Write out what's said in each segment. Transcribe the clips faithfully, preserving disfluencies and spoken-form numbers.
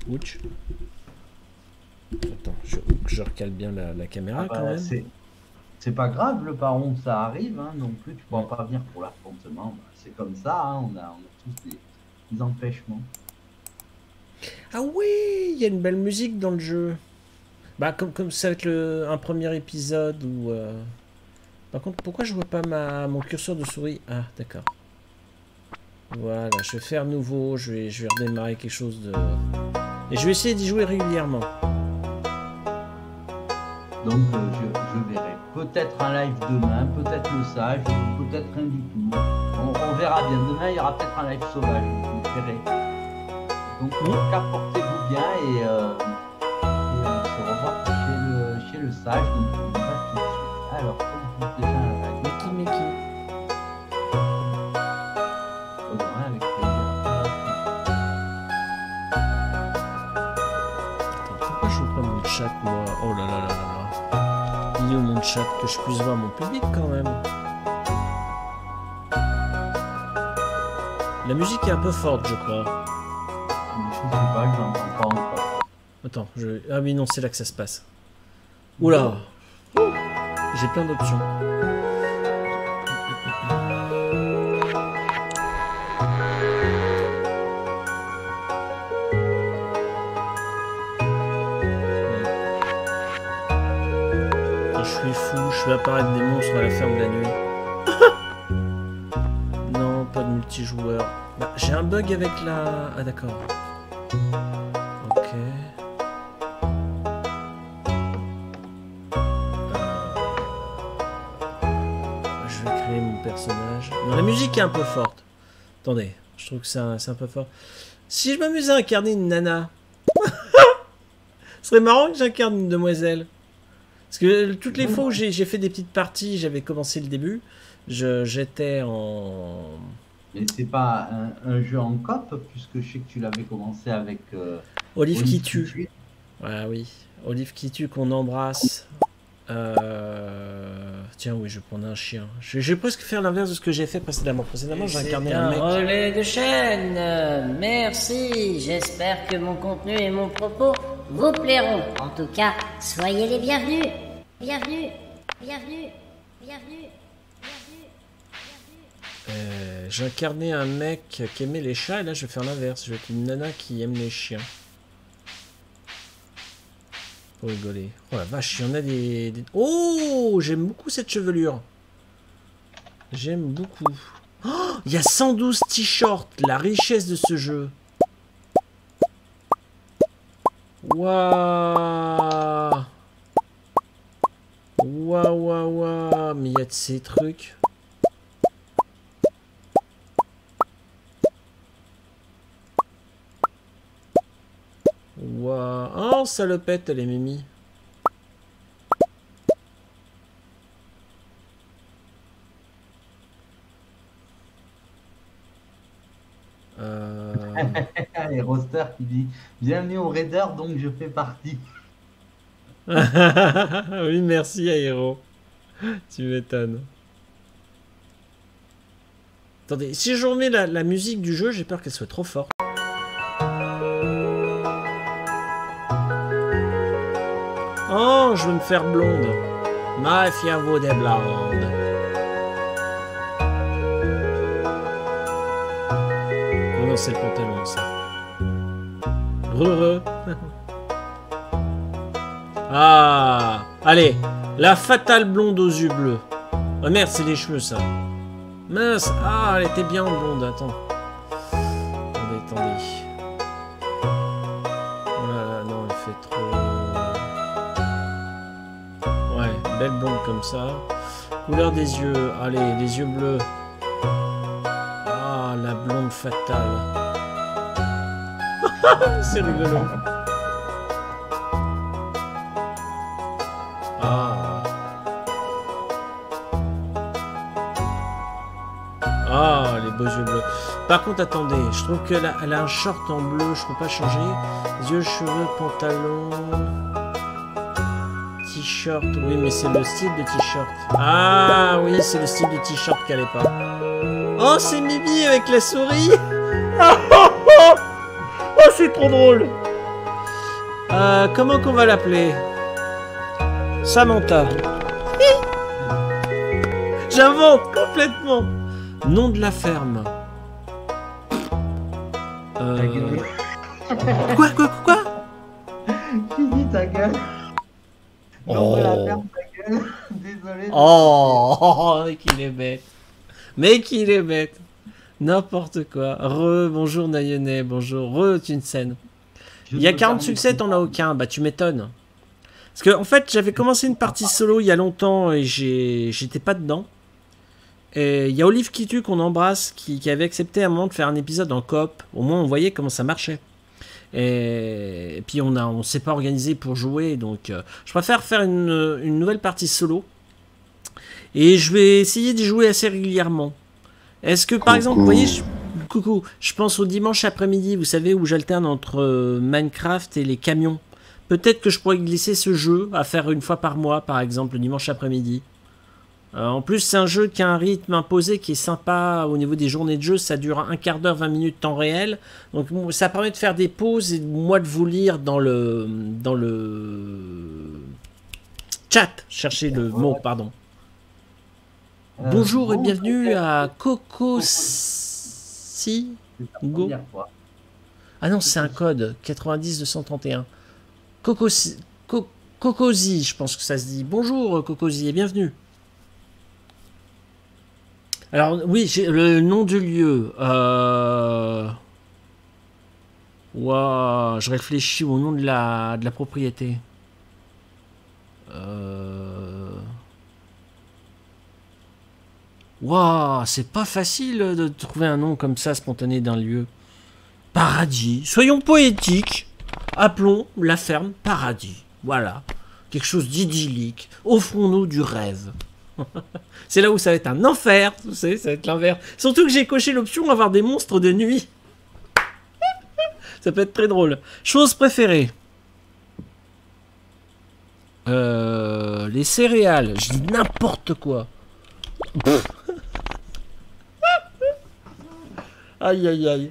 Ouch. Attends, je, je recale bien la, la caméra Ah bah, quand même. C'est pas grave, le paron, ça arrive, hein, non plus, tu pourras pas venir pour l'affrontement. Bah, c'est comme ça, hein, on, a, on a tous des, des empêchements. Ah oui, il y a une belle musique dans le jeu. Bah comme comme ça va être le, un premier épisode où. Euh... Par contre, pourquoi je vois pas ma mon curseur de souris? Ah d'accord. Voilà, je vais faire nouveau, je vais je vais redémarrer quelque chose de. Et je vais essayer d'y jouer régulièrement. Donc euh, je, je verrai. Peut-être un live demain, peut-être le sage, peut-être rien du tout. On, on verra bien. Demain, il y aura peut-être un live sauvage, je verrai. Donc en tout cas, portez-vous bien et, euh, et on se revoit chez le, chez le sage. Donc on va tout de suite. Alors, comme je déjà un live. Mickey, Mickey. Oh, ouais, avec plaisir. Attends, pourquoi je vois pas mon chat moi? Oh là là là là là. Il est où mon chat? Que je puisse voir mon public quand même. La musique est un peu forte, je crois. Je sais pas, je n'entends pas encore. Attends, je... Ah oui, non, c'est là que ça se passe. Oula. J'ai plein d'options. Quand je suis fou, je fais apparaître des monstres à la ferme de la nuit. Non, pas de multijoueur. Bah, j'ai un bug avec la... Ah d'accord. Ok. Je vais créer mon personnage. Non, la musique est un peu forte. Attendez, je trouve que c'est un, un peu fort. Si je m'amusais à incarner une nana, ce serait marrant que j'incarne une demoiselle. Parce que toutes les fois où j'ai fait des petites parties, j'avais commencé le début, j'étais en... Mais c'est pas un, un jeu en coop, puisque je sais que tu l'avais commencé avec... Euh, Olive, Olive qui tue. tue. Ah oui, Olive qui tue, qu'on embrasse. Euh... Tiens, oui, je vais prendre un chien. Je, je vais presque faire l'inverse de ce que j'ai fait précédemment. Précédemment, j'ai incarné un, un mec. Relais de chaîne. Merci. J'espère que mon contenu et mon propos vous plairont. En tout cas, soyez les bienvenus. Bienvenue. Bienvenue. Bienvenue. Euh, j'ai incarné un mec qui aimait les chats et là je vais faire l'inverse. Je vais être une nana qui aime les chiens. Pour rigoler. Oh la vache, il y en a des... des... Oh, j'aime beaucoup cette chevelure. J'aime beaucoup. Oh, il y a cent douze t-shirts. La richesse de ce jeu. Waouh. Waouh, waouh, waouh. Mais il y a de ces trucs. Waouh. Oh, salopette, elle est Mimi. Euh... Et Roster qui dit bienvenue au Raider, donc je fais partie. Oui, merci Aéro. Tu m'étonnes. Attendez, si je remets la, la musique du jeu, j'ai peur qu'elle soit trop forte. Oh, je veux me faire blonde. Méfiez-vous des blondes. Oh non, c'est le pantalon, ça. Re-re. Ah, allez, la fatale blonde aux yeux bleus. Oh merde, c'est les cheveux, ça. Mince, ah, elle était bien blonde, attends. Attendez, attendez. Voilà, non, elle fait trop... Ouais, belle blonde comme ça. Couleur des yeux, allez, les yeux bleus. Ah, la blonde fatale. C'est rigolo. Ah. Ah, les beaux yeux bleus. Par contre, attendez, je trouve qu'elle a, elle a un short en bleu, je peux pas changer. Yeux, cheveux, pantalon... T-shirt, oui, mais c'est le style de t-shirt. Ah, oui, c'est le style de t-shirt qu'elle est pas. Oh, c'est Mimi avec la souris. Oh, c'est trop drôle. Euh, comment qu'on va l'appeler? Samantha. J'invente complètement. Nom de la ferme. Euh... Quoi, quoi, quoi? Tu dis ta gueule. Oh. Non, la ferme, ta gueule. Désolé. Oh, oh, oh, mec, il est bête. Mec, il est bête. N'importe quoi. Re, bonjour Nayonais, bonjour. Re, Tunsen. Il y a quarante succès, t'en as aucun. Bah, tu m'étonnes. Parce que, en fait, j'avais commencé une partie solo il y a longtemps et j'étais pas dedans. Et il y a Olive Kitu qu'on embrasse qui, qui avait accepté à un moment de faire un épisode en coop. Au moins, on voyait comment ça marchait. Et, et puis, on a, on s'est pas organisé pour jouer. Donc, euh, je préfère faire une, une nouvelle partie solo. Et je vais essayer d'y jouer assez régulièrement. Est-ce que, par coucou. exemple, vous voyez, je, coucou, je pense au dimanche après-midi, vous savez, où j'alterne entre euh, Minecraft et les camions. Peut-être que je pourrais glisser ce jeu à faire une fois par mois, par exemple, le dimanche après-midi. Euh, en plus, c'est un jeu qui a un rythme imposé qui est sympa au niveau des journées de jeu. Ça dure un quart d'heure, vingt minutes temps réel. Donc, ça permet de faire des pauses et moi de vous lire dans le, dans le chat. Cherchez le mot, pardon. Euh, Bonjour bon, et bienvenue à Coco Si Go. Ah non, c'est un code quatre-vingt-dix deux cent trente et un. Coco Co Cocosi, je pense que ça se dit. Bonjour Cocosi et bienvenue. Alors oui, j'ai le nom du lieu. Euh... Wow, je réfléchis au nom de la de la propriété. Euh... Waouh, c'est pas facile de trouver un nom comme ça spontané d'un lieu. Paradis. Soyons poétiques. Appelons la ferme Paradis. Voilà. Quelque chose d'idyllique. Offrons-nous du rêve. C'est là où ça va être un enfer. Vous savez, ça va être l'inverse. Surtout que j'ai coché l'option avoir des monstres de nuit. Ça peut être très drôle. Chose préférée. Euh, les céréales. Je dis n'importe quoi. Aïe aïe aïe.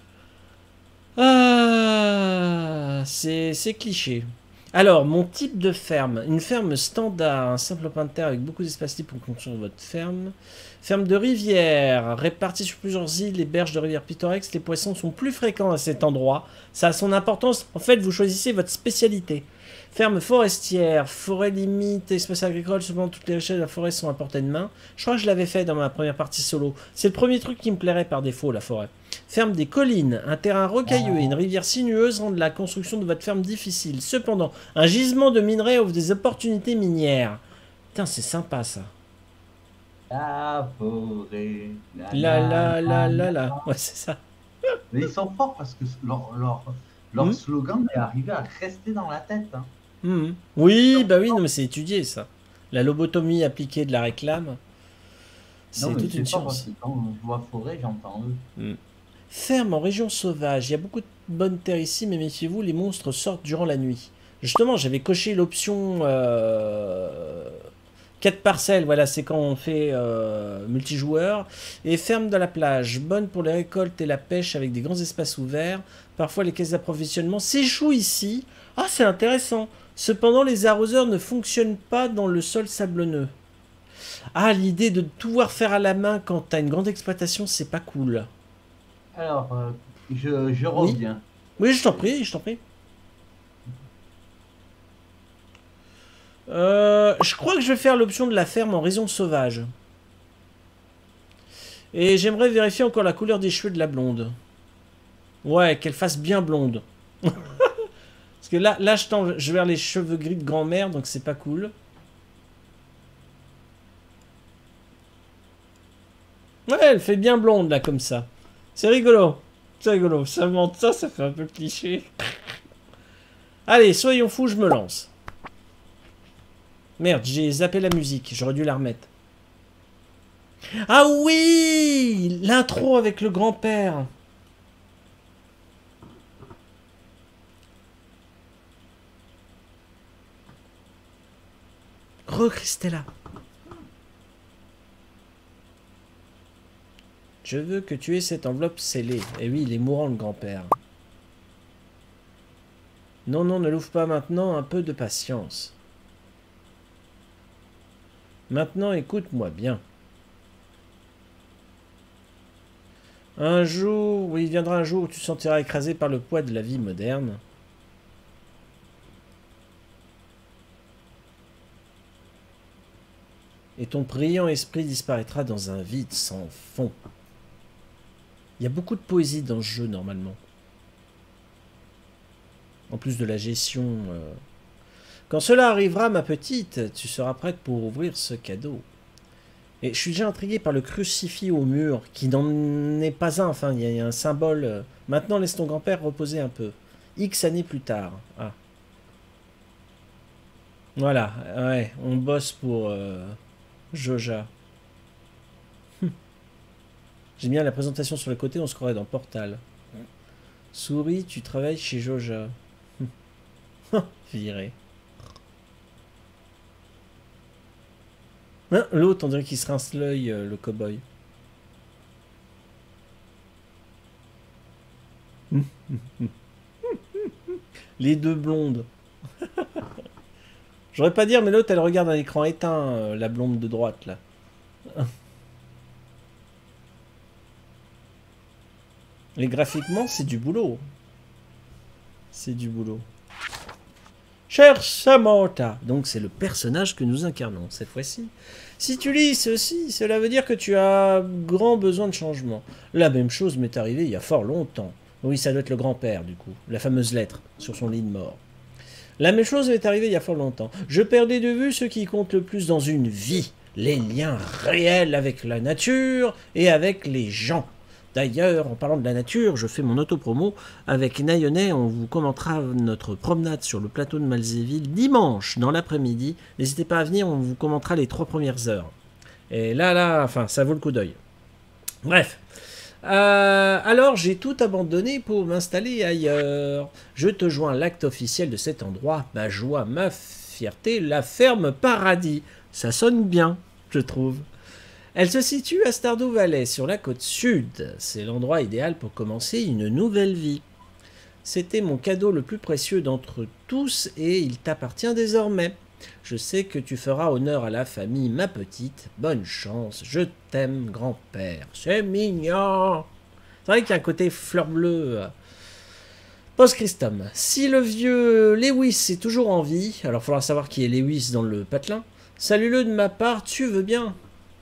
Ah, c'est cliché. Alors, mon type de ferme. Une ferme standard, un simple pain de terre avec beaucoup d'espace libre pour construire votre ferme. Ferme de rivière, répartie sur plusieurs îles et berges de rivières pittoresques. Les poissons sont plus fréquents à cet endroit. Ça a son importance. En fait, vous choisissez votre spécialité. Ferme forestière, forêt limite, espace agricole, cependant toutes les richesses de la forêt sont à portée de main. Je crois que je l'avais fait dans ma première partie solo. C'est le premier truc qui me plairait par défaut, la forêt. Ferme des collines, un terrain rocailleux et une rivière sinueuse rendent la construction de votre ferme difficile. Cependant, un gisement de minerais offre des opportunités minières. Putain, c'est sympa ça. La forêt. La la la la la. Ouais, c'est ça. Mais ils sont forts parce que leur, leur, leur mmh. slogan est arrivé à rester dans la tête. Hein. Mmh. Oui, bah oui, non, mais c'est étudié ça. La lobotomie appliquée de la réclame. C'est toute une science. Quand je vois forêt, j'entends eux. Mmh. Ferme en région sauvage. Il y a beaucoup de bonnes terres ici, mais méfiez-vous, les monstres sortent durant la nuit. Justement, j'avais coché l'option euh... quatre parcelles. Voilà, c'est quand on fait euh, multijoueur. Et ferme de la plage. Bonne pour les récoltes et la pêche avec des grands espaces ouverts. Parfois, les caisses d'approvisionnement s'échouent ici. Ah, c'est intéressant. Cependant, les arroseurs ne fonctionnent pas dans le sol sablonneux. Ah, l'idée de tout voir faire à la main quand tu as une grande exploitation, c'est pas cool. Alors, euh, je, je reviens. Oui, oui, je t'en prie, je t'en prie. Euh, je crois que je vais faire l'option de la ferme en raison sauvage. Et j'aimerais vérifier encore la couleur des cheveux de la blonde. Ouais, qu'elle fasse bien blonde. Parce que là, là je tends je vers les cheveux gris de grand-mère, donc c'est pas cool. Ouais, elle fait bien blonde, là, comme ça. C'est rigolo. C'est rigolo. Ça monte ça, ça fait un peu cliché. Allez, soyons fous, je me lance. Merde, j'ai zappé la musique. J'aurais dû la remettre. Ah oui! L'intro avec le grand-père. Re-Christella. Je veux que tu aies cette enveloppe scellée. Et oui, il est mourant, le grand-père. Non, non, ne l'ouvre pas maintenant, un peu de patience. Maintenant, écoute-moi bien. Un jour, oui, il viendra un jour où tu te sentiras écrasé par le poids de la vie moderne. Et ton brillant esprit disparaîtra dans un vide sans fond. Il y a beaucoup de poésie dans ce jeu, normalement. En plus de la gestion. Euh... Quand cela arrivera, ma petite, tu seras prête pour ouvrir ce cadeau. Et je suis déjà intrigué par le crucifix au mur, qui n'en est pas un. Enfin, il y a un symbole. Euh... Maintenant, laisse ton grand-père reposer un peu. X années plus tard. Ah. Voilà, ouais, on bosse pour euh... Joja. J'aime bien la présentation sur le côté, on se croirait dans Portal. Souris, tu travailles chez Joja. Viré. Hein, l'autre, on dirait qu'il se rince l'œil, euh, le cow-boy. Les deux blondes. J'aurais pas dire, mais l'autre, elle regarde un écran éteint, euh, la blonde de droite, là. Et graphiquement, c'est du boulot. C'est du boulot. Cher Samantha, donc c'est le personnage que nous incarnons cette fois-ci. Si tu lis ceci, cela veut dire que tu as grand besoin de changement. La même chose m'est arrivée il y a fort longtemps. Oui, ça doit être le grand-père, du coup. La fameuse lettre sur son lit de mort. La même chose m'est arrivée il y a fort longtemps. Je perdais de vue ce qui compte le plus dans une vie. Les liens réels avec la nature et avec les gens. D'ailleurs, en parlant de la nature, je fais mon auto-promo. Avec Nayonet, on vous commentera notre promenade sur le plateau de Malzéville dimanche dans l'après-midi. N'hésitez pas à venir, on vous commentera les trois premières heures. Et là, là, enfin, ça vaut le coup d'œil. Bref. Euh, alors, j'ai tout abandonné pour m'installer ailleurs. Je te joins l'acte officiel de cet endroit. Ma joie, ma fierté, la ferme Paradis. Ça sonne bien, je trouve. Elle se situe à Stardew Valley, sur la côte sud. C'est l'endroit idéal pour commencer une nouvelle vie. C'était mon cadeau le plus précieux d'entre tous et il t'appartient désormais. Je sais que tu feras honneur à la famille, ma petite. Bonne chance, je t'aime, grand-père. C'est mignon. C'est vrai qu'il y a un côté fleur bleue. Post-Christum. Si le vieux Lewis est toujours en vie, alors il faudra savoir qui est Lewis dans le patelin. Salue-le de ma part, tu veux bien.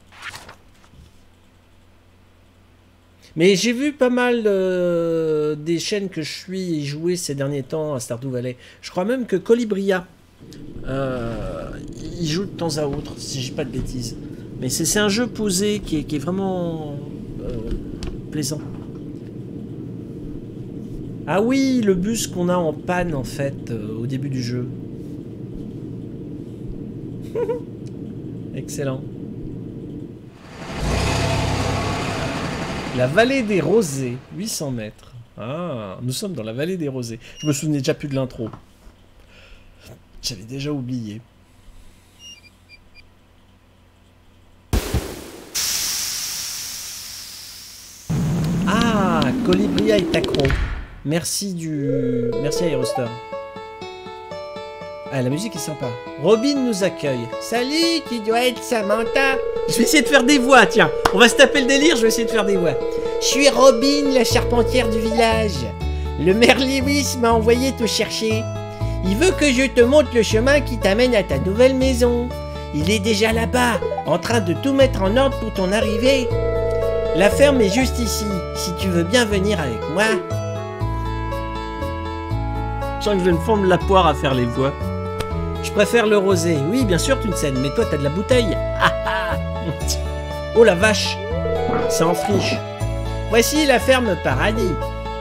Mais j'ai vu pas mal euh, des chaînes que je suis jouer ces derniers temps à Stardew Valley. Je crois même que Colibria, euh, il joue de temps à autre, si je dis pas de bêtises. Mais c'est un jeu posé qui est, qui est vraiment euh, plaisant. Ah oui, le bus qu'on a en panne en fait euh, au début du jeu. Excellent. La vallée des Rosées, huit cents mètres. Ah, nous sommes dans la vallée des Rosées. Je me souvenais déjà plus de l'intro. J'avais déjà oublié. Ah, Colibria est accro. Merci du... Merci Aerostar. Ah, la musique est sympa. Robin nous accueille. Salut, qui doit être Samantha. Je vais essayer de faire des voix, tiens. On va se taper le délire, je vais essayer de faire des voix. Je suis Robin, la charpentière du village. Le maire Lewis m'a envoyé te chercher. Il veut que je te montre le chemin qui t'amène à ta nouvelle maison. Il est déjà là-bas, en train de tout mettre en ordre pour ton arrivée. La ferme est juste ici, si tu veux bien venir avec moi. Je sens que je vais me fendre la poire à faire les voix. Je préfère le rosé. Oui, bien sûr, tu ne sais, mais toi, t'as de la bouteille. Ah, ah. Oh la vache, c'est en friche. Voici la ferme Paradis.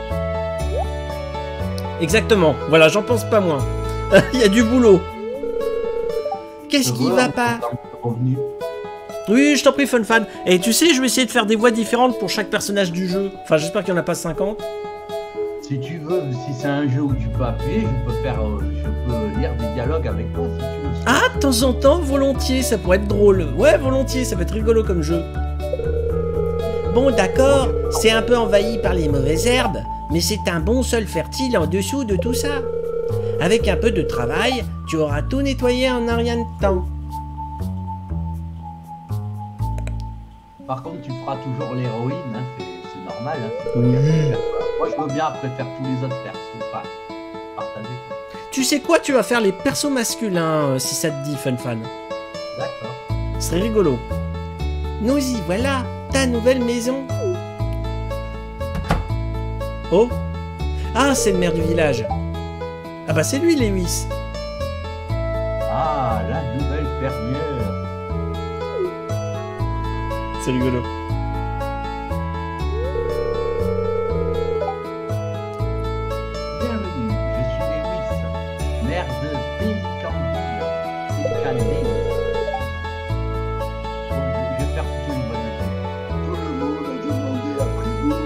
Exactement, voilà, j'en pense pas moins. Il y a du boulot. Qu'est-ce qui va pas? Oui, je t'en prie, Fun Fan. Et tu sais, je vais essayer de faire des voix différentes pour chaque personnage du jeu. Enfin, j'espère qu'il n'y en a pas cinquante. Si tu veux, si c'est un jeu où tu peux appuyer, je peux faire, euh, je peux lire des dialogues avec toi si tu veux. Ah, de temps en temps, volontiers, ça pourrait être drôle. Ouais, volontiers, ça peut être rigolo comme jeu. Bon, d'accord, c'est un peu envahi par les mauvaises herbes, mais c'est un bon sol fertile en dessous de tout ça. Avec un peu de travail, tu auras tout nettoyé en un rien de temps. Par contre, tu feras toujours l'héroïne, hein, c'est c'est normal. Hein, c'est Oui. Moi, je veux bien après faire tous les autres persos, enfin, partager. Tu sais quoi, tu vas faire les persos masculins, euh, si ça te dit, Fun Fan. D'accord. Ce serait rigolo. Nous y voilà, ta nouvelle maison. Oh. Ah, c'est le maire du village. Ah bah c'est lui, Lewis. Ah, la nouvelle fermière. C'est rigolo. Bienvenue, je suis Lewis, maire de Pélicandine. Pélicandine. Bon, je, je vais faire plutôt une bonne idée. Tout le monde a demandé après nous.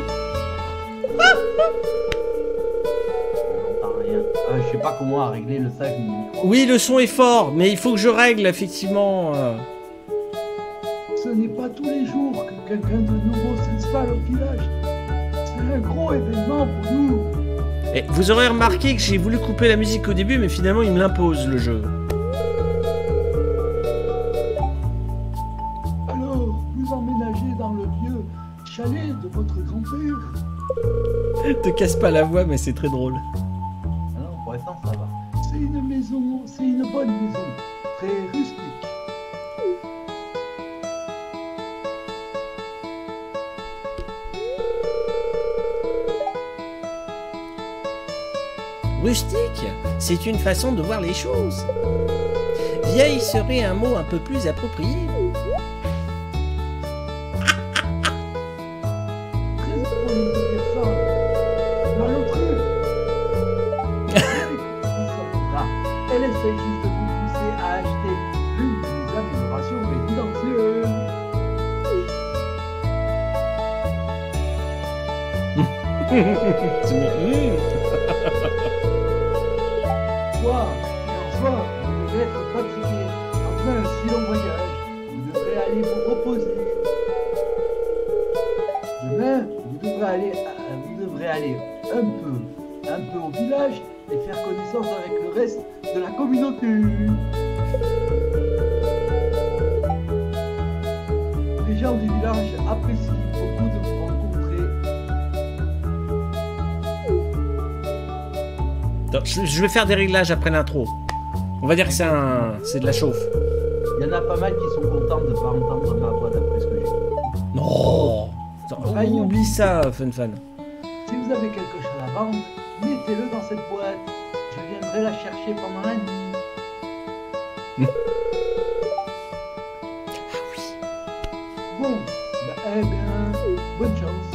On n'entend rien. Ah, je sais pas comment régler le sac du micro. Oui, le son est fort, mais il faut que je règle, effectivement. euh. Ce n'est pas tous les jours que quelqu'un de nouveau s'installe au village. C'est un gros événement pour nous. Et vous aurez remarqué que j'ai voulu couper la musique au début, mais finalement, il me l'impose, le jeu. Alors, vous emménagez dans le vieux chalet de votre grand-père. Te casse pas la voix, mais c'est très drôle. Ah non, pour l'instant, ça va. C'est une maison, c'est une bonne maison, très rustique. Rustique, c'est une façon de voir les choses. Vieille serait un mot un peu plus approprié. Très drôle de dire ça. Dans l'autre rue. Ah, elle essaie juste de vous pousser à acheter l'une des améliorations résidentielles. Tu me- Mmh. Quoi qu'il en soit, vous devez être fatigué. Après un si long voyage, vous devrez aller vous reposer. Demain, vous devrez aller, à- vous devrez aller un peu, un peu au village et faire connaissance avec le reste de la communauté. Les gens du village apprécient beaucoup de vous rencontrer. Attends, je je vais faire des réglages après l'intro. On va dire que c'est un, c'est de la chauffe. Il y en a pas mal qui sont contents de ne pas entendre ma voix d'après ce que j'ai dit. Non. Attends, Voyons. oublie ça, Fun Fan. Si vous avez quelque chose à vendre, mettez-le dans cette boîte. Je viendrai la chercher pendant la nuit. Bon, bah, eh bien, bonne chance.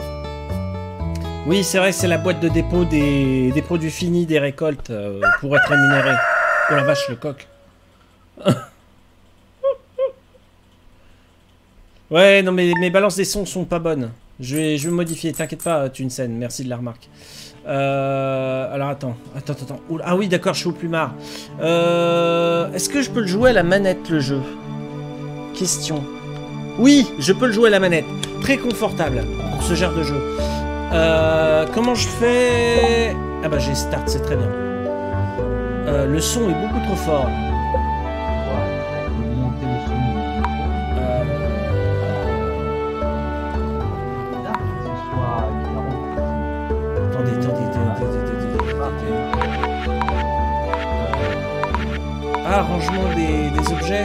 Oui, c'est vrai, c'est la boîte de dépôt des, des produits finis des récoltes euh, pour être rémunéré. Oh la vache, le coq. Ouais, non, mais mes balances des sons sont pas bonnes. Je vais, je vais modifier, t'inquiète pas, Tunsen, merci de la remarque. Euh, alors attends, attends, attends. Oula, ah oui, d'accord, je suis au plumard. Euh, Est-ce que je peux le jouer à la manette, le jeu? Question. Oui, je peux le jouer à la manette. Très confortable pour ce genre de jeu. Euh, comment je fais? Ah bah j'ai start, c'est très bien. Euh, le son est beaucoup trop fort. Voilà, on peut monter le son. Euh, Là, que ce soit numéro. attendez, attendez, attendez, attendez, attendez, attendez. Ah, rangement des, des objets.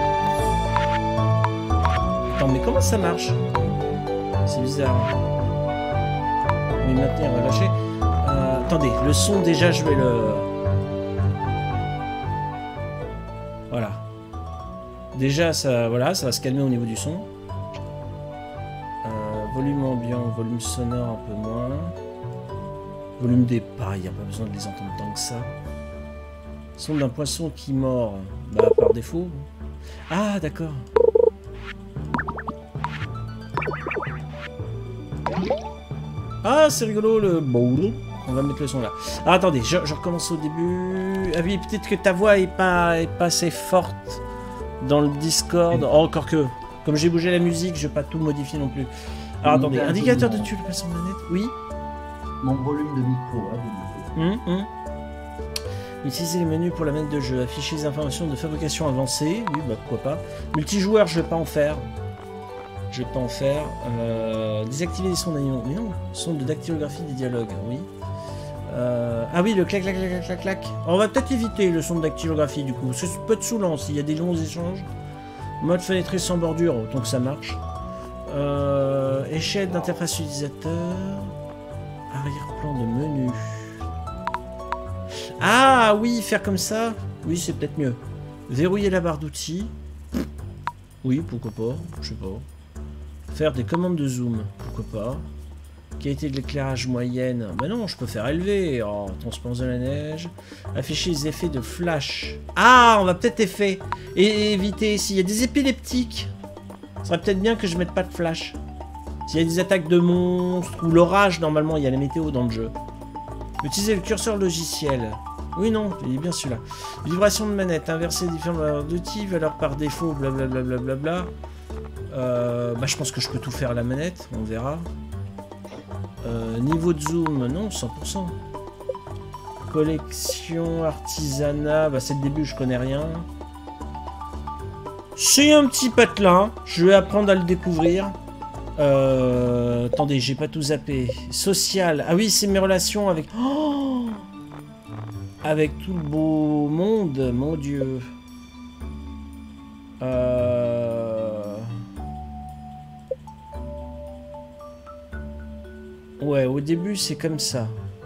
Attends, mais comment ça marche? C'est bizarre. Oui, maintenir, relâcher. Euh, attendez, le son déjà, je vais le... Voilà. Déjà, ça, voilà, ça va se calmer au niveau du son. Euh, volume ambiant, volume sonore un peu moins. Volume des pareil, il n'y a pas besoin de les entendre tant que ça. Son d'un poisson qui mord, bah par défaut. Ah, d'accord. Ah, c'est rigolo le... Bon, on va mettre le son là. Ah, attendez, je, je recommence au début. Ah oui, peut-être que ta voix est pas, est pas assez forte dans le Discord. Oh, encore que, comme j'ai bougé la musique, je vais pas tout modifier non plus. Alors attendez, indicateur de tuile de façon manette, oui. Mon volume de micro, hein, de micro. Hum, hum. Utilisez les menus pour la manette de jeu. Afficher les informations de fabrication avancée. Oui, bah pourquoi pas. Multijoueur, je vais pas en faire. Je vais pas en faire. Euh, désactiver les sons d'animaux. Mais non, son de dactylographie des dialogues, oui. Euh, ah oui, le clac clac clac clac clac. On va peut-être éviter le son de dactylographie du coup. Parce que c'est peut être saoulant s'il y a des longs échanges. Mode fenêtre sans bordure, autant que ça marche. Euh, échelle d'interface utilisateur. Arrière-plan de menu. Ah oui, faire comme ça. Oui, c'est peut-être mieux. Verrouiller la barre d'outils. Oui, pourquoi pas. Je sais pas. Faire des commandes de zoom. Pourquoi pas. Qualité de l'éclairage moyenne. Ben non, je peux faire élever. Oh, transparence de la neige. Afficher les effets de flash. Ah, on va peut-être effet. Et éviter. S'il y a des épileptiques, ce serait peut-être bien que je mette pas de flash. S'il y a des attaques de monstres ou l'orage, normalement, il y a la météo dans le jeu. Utiliser le curseur logiciel. Oui, non, il est bien celui-là. Vibration de manette. Inverser différentes valeurs d'outils. Valeur par défaut, blablabla. Bla bla bla. Euh, bah, je pense que je peux tout faire à la manette. On verra. Euh, niveau de zoom, non, cent pour cent. Collection, artisanat, bah c'est le début, je connais rien. C'est un petit patelin, je vais apprendre à le découvrir. Euh, attendez, j'ai pas tout zappé. Social, ah oui, c'est mes relations avec... Oh, avec tout le beau monde, mon Dieu. Euh... Ouais, au début, c'est comme ça.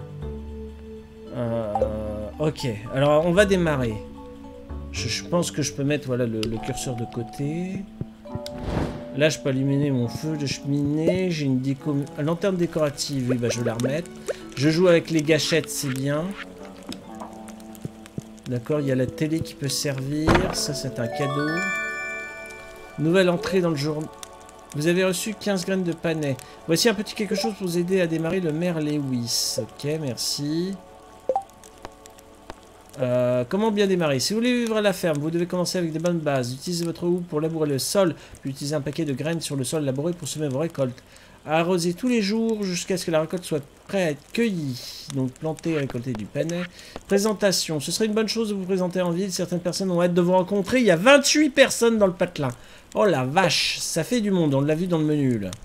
Euh, ok, alors on va démarrer. Je, je pense que je peux mettre voilà, le, le curseur de côté. Là, je peux illuminer mon feu de cheminée. J'ai une déco... lanterne décorative, oui, bah, je vais la remettre. Je joue avec les gâchettes, c'est bien. D'accord, il y a la télé qui peut servir. Ça, c'est un cadeau. Nouvelle entrée dans le jour... Vous avez reçu quinze graines de panais. Voici un petit quelque chose pour vous aider à démarrer le maire Lewis. Ok, merci. Euh, comment bien démarrer? Si vous voulez vivre à la ferme, vous devez commencer avec des bonnes bases. Utilisez votre houe pour labourer le sol, puis utilisez un paquet de graines sur le sol labouré pour semer vos récoltes. Arrosez tous les jours jusqu'à ce que la récolte soit prête à être cueillie. Donc planter et récolter du panais. Présentation. Ce serait une bonne chose de vous présenter en ville. Certaines personnes ont hâte de vous rencontrer. Il y a vingt-huit personnes dans le patelin. Oh la vache, ça fait du monde, on l'a vu dans le menu là.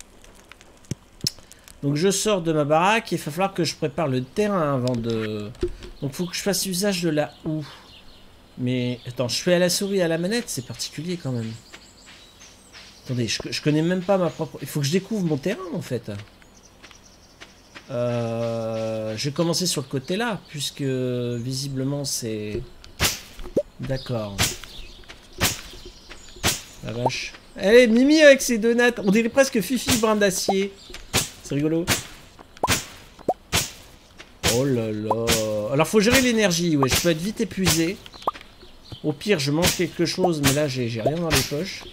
Donc je sors de ma baraque, il va falloir que je prépare le terrain avant de... Donc il faut que je fasse usage de la houe. Mais attends, je fais à la souris et à la manette, c'est particulier quand même. Attendez, je, je connais même pas ma propre... Il faut que je découvre mon terrain en fait. Euh, je vais commencer sur le côté là, puisque visiblement c'est... D'accord. La vache. Allez, Mimi avec ses deux nattes. On dirait presque Fifi brin d'acier. C'est rigolo. Oh là là. Alors, faut gérer l'énergie. Ouais, je peux être vite épuisé. Au pire, je mange quelque chose, mais là, j'ai rien dans les poches.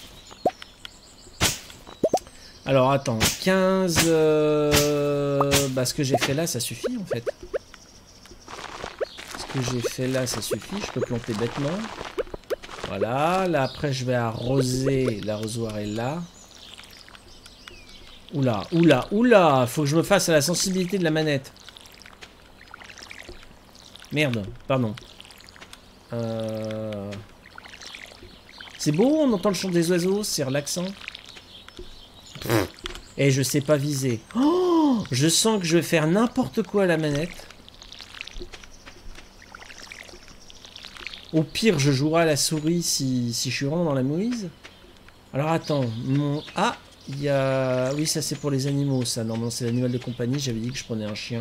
Alors, attends. quinze... Euh... Bah, ce que j'ai fait là, ça suffit, en fait. Ce que j'ai fait là, ça suffit. Je peux planter bêtement. Voilà, là après je vais arroser, l'arrosoir est là. Oula, oula, oula, faut que je me fasse à la sensibilité de la manette. Merde, pardon. Euh... C'est beau, on entend le chant des oiseaux, c'est relaxant. Et je sais pas viser. Oh, je sens que je vais faire n'importe quoi à la manette. Au pire, je jouerai à la souris si, si je suis vraiment dans la mouise. Alors attends, mon... Ah, il y a... Oui, ça c'est pour les animaux, ça. Normalement, c'est l'animal de compagnie. J'avais dit que je prenais un chien.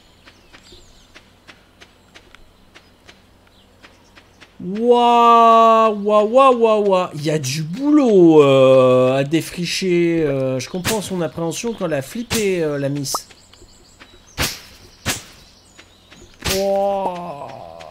Waouh, waouh, waouh, waouh, waouh. Il y a du boulot euh, à défricher. Euh, je comprends son appréhension quand elle a flippé, euh, la miss. Waouh.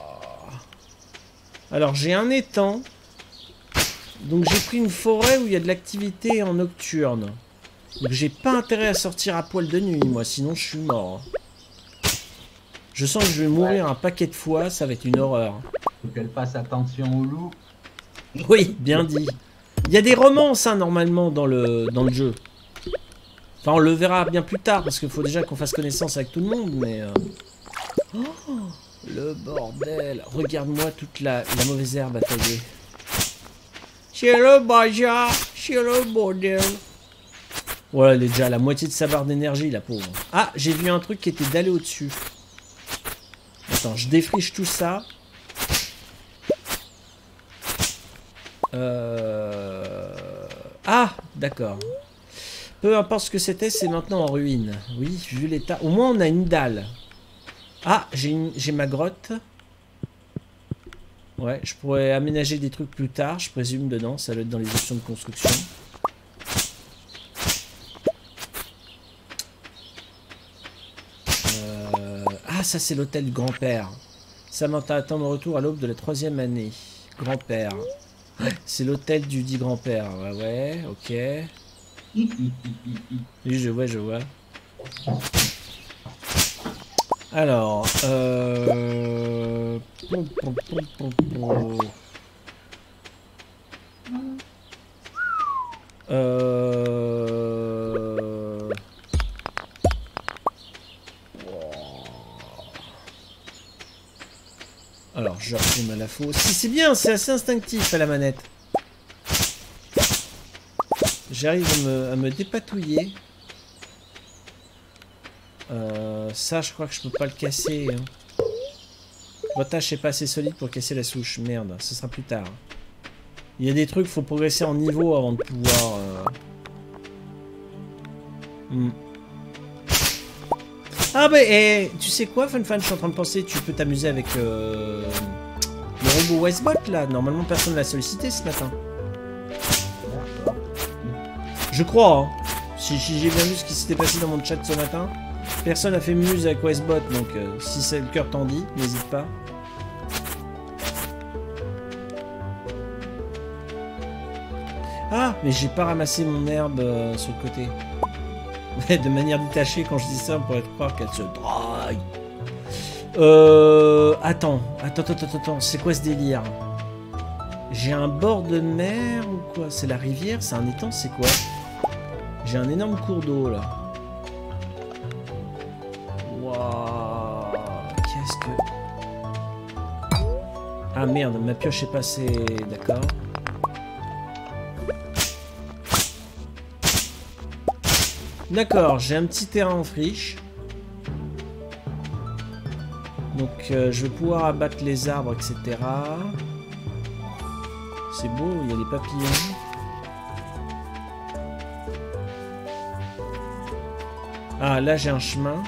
Alors j'ai un étang, donc j'ai pris une forêt où il y a de l'activité en nocturne. Donc j'ai pas intérêt à sortir à poil de nuit, moi, sinon je suis mort. Je sens que je vais mourir un paquet de fois, ça va être une horreur. Faut qu'elle fasse attention au loup. Oui, bien dit. Il y a des romances, hein, normalement, dans le, dans le jeu. Enfin, on le verra bien plus tard, parce qu'il faut déjà qu'on fasse connaissance avec tout le monde, mais... Euh... Oh, Le bordel. Regarde-moi toute la, la mauvaise herbe à tailler. C'est le bazar. C'est le bordel. Voilà, elle est déjà à la moitié de sa barre d'énergie, la pauvre. Ah, j'ai vu un truc qui était d'aller au-dessus. Attends, je défriche tout ça. Euh... Ah, d'accord. Peu importe ce que c'était, c'est maintenant en ruine. Oui, vu l'état. Au moins, on a une dalle. Ah, j'ai une... j'ai ma grotte. Ouais, je pourrais aménager des trucs plus tard, je présume, dedans. Ça doit être dans les options de construction. Euh... Ah, ça, c'est l'hôtel du grand-père. Samantha attend mon retour à l'aube de la troisième année. Grand-père. C'est l'hôtel du dit grand-père. Ouais, ouais, ok. Oui, je vois, je vois. Alors, euh... Pom, pom, pom, pom, pom. Euh... Alors, je retourne à la fosse. Si, c'est bien, c'est assez instinctif à la manette. J'arrive à me, à me dépatouiller. Euh, ça, je crois que je peux pas le casser. Hein. Votre tâche n'est pas assez solide pour casser la souche. Merde, ce sera plus tard. Il y a des trucs, faut progresser en niveau avant de pouvoir... Euh... Hmm. Ah bah, eh, tu sais quoi, Fun Fan, je suis en train de penser, tu peux t'amuser avec euh, le robot Westbot, là. Normalement, personne ne l'a sollicité ce matin. Je crois, hein. Si, si j'ai bien vu ce qui s'était passé dans mon chat ce matin, personne n'a fait muse avec Westbot, donc euh, si c'est le cœur t'en dit, n'hésite pas. Ah, mais j'ai pas ramassé mon herbe euh, sur le côté. De manière détachée, quand je dis ça, on pourrait croire qu'elle se draille. Euh... Attends, attends, attends, attends, attends, c'est quoi ce délire? J'ai un bord de mer ou quoi? C'est la rivière? C'est un étang? C'est quoi? J'ai un énorme cours d'eau, là. Waouh. Qu'est-ce que... Ah merde, ma pioche est passée... D'accord. D'accord, j'ai un petit terrain en friche. Donc euh, je vais pouvoir abattre les arbres, et cetera. C'est beau, il y a des papillons. Ah, là j'ai un chemin.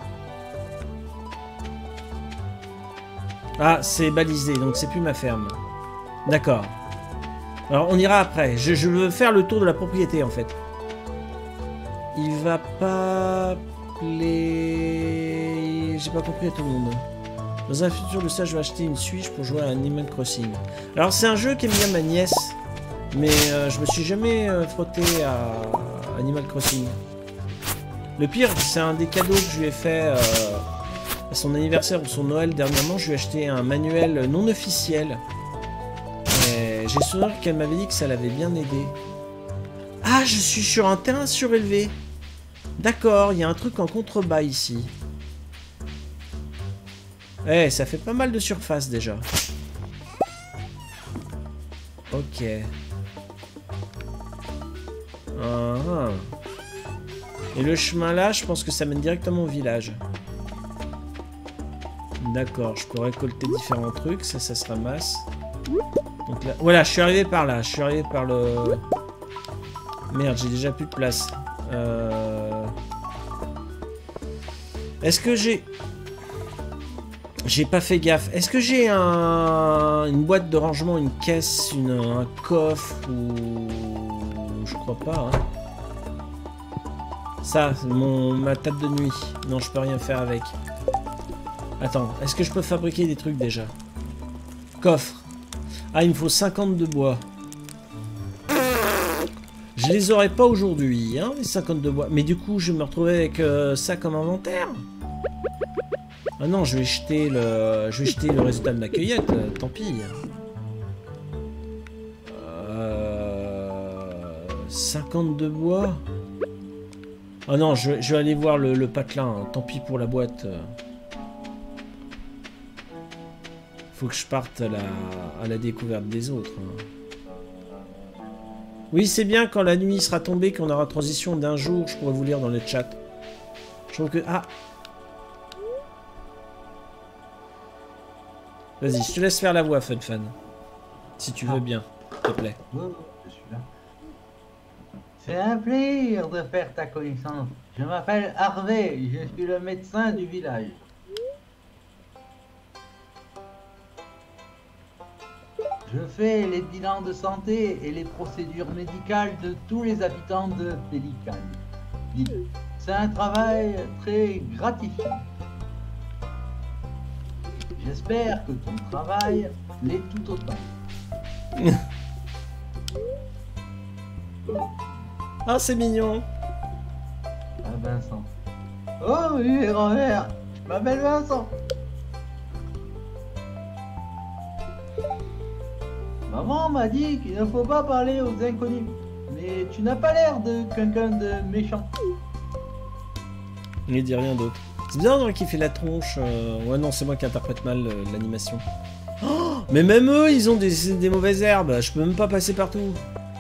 Ah, c'est balisé, donc c'est plus ma ferme. D'accord. Alors on ira après. Je, je veux faire le tour de la propriété en fait. Il va pas appeler... J'ai pas compris à tout le monde. Dans un futur de ça, je vais acheter une Switch pour jouer à Animal Crossing. Alors c'est un jeu qu'aime bien ma nièce, mais euh, je me suis jamais euh, frotté à Animal Crossing. Le pire, c'est un des cadeaux que je lui ai fait euh, à son anniversaire ou son Noël dernièrement. Je lui ai acheté un manuel non officiel. J'ai souvenir qu'elle m'avait dit que ça l'avait bien aidé. Ah, je suis sur un terrain surélevé. D'accord, il y a un truc en contrebas ici. Eh, ça fait pas mal de surface déjà. Ok. Ah. Et le chemin là, je pense que ça mène directement au village. D'accord, je peux récolter différents trucs. Ça, ça se ramasse. Donc là, voilà, je suis arrivé par là. Je suis arrivé par le... Merde, j'ai déjà plus de place. Euh... Est-ce que j'ai... J'ai pas fait gaffe. Est-ce que j'ai un... une boîte de rangement, une caisse, une... un coffre ou... Je crois pas. Hein. Ça, c'est mon... ma table de nuit. Non, je peux rien faire avec. Attends, est-ce que je peux fabriquer des trucs déjà? Coffre. Ah, il me faut cinquante de bois. Je les aurais pas aujourd'hui, hein, les cinquante de bois. Mais du coup, je vais me retrouver avec euh, ça comme inventaire. Ah non, je vais jeter le, je vais jeter le résultat de ma cueillette. Euh, tant pis. Euh... cinquante de bois. Ah non, je, je vais aller voir le, le patelin. Hein. Tant pis pour la boîte. Faut que je parte à la, à la découverte des autres. Hein. Oui, c'est bien quand la nuit sera tombée, qu'on aura transition d'un jour, je pourrais vous lire dans le chat. Je trouve que... Ah! Vas-y, je te laisse faire la voix, Fun Fan. Si tu veux bien, s'il te plaît. Oui, oui, je suis là. C'est un plaisir de faire ta connaissance. Je m'appelle Harvey, je suis le médecin du village. Je fais les bilans de santé et les procédures médicales de tous les habitants de Pélican. C'est un travail très gratifiant. J'espère que ton travail l'est tout autant. Ah, c'est mignon. Ah, Vincent. Oh oui, grand-mère, je m'appelle Vincent. Maman m'a dit qu'il ne faut pas parler aux inconnus. Mais tu n'as pas l'air de quelqu'un de méchant. Il ne dit rien d'autre. C'est bien donc qui fait la tronche. Euh... Ouais, non, c'est moi qui interprète mal euh, l'animation. Oh, mais même eux, ils ont des, des mauvaises herbes. Je peux même pas passer partout.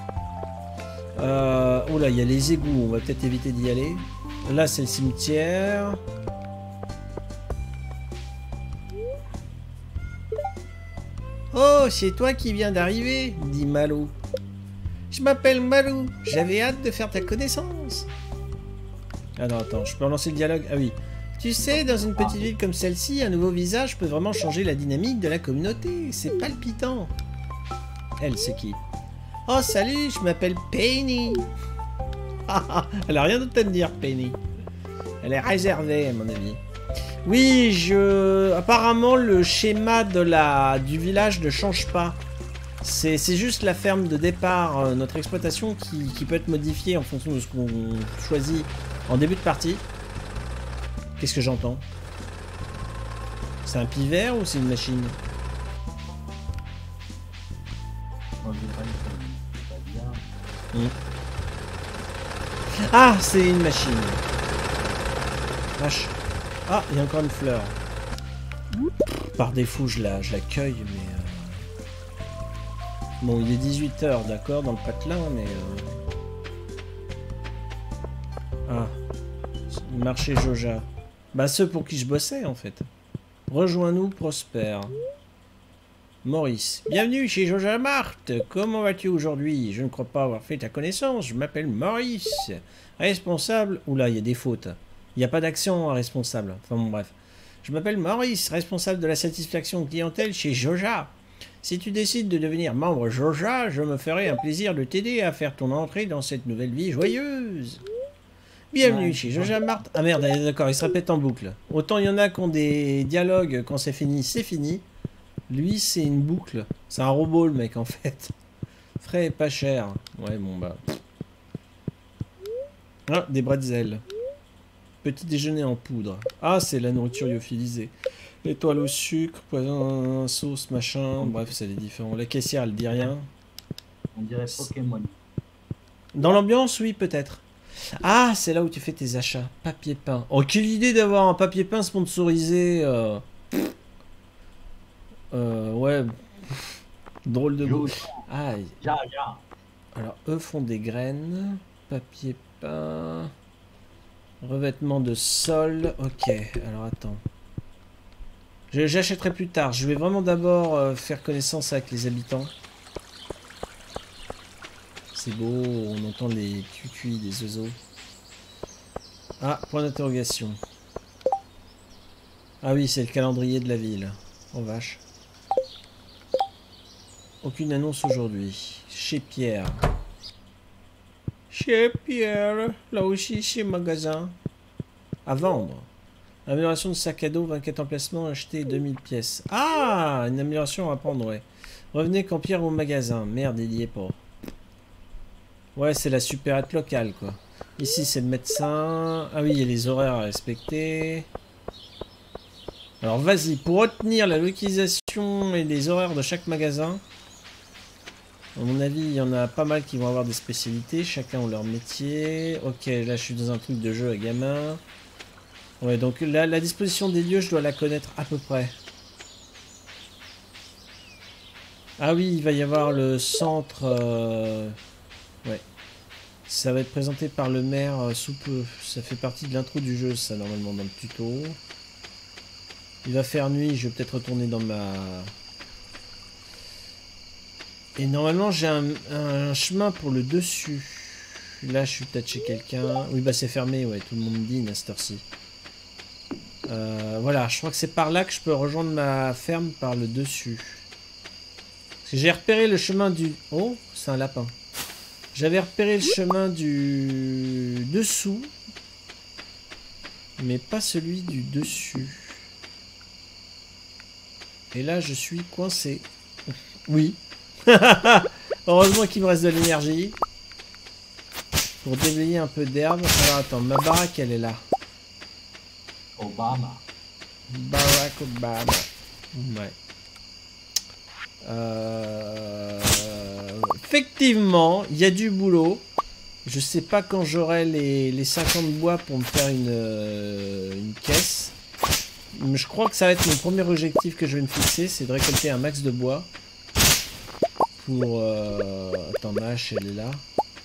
Euh... Oh là, il y a les égouts. On va peut-être éviter d'y aller. Là, c'est le cimetière. Oh, c'est toi qui viens d'arriver, dit Malou. Je m'appelle Malou. J'avais hâte de faire ta connaissance. Ah non, attends, je peux relancer le dialogue. Ah oui. Tu sais, dans une petite ville comme celle-ci, un nouveau visage peut vraiment changer la dynamique de la communauté. C'est palpitant. Elle, c'est qui? Oh, salut, je m'appelle Penny. Elle a rien d'autre à me dire, Penny. Elle est réservée, à mon avis. Oui, je... Apparemment, le schéma de la... du village ne change pas. C'est juste la ferme de départ, euh, notre exploitation, qui... qui peut être modifiée en fonction de ce qu'on choisit en début de partie. Qu'est-ce que j'entends? C'est un pivert ou c'est une machine? Mmh. Ah, c'est une machine. Vache. Ah, il y a encore une fleur. Par défaut, je la, je la cueille, mais... Euh... Bon, il est dix-huit heures, d'accord, dans le patelin, mais... Euh... Ah. Le marché Joja. Bah, ceux pour qui je bossais, en fait. Rejoins-nous, Prosper. Maurice. Bienvenue chez Joja Marthe. Comment vas-tu aujourd'hui? Je ne crois pas avoir fait ta connaissance. Je m'appelle Maurice. Responsable... Oula, il y a des fautes. Il n'y a pas d'accent à responsable. Enfin bon, bref. Je m'appelle Maurice, responsable de la satisfaction clientèle chez Joja. Si tu décides de devenir membre Joja, je me ferai un plaisir de t'aider à faire ton entrée dans cette nouvelle vie joyeuse. Bienvenue ouais, chez Joja Marthe. Ah merde, d'accord, il se répète en boucle. Autant il y en a qui ont des dialogues, quand c'est fini, c'est fini. Lui, c'est une boucle. C'est un robot, le mec, en fait. Frais et pas cher. Ouais, bon, bah... Ah, des bretzels. Petit déjeuner en poudre. Ah, c'est la nourriture lyophilisée. Étoile au sucre, poison, sauce, machin. Bref, c'est les différents. La caissière, elle dit rien. On dirait Pokémon. Dans l'ambiance, oui, peut-être. Ah, c'est là où tu fais tes achats. Papier peint. Oh, quelle idée d'avoir un papier peint sponsorisé. Euh... Euh, ouais. Drôle de goût. Aïe. Alors, eux font des graines. Papier peint. Revêtement de sol. Ok, alors attends. J'achèterai plus tard. Je vais vraiment d'abord euh, faire connaissance avec les habitants. C'est beau, on entend les cucuis des oiseaux. Ah, point d'interrogation. Ah oui, c'est le calendrier de la ville. Oh vache. Aucune annonce aujourd'hui. Chez Pierre. Chez Pierre. Là aussi, chez magasin. À vendre. Amélioration de sac à dos, vingt-quatre emplacements, acheter deux mille pièces. Ah, une amélioration à prendre, ouais. Revenez quand Pierre au magasin. Merde, il y est pas. Ouais, c'est la supérette locale, quoi. Ici, c'est le médecin. Ah oui, il y a les horaires à respecter. Alors, vas-y. Pour retenir la localisation et les horaires de chaque magasin, à mon avis, il y en a pas mal qui vont avoir des spécialités. Chacun ont leur métier. Ok, là, je suis dans un truc de jeu à gamin. Ouais, donc la, la disposition des lieux, je dois la connaître à peu près. Ah oui, il va y avoir le centre... Euh... Ouais. Ça va être présenté par le maire euh, sous peu. Ça fait partie de l'intro du jeu, ça, normalement, dans le tuto. Il va faire nuit, je vais peut-être retourner dans ma... Et normalement, j'ai un, un chemin pour le dessus. Là, je suis peut-être chez quelqu'un. Oui, bah c'est fermé, ouais, tout le monde dit à cette heure-ci. Euh, voilà, je crois que c'est par là que je peux rejoindre ma ferme par le dessus. Parce que j'ai repéré le chemin du... Oh, c'est un lapin. J'avais repéré le chemin du dessous, mais pas celui du dessus. Et là, je suis coincé. Oui. Heureusement qu'il me reste de l'énergie pour déblayer un peu d'herbe. Alors attends, ma baraque, elle est là. Obama. Barack Obama. Ouais. Euh... Effectivement, il y a du boulot. Je sais pas quand j'aurai les, les cinquante bois pour me faire une, euh, une caisse. Mais je crois que ça va être mon premier objectif que je vais me fixer, c'est de récolter un max de bois. Pour... Euh... Attends, ma hache, elle est là.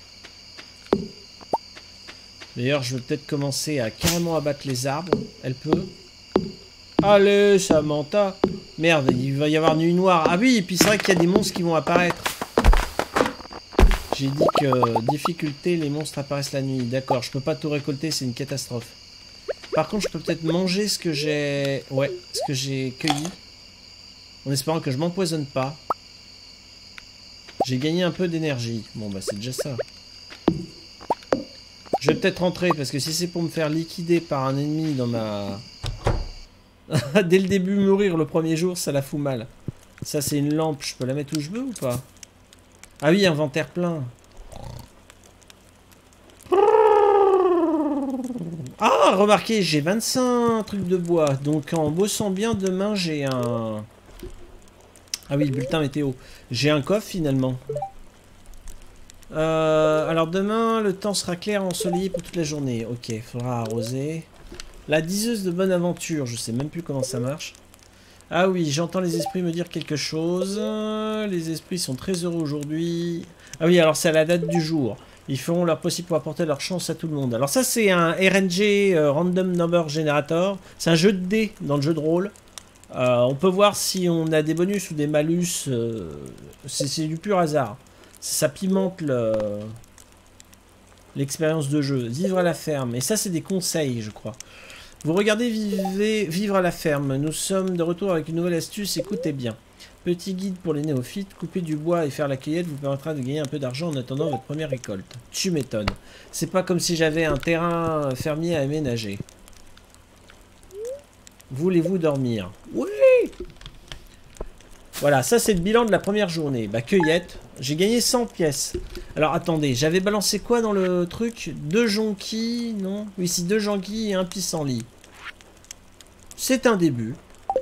D'ailleurs, je vais peut-être commencer à carrément abattre les arbres. Elle peut. Allez, Samantha. Merde, il va y avoir nuit noire. Ah oui, et puis c'est vrai qu'il y a des monstres qui vont apparaître. J'ai dit que difficulté, les monstres apparaissent la nuit. D'accord, je peux pas tout récolter, c'est une catastrophe. Par contre, je peux peut-être manger ce que j'ai... Ouais, ce que j'ai cueilli. En espérant que je m'empoisonne pas. J'ai gagné un peu d'énergie. Bon, bah c'est déjà ça. Je vais peut-être rentrer, parce que si c'est pour me faire liquider par un ennemi dans ma... Dès le début, mourir le premier jour, ça la fout mal. Ça, c'est une lampe. Je peux la mettre où je veux ou pas? Ah oui, inventaire plein. Ah, remarquez, j'ai vingt-cinq trucs de bois. Donc, en bossant bien, demain, j'ai un... Ah oui, le bulletin météo. J'ai un coffre, finalement. Euh, alors, demain, le temps sera clair, ensoleillé pour toute la journée. Ok, il faudra arroser. La diseuse de bonne aventure. Je sais même plus comment ça marche. Ah oui, j'entends les esprits me dire quelque chose. Les esprits sont très heureux aujourd'hui. Ah oui, alors c'est à la date du jour. Ils feront leur possible pour apporter leur chance à tout le monde. Alors ça, c'est un R N G, euh, Random Number Generator. C'est un jeu de dés dans le jeu de rôle. Euh, on peut voir si on a des bonus ou des malus. Euh, c'est du pur hasard. Ça pimente l'expérience de jeu. Vivre à la ferme. Et ça, c'est des conseils, je crois. Vous regardez vivez, Vivre à la ferme. Nous sommes de retour avec une nouvelle astuce. Écoutez bien. Petit guide pour les néophytes. Couper du bois et faire la cueillette vous permettra de gagner un peu d'argent en attendant votre première récolte. Tu m'étonnes. C'est pas comme si j'avais un terrain fermier à aménager. Voulez-vous dormir? Oui. Voilà, ça c'est le bilan de la première journée. Bah, cueillette. J'ai gagné cent pièces. Alors attendez, j'avais balancé quoi dans le truc? Deux jonquilles, non? Oui, si, deux jonquilles et un pissenlit. C'est un début.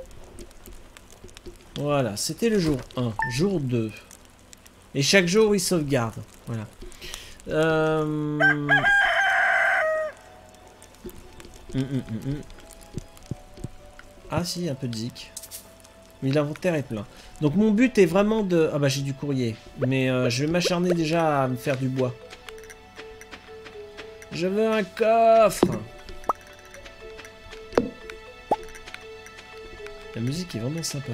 Voilà, c'était le jour un. Jour deux. Et chaque jour, il sauvegarde. Voilà. Euh... Hum, hum, hum, hum. Ah si, un peu de zik. Mais l'inventaire est plein. Donc mon but est vraiment de... Ah bah j'ai du courrier. Mais euh, je vais m'acharner déjà à me faire du bois. Je veux un coffre. La musique est vraiment sympa.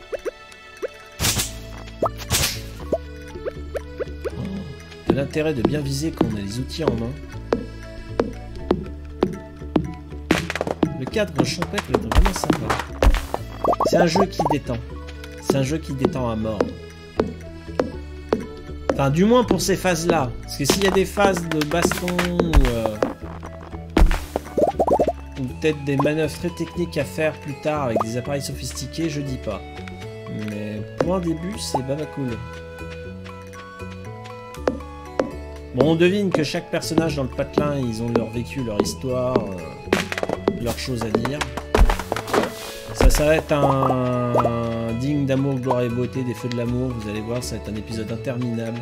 Oh, de l'intérêt de bien viser quand on a les outils en main. Le cadre champêtre est vraiment sympa. C'est un jeu qui détend. C'est un jeu qui détend à mort. Enfin, du moins pour ces phases-là. Parce que s'il y a des phases de baston ou, euh, ou peut-être des manœuvres très techniques à faire plus tard avec des appareils sophistiqués, je dis pas. Mais pour un début, c'est baba cool. Bon, on devine que chaque personnage dans le patelin, ils ont leur vécu, leur histoire, euh, leurs choses à dire. Ça, ça va être un, un digne d'amour, gloire et beauté, des feux de l'amour. Vous allez voir, ça va être un épisode interminable.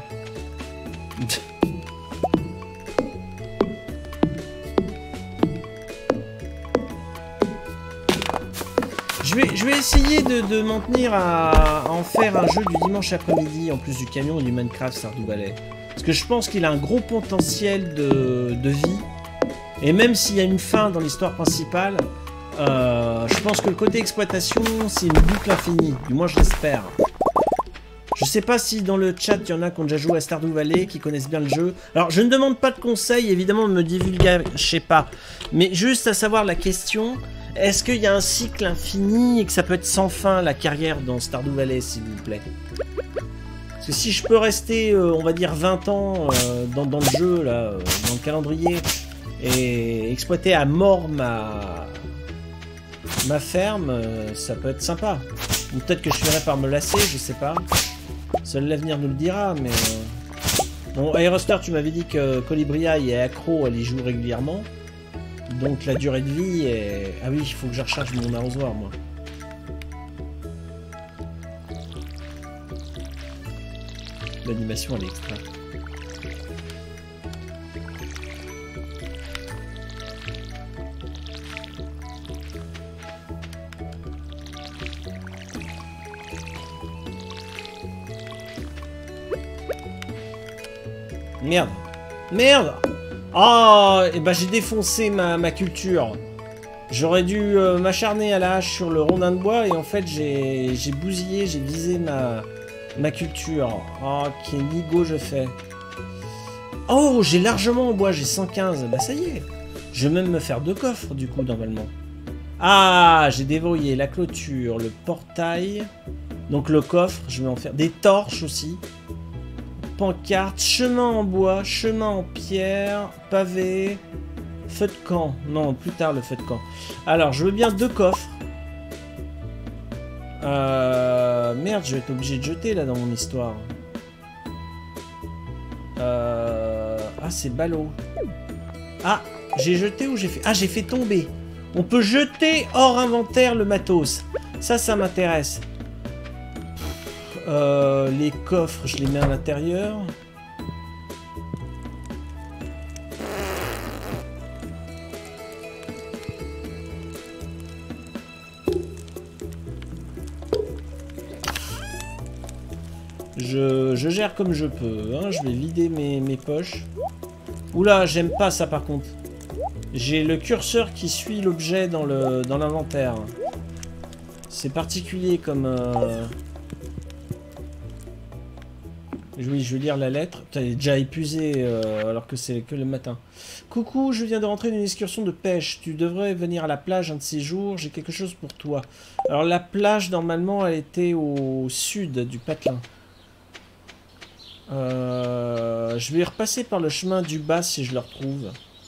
Je Je vais, je vais essayer de, de m'en tenir à, à en faire un jeu du dimanche après-midi, en plus du camion et du Minecraft Stardew Valley. Parce que je pense qu'il a un gros potentiel de, de vie. Et même s'il y a une fin dans l'histoire principale, euh, je pense que le côté exploitation, c'est une boucle infinie. Du moins, je l'espère. Je sais pas si dans le chat, il y en a qui ont déjà joué à Stardew Valley, qui connaissent bien le jeu. Alors, je ne demande pas de conseils, évidemment, ne me divulguez, je sais pas. Mais juste à savoir la question... Est-ce qu'il y a un cycle infini et que ça peut être sans fin la carrière dans Stardew Valley, s'il vous plaît? Parce que si je peux rester, euh, on va dire, vingt ans euh, dans, dans le jeu, là, euh, dans le calendrier, et exploiter à mort ma, ma ferme, euh, ça peut être sympa. Ou peut-être que je finirai par me lasser, je sais pas. Seul l'avenir nous le dira, mais... Euh... Bon, Aerostar, tu m'avais dit que Colibria est accro, elle y joue régulièrement. Donc la durée de vie est... Ah oui, il faut que je recharge mon arrosoir, moi. L'animation, elle est extra. Merde. Merde. Ah, et bah j'ai défoncé ma, ma culture. J'aurais dû euh, m'acharner à la hache sur le rondin de bois et en fait j'ai bousillé, j'ai visé ma, ma culture. Oh, quel nigo je fais. Oh, j'ai largement en bois, j'ai cent quinze. Bah ça y est. Je vais même me faire deux coffres du coup normalement. Ah, j'ai déverrouillé la clôture, le portail. Donc le coffre, je vais en faire des torches aussi. Pancarte, chemin en bois, chemin en pierre, pavé, feu de camp. Non, plus tard le feu de camp. Alors, je veux bien deux coffres. Euh... Merde, je vais être obligé de jeter là dans mon histoire. Euh... Ah, c'est ballot. Ah, j'ai jeté ou j'ai fait... Ah, j'ai fait tomber. On peut jeter hors inventaire le matos. Ça, ça m'intéresse. Euh, les coffres, je les mets à l'intérieur. Je, je gère comme je peux. Hein. Je vais vider mes, mes poches. Oula, j'aime pas ça par contre. J'ai le curseur qui suit l'objet dans le dans l'inventaire. C'est particulier comme... Euh... Oui, je vais lire la lettre. Putain, elle est déjà épuisée euh, alors que c'est que le matin. Coucou, je viens de rentrer d'une excursion de pêche. Tu devrais venir à la plage un de ces jours. J'ai quelque chose pour toi. Alors la plage, normalement, elle était au sud du patelin. Euh, je vais repasser par le chemin du bas si je le retrouve.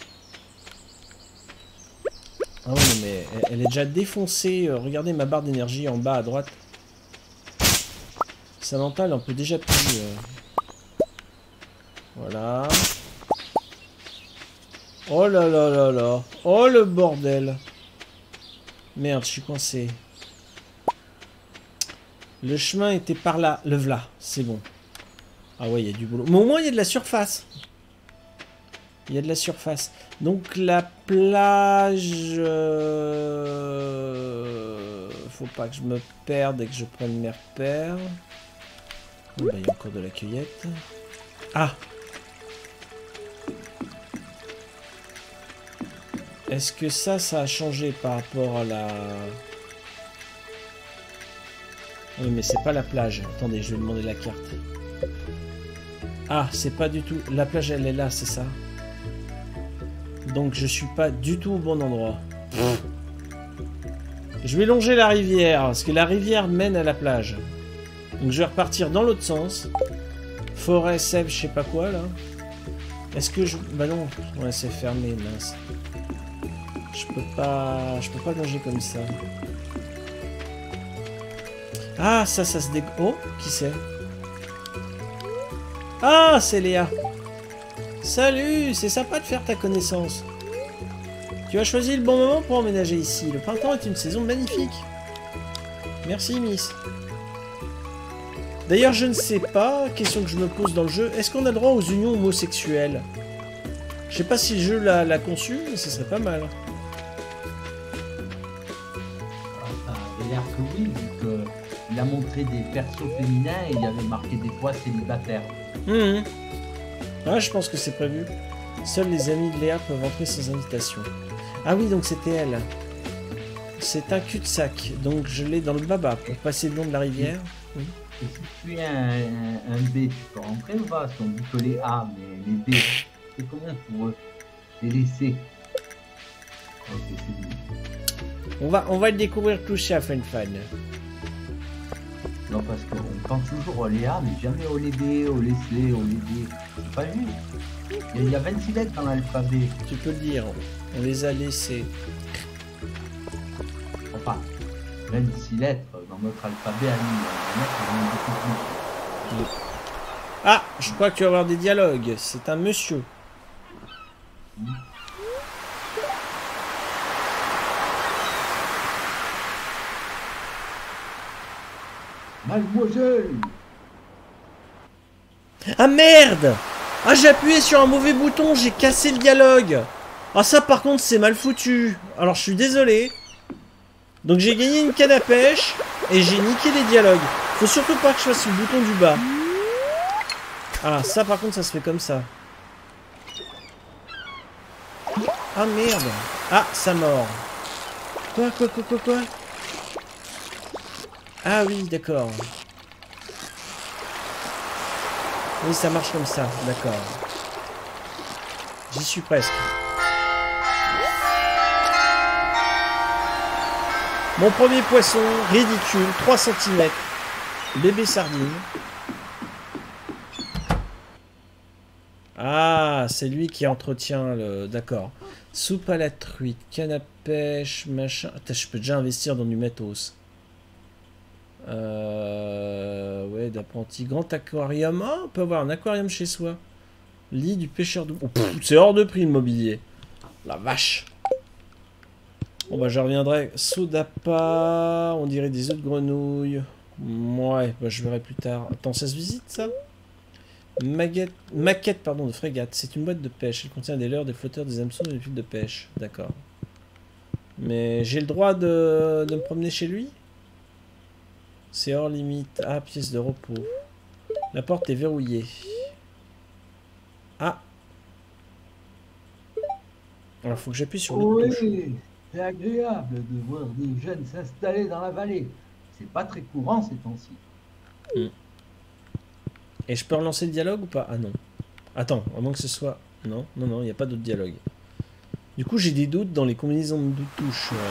Ah oui, mais elle, elle est déjà défoncée. Regardez ma barre d'énergie en bas à droite. Samantha, elle en peut déjà plus. Euh... Voilà. Oh là là là là. Oh le bordel. Merde, je suis coincé. Le chemin était par là. Le v'là, c'est bon. Ah ouais, il y a du boulot. Mais au moins, il y a de la surface. Il y a de la surface. Donc la plage... Euh... Faut pas que je me perde et que je prenne mes repères. Oh, bah, il y a encore de la cueillette. Ah! Est-ce que ça, ça a changé par rapport à la... Oui, mais c'est pas la plage. Attendez, je vais demander la carte. Ah, c'est pas du tout... La plage, elle est là, c'est ça? Donc, je suis pas du tout au bon endroit. Je vais longer la rivière, parce que la rivière mène à la plage. Donc, je vais repartir dans l'autre sens. Forêt, sève, je sais pas quoi, là. Est-ce que je... Bah non, ouais, c'est fermé, mince. Je peux pas... Je peux pas longer comme ça. Ah, ça, ça se dé... Oh, qui c'est? Ah, c'est Léa. Salut, c'est sympa de faire ta connaissance. Tu as choisi le bon moment pour emménager ici. Le printemps est une saison magnifique. Merci, Miss. D'ailleurs, je ne sais pas, question que je me pose dans le jeu, est-ce qu'on a droit aux unions homosexuelles? Je sais pas si le jeu l'a conçu, mais ce serait pas mal. Ça avait l'air il a montré des persos féminins et il y avait marqué des fois célibataire. Mmh. Ah, je pense que c'est prévu. Seuls les amis de Léa peuvent entrer sans invitation. Ah oui, donc c'était elle. C'est un cul-de-sac, donc je l'ai dans le baba pour passer le long de la rivière. Oui. Et si tu es un, un, un B, tu peux rentrer ou pas? Parce qu'on dit que les A, mais les B, c'est comment pour eux? Et les C. Ok, c'est bien. On va, on va le découvrir tout chez Fun Fun. Non, parce qu'on pense toujours au les A, mais jamais au les B, au les C, au les D. C'est pas juste. Il y a vingt-six lettres dans l'alphabet. Tu peux le dire, on les a laissés. Enfin, vingt-six lettres dans notre alphabet à nous. Il y en a beaucoup plus. Ah, je crois que tu vas avoir des dialogues. C'est un monsieur. Mmh. Mademoiselle! Ah merde! Ah, j'ai appuyé sur un mauvais bouton, j'ai cassé le dialogue. Ah, ça par contre c'est mal foutu. Alors je suis désolé. Donc j'ai gagné une canne à pêche et j'ai niqué les dialogues. Faut surtout pas que je fasse le bouton du bas. Ah, ça par contre ça se fait comme ça. Ah merde. Ah, ça mord. Quoi, quoi, quoi, quoi, quoi? Ah oui, d'accord. Oui, ça marche comme ça, d'accord. J'y suis presque. Mon premier poisson, ridicule, trois centimètres. Bébé sardine. Ah, c'est lui qui entretient le... D'accord. Soupe à la truite, canne à pêche, machin... Attends, je peux déjà investir dans du matos. Euh... Ouais, d'apprenti. Grand aquarium. Ah, on peut avoir un aquarium chez soi. Lit du pêcheur de... Oh, c'est hors de prix le mobilier. La vache. Bon bah je reviendrai. Sodapa. On dirait des œufs de grenouille. Ouais, bah je verrai plus tard. Attends, ça se visite ça? Maquette, maquette pardon, de frégate. C'est une boîte de pêche. Elle contient des leurres, des flotteurs, des hameçons et des fils de pêche. D'accord. Mais j'ai le droit de, de me promener chez lui? C'est hors limite. Ah, pièce de repos. La porte est verrouillée. Ah. Alors, faut que j'appuie sur le Oui, touche. c'est agréable de voir des jeunes s'installer dans la vallée. C'est pas très courant ces temps-ci. Hmm. Et je peux relancer le dialogue ou pas? Ah non. Attends, à moins que ce soit... Non, non, non, il n'y a pas d'autre dialogue. Du coup, j'ai des doutes dans les combinaisons de touches. Euh...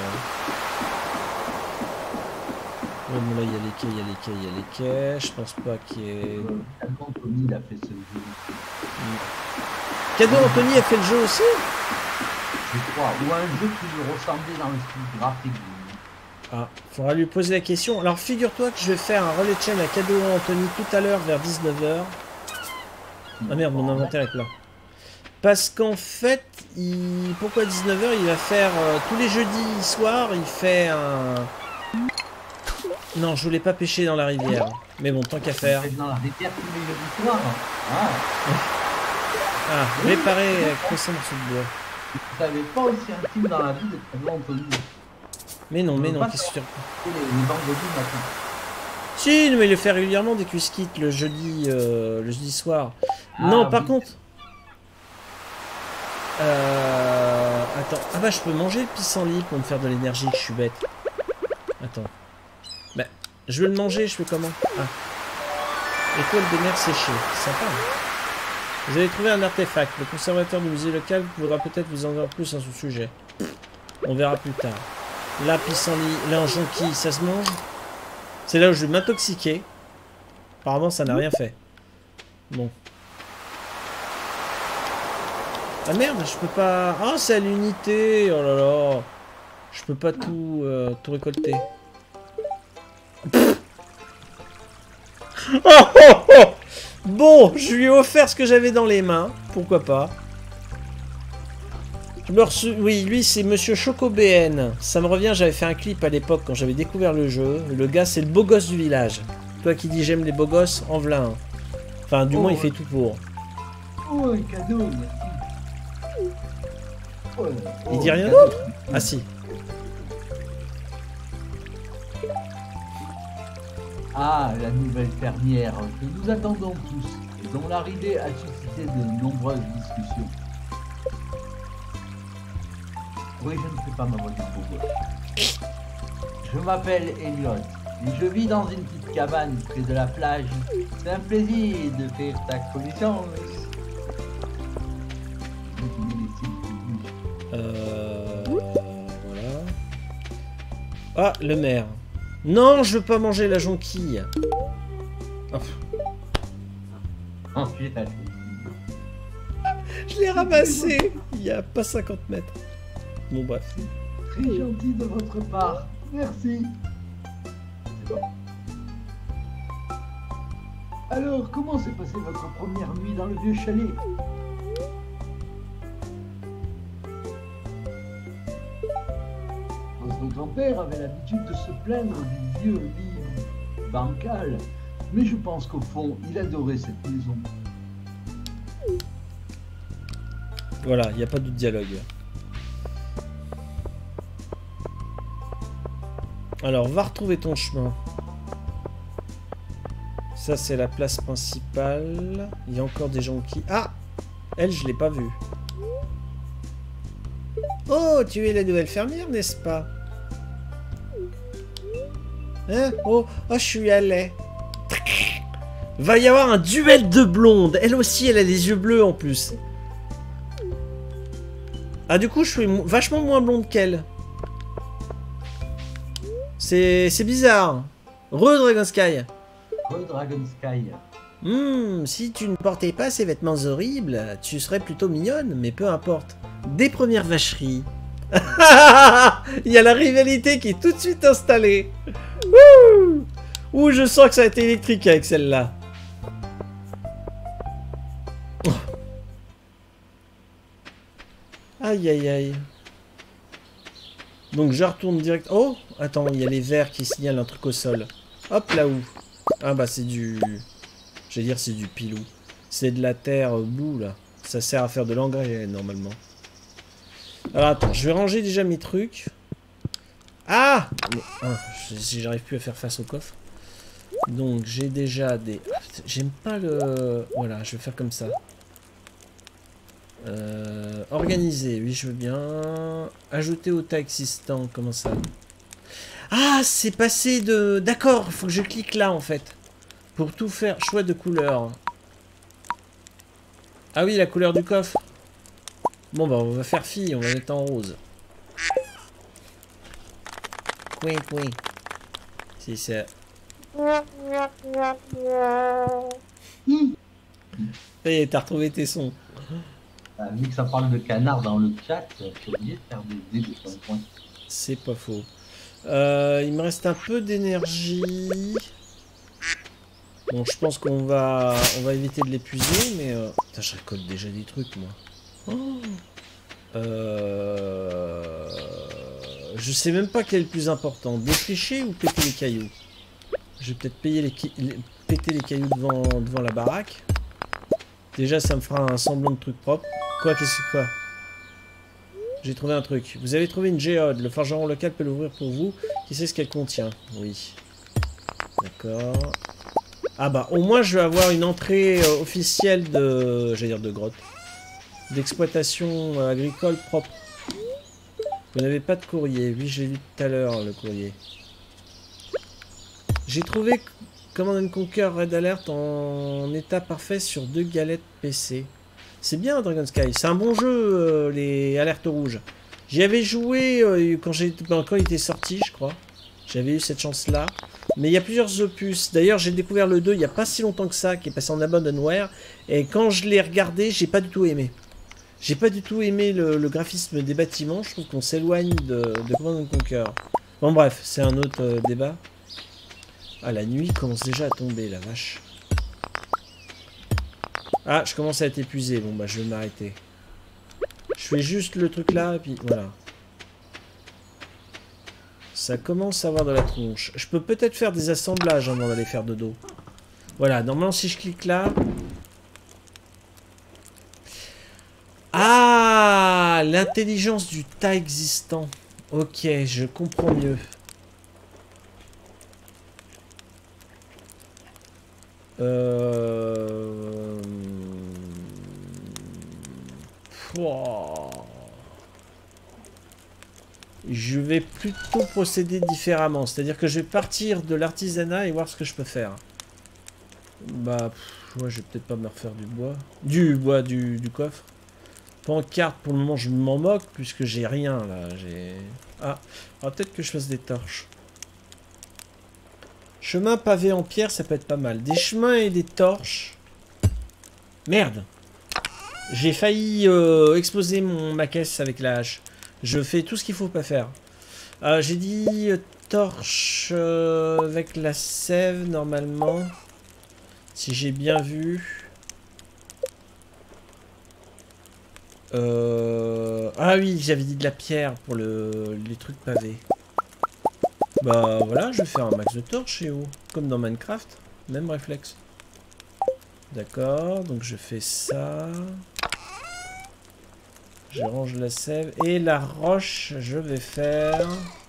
Ouais, bon, là, il y a les quais, il y a les quais, il y a les quais. Je pense pas qu'il y ait... Cadeau Anthony il a fait ce jeu. Hmm. Cadeau Anthony a fait le jeu aussi? Je crois. Ou un jeu qui lui ressemblait dans le style graphique. Ah, faudra lui poser la question. Alors, figure-toi que je vais faire un relais de chaîne à Cadeau Anthony tout à l'heure vers dix-neuf heures. Ah merde, mon inventaire est plat. Parce qu'en fait, il... pourquoi dix-neuf heures? Il va faire euh, tous les jeudis soirs, il fait un... Non, je voulais pas pêcher dans la rivière. Mais bon, tant qu'à faire. Dans la rivière tous les jeudis soirs. Ah, ah réparer croissant morceau de bois. tu savais pas aussi intime dans la vie de Cadeau Anthony. Mais non, mais non, qu'est-ce que tu... Les, les vendredis matin. Si, mais il le fait régulièrement dès qu'il se quitte le jeudi, euh, le jeudi soir. Ah, non, par oui. contre... Euh... Attends. Ah bah, je peux manger le pissenlit pour me faire de l'énergie, je suis bête. Attends. Bah, je veux le manger, je fais comment? Ah. Étoile de mer séchée. Sympa. Hein. Vous avez trouvé un artefact. Le conservateur du musée local voudra peut-être vous en dire plus à ce sujet. On verra plus tard. Là, pissenlit, là en jonquille, ça se mange. C'est là où je vais m'intoxiquer. Apparemment, ça n'a rien fait. Bon. Ah merde, je peux pas... Ah, c'est à l'unité. Oh là là. Je peux pas tout, euh, tout récolter. Oh, oh, oh. Bon, je lui ai offert ce que j'avais dans les mains. Pourquoi pas. Je me reçu... Oui, lui, c'est Monsieur Choco B N. Ça me revient, j'avais fait un clip à l'époque quand j'avais découvert le jeu. Le gars, c'est le beau gosse du village. Toi qui dis j'aime les beaux gosses, en v'là un. Enfin, du oh, moins, il fait tout pour. Oh, un cadeau, merci. Oh, il dit rien d'autre? Ah si. Ah, la nouvelle fermière que nous attendons tous et dont l'arrivée a suscité de nombreuses discussions. Oui, je ne fais pas ma voix de beau gosse. Je m'appelle Elliot et je vis dans une petite cabane près de la plage. C'est un plaisir de faire ta connaissance. Euh... Voilà. Ah, le maire. Non, je veux pas manger la jonquille. Oh. Oh, putain. Je l'ai ramassé il y a pas cinquante mètres. Bon, bref. Très gentil de votre part. Merci. C'est bon. Alors, comment s'est passée votre première nuit dans le vieux chalet? Votre grand-père avait l'habitude de se plaindre du vieux lit bancal, mais je pense qu'au fond, il adorait cette maison. Voilà, il n'y a pas de dialogue. Alors, va retrouver ton chemin. Ça, c'est la place principale. Il y a encore des gens qui... Ah! Elle, je l'ai pas vue. Oh, tu es la nouvelle fermière, n'est-ce pas? Hein? Oh, oh, je suis à lait. Va y avoir un duel de blondes. Elle aussi, elle a les yeux bleus en plus. Ah, du coup, je suis vachement moins blonde qu'elle. C'est bizarre. Re Dragon Sky. Re Dragon Sky. Hmm, si tu ne portais pas ces vêtements horribles, tu serais plutôt mignonne, mais peu importe. Des premières vacheries. Il y a la rivalité qui est tout de suite installée. Ouh, Ouh, je sens que ça a été électrique avec celle-là. Oh. Aïe, aïe, aïe. Donc je retourne direct... Oh, attends, il y a les verres qui signalent un truc au sol. Hop, là-haut. Ah bah c'est du... Je vais dire c'est du pilou. C'est de la terre boue, là. Ça sert à faire de l'engrais, normalement. Alors attends, je vais ranger déjà mes trucs. Ah, ah si j'arrive plus à faire face au coffre. Donc j'ai déjà des... J'aime pas le... Voilà, je vais faire comme ça. Euh, organiser, oui je veux bien. Ajouter au tas existant, comment ça? Ah, c'est passé de... D'accord, il faut que je clique là en fait. Pour tout faire, choix de couleur. Ah oui, la couleur du coffre. Bon bah on va faire fille, on va mettre en rose. Oui, oui. Si c'est... Et t'as retrouvé tes sons. Ah, vu que ça parle de canard dans le chat, je suis obligé de faire des dés de son point. C'est pas faux. Euh, il me reste un peu d'énergie. Bon, je pense qu'on va, on va éviter de l'épuiser, mais... Euh... Putain, je récolte déjà des trucs, moi. Oh. Euh... Je sais même pas quel est le plus important. Défricher ou péter les cailloux? Je vais peut-être payer les... les... péter les cailloux devant... devant la baraque. Déjà, ça me fera un semblant de truc propre. Quoi, qu'est-ce que quoi? J'ai trouvé un truc. Vous avez trouvé une géode. Le forgeron local peut l'ouvrir pour vous. Qui sait ce qu'elle contient? Oui. D'accord. Ah bah, au moins, je vais avoir une entrée euh, officielle de... J'allais dire de grotte. D'exploitation euh, agricole propre. Vous n'avez pas de courrier. Oui, j'ai vu tout à l'heure, le courrier. J'ai trouvé Command and Conquer Red Alert en état parfait sur deux galettes P C. C'est bien Dragon Sky, c'est un bon jeu, euh, les alertes rouges. J'y avais joué euh, quand, ben, quand il était sorti, je crois. J'avais eu cette chance-là. Mais il y a plusieurs opus. D'ailleurs, j'ai découvert le deux il n'y a pas si longtemps que ça, qui est passé en abandonware. Et quand je l'ai regardé, j'ai pas du tout aimé. J'ai pas du tout aimé le, le graphisme des bâtiments. Je trouve qu'on s'éloigne de, de Command and Conquer. Bon bref, c'est un autre euh, débat. Ah, la nuit commence déjà à tomber, la vache. Ah, je commence à être épuisé. Bon, bah, je vais m'arrêter. Je fais juste le truc là, et puis voilà. Ça commence à avoir de la tronche. Je peux peut-être faire des assemblages avant d'aller faire de dos. Voilà, normalement, si je clique là... Ah, l'intelligence du tas existant. Ok, je comprends mieux. Euh... Pouah. Je vais plutôt procéder différemment. C'est-à-dire que je vais partir de l'artisanat et voir ce que je peux faire. Bah, pff, ouais, je vais peut-être pas me refaire du bois. Du bois du, du coffre. Pancarte, pour le moment, je m'en moque puisque j'ai rien là. J'ai. Ah, alors peut-être que je fasse des torches. Chemin pavé en pierre, ça peut être pas mal. Des chemins et des torches. Merde. J'ai failli euh, exploser mon, ma caisse avec la hache. Je fais tout ce qu'il faut pas faire. Euh, J'ai dit euh, torche euh, avec la sève normalement. Si j'ai bien vu. Euh... Ah oui, j'avais dit de la pierre pour le, les trucs pavés. Bah voilà, je vais faire un max de torches et où comme dans Minecraft. Même réflexe. D'accord, donc je fais ça. Je range la sève. Et la roche, je vais faire...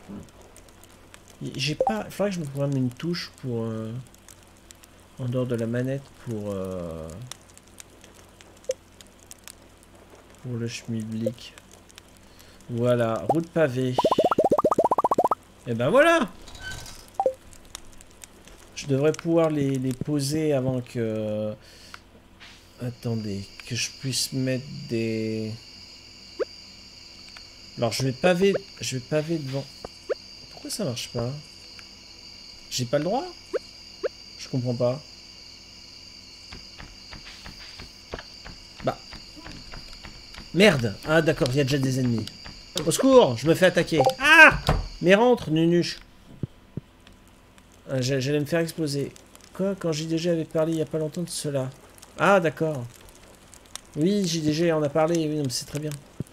J'ai pas... Il faudrait que je me programme une touche pour... Euh... En dehors de la manette pour... Euh... Pour le schmilblick. Voilà, route pavée. Et ben voilà! Je devrais pouvoir les, les poser avant que... Attendez, que je puisse mettre des... Alors je vais paver, je vais paver devant. Pourquoi ça marche pas? J'ai pas le droit? Je comprends pas. Bah. Merde. Ah d'accord, il y a déjà des ennemis. Au secours, je me fais attaquer. Ah! Mais rentre, nunuche. Ah, j'allais me faire exploser. Quoi? Quand J D G avait parlé il y a pas longtemps de cela. Ah d'accord. Oui, J D G en a parlé, oui, non mais c'est très bien.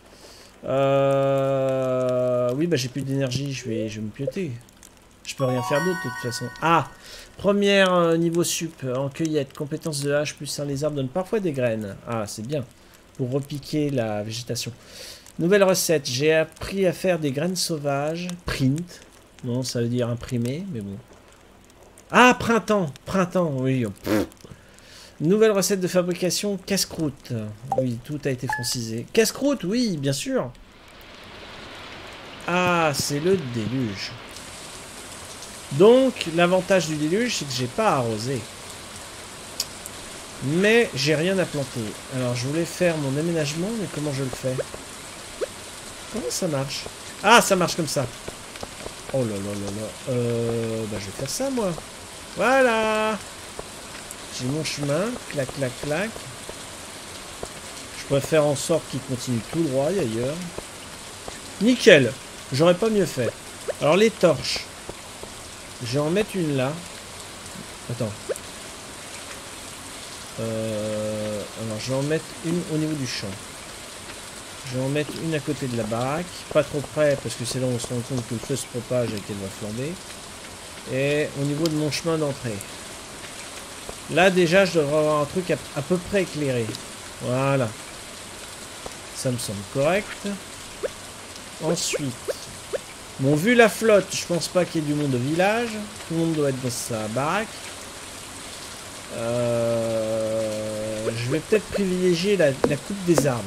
Euh... Oui, bah j'ai plus d'énergie, je vais, je vais me pioter. Je peux rien faire d'autre de toute façon. Ah! Première euh, niveau sup, en cueillette, compétence de hache plus un, les arbres donnent parfois des graines. Ah, c'est bien. Pour repiquer la végétation. Nouvelle recette, j'ai appris à faire des graines sauvages. Print. Non, ça veut dire imprimer, mais bon. Ah, printemps! Printemps, oui. Pff. Nouvelle recette de fabrication, casse-croûte. Oui, tout a été francisé. Casse-croûte, oui, bien sûr. Ah, c'est le déluge. Donc, l'avantage du déluge, c'est que j'ai pas arrosé. Mais j'ai rien à planter. Alors, je voulais faire mon aménagement, mais comment je le fais? Comment ça marche? Ah, ça marche comme ça. Oh là là là là. Euh, bah, je vais faire ça, moi. Voilà. J'ai mon chemin, clac, clac, clac. Je pourrais faire en sorte qu'il continue tout droit, d'ailleurs. Nickel. J'aurais pas mieux fait. Alors, les torches. Je vais en mettre une là. Attends. Euh, alors, je vais en mettre une au niveau du champ. Je vais en mettre une à côté de la baraque. Pas trop près, parce que c'est là où on se rend compte que le feu se propage et qu'elle va flamber. Et au niveau de mon chemin d'entrée. Là, déjà, je devrais avoir un truc à, à peu près éclairé. Voilà. Ça me semble correct. Ensuite. Bon, vu la flotte, je pense pas qu'il y ait du monde au village. Tout le monde doit être dans sa baraque. Euh, je vais peut-être privilégier la, la coupe des arbres.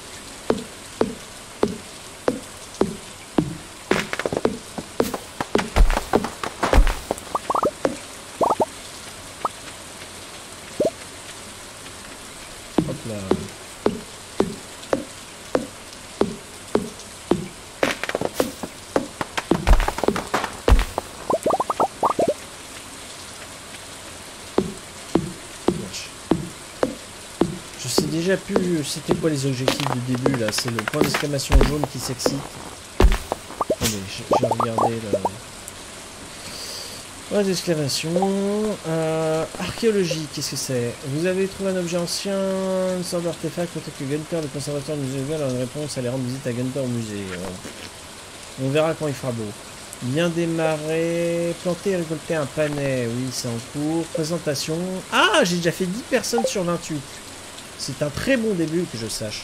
Déjà plus c'était quoi les objectifs du début là, c'est le point d'exclamation jaune qui s'excite. Attendez, j'ai regardé là. Point d'exclamation. Euh, archéologie, qu'est-ce que c'est? Vous avez trouvé un objet ancien, une sorte d'artefact, peut-être que Gunter, le conservateur du musée, a une réponse, allez rendre visite à Gunter au musée. On verra quand il fera beau. Bien démarrer, planter et récolter un panais, oui c'est en cours. Présentation. Ah, j'ai déjà fait dix personnes sur vingt-huit. C'est un très bon début, que je sache.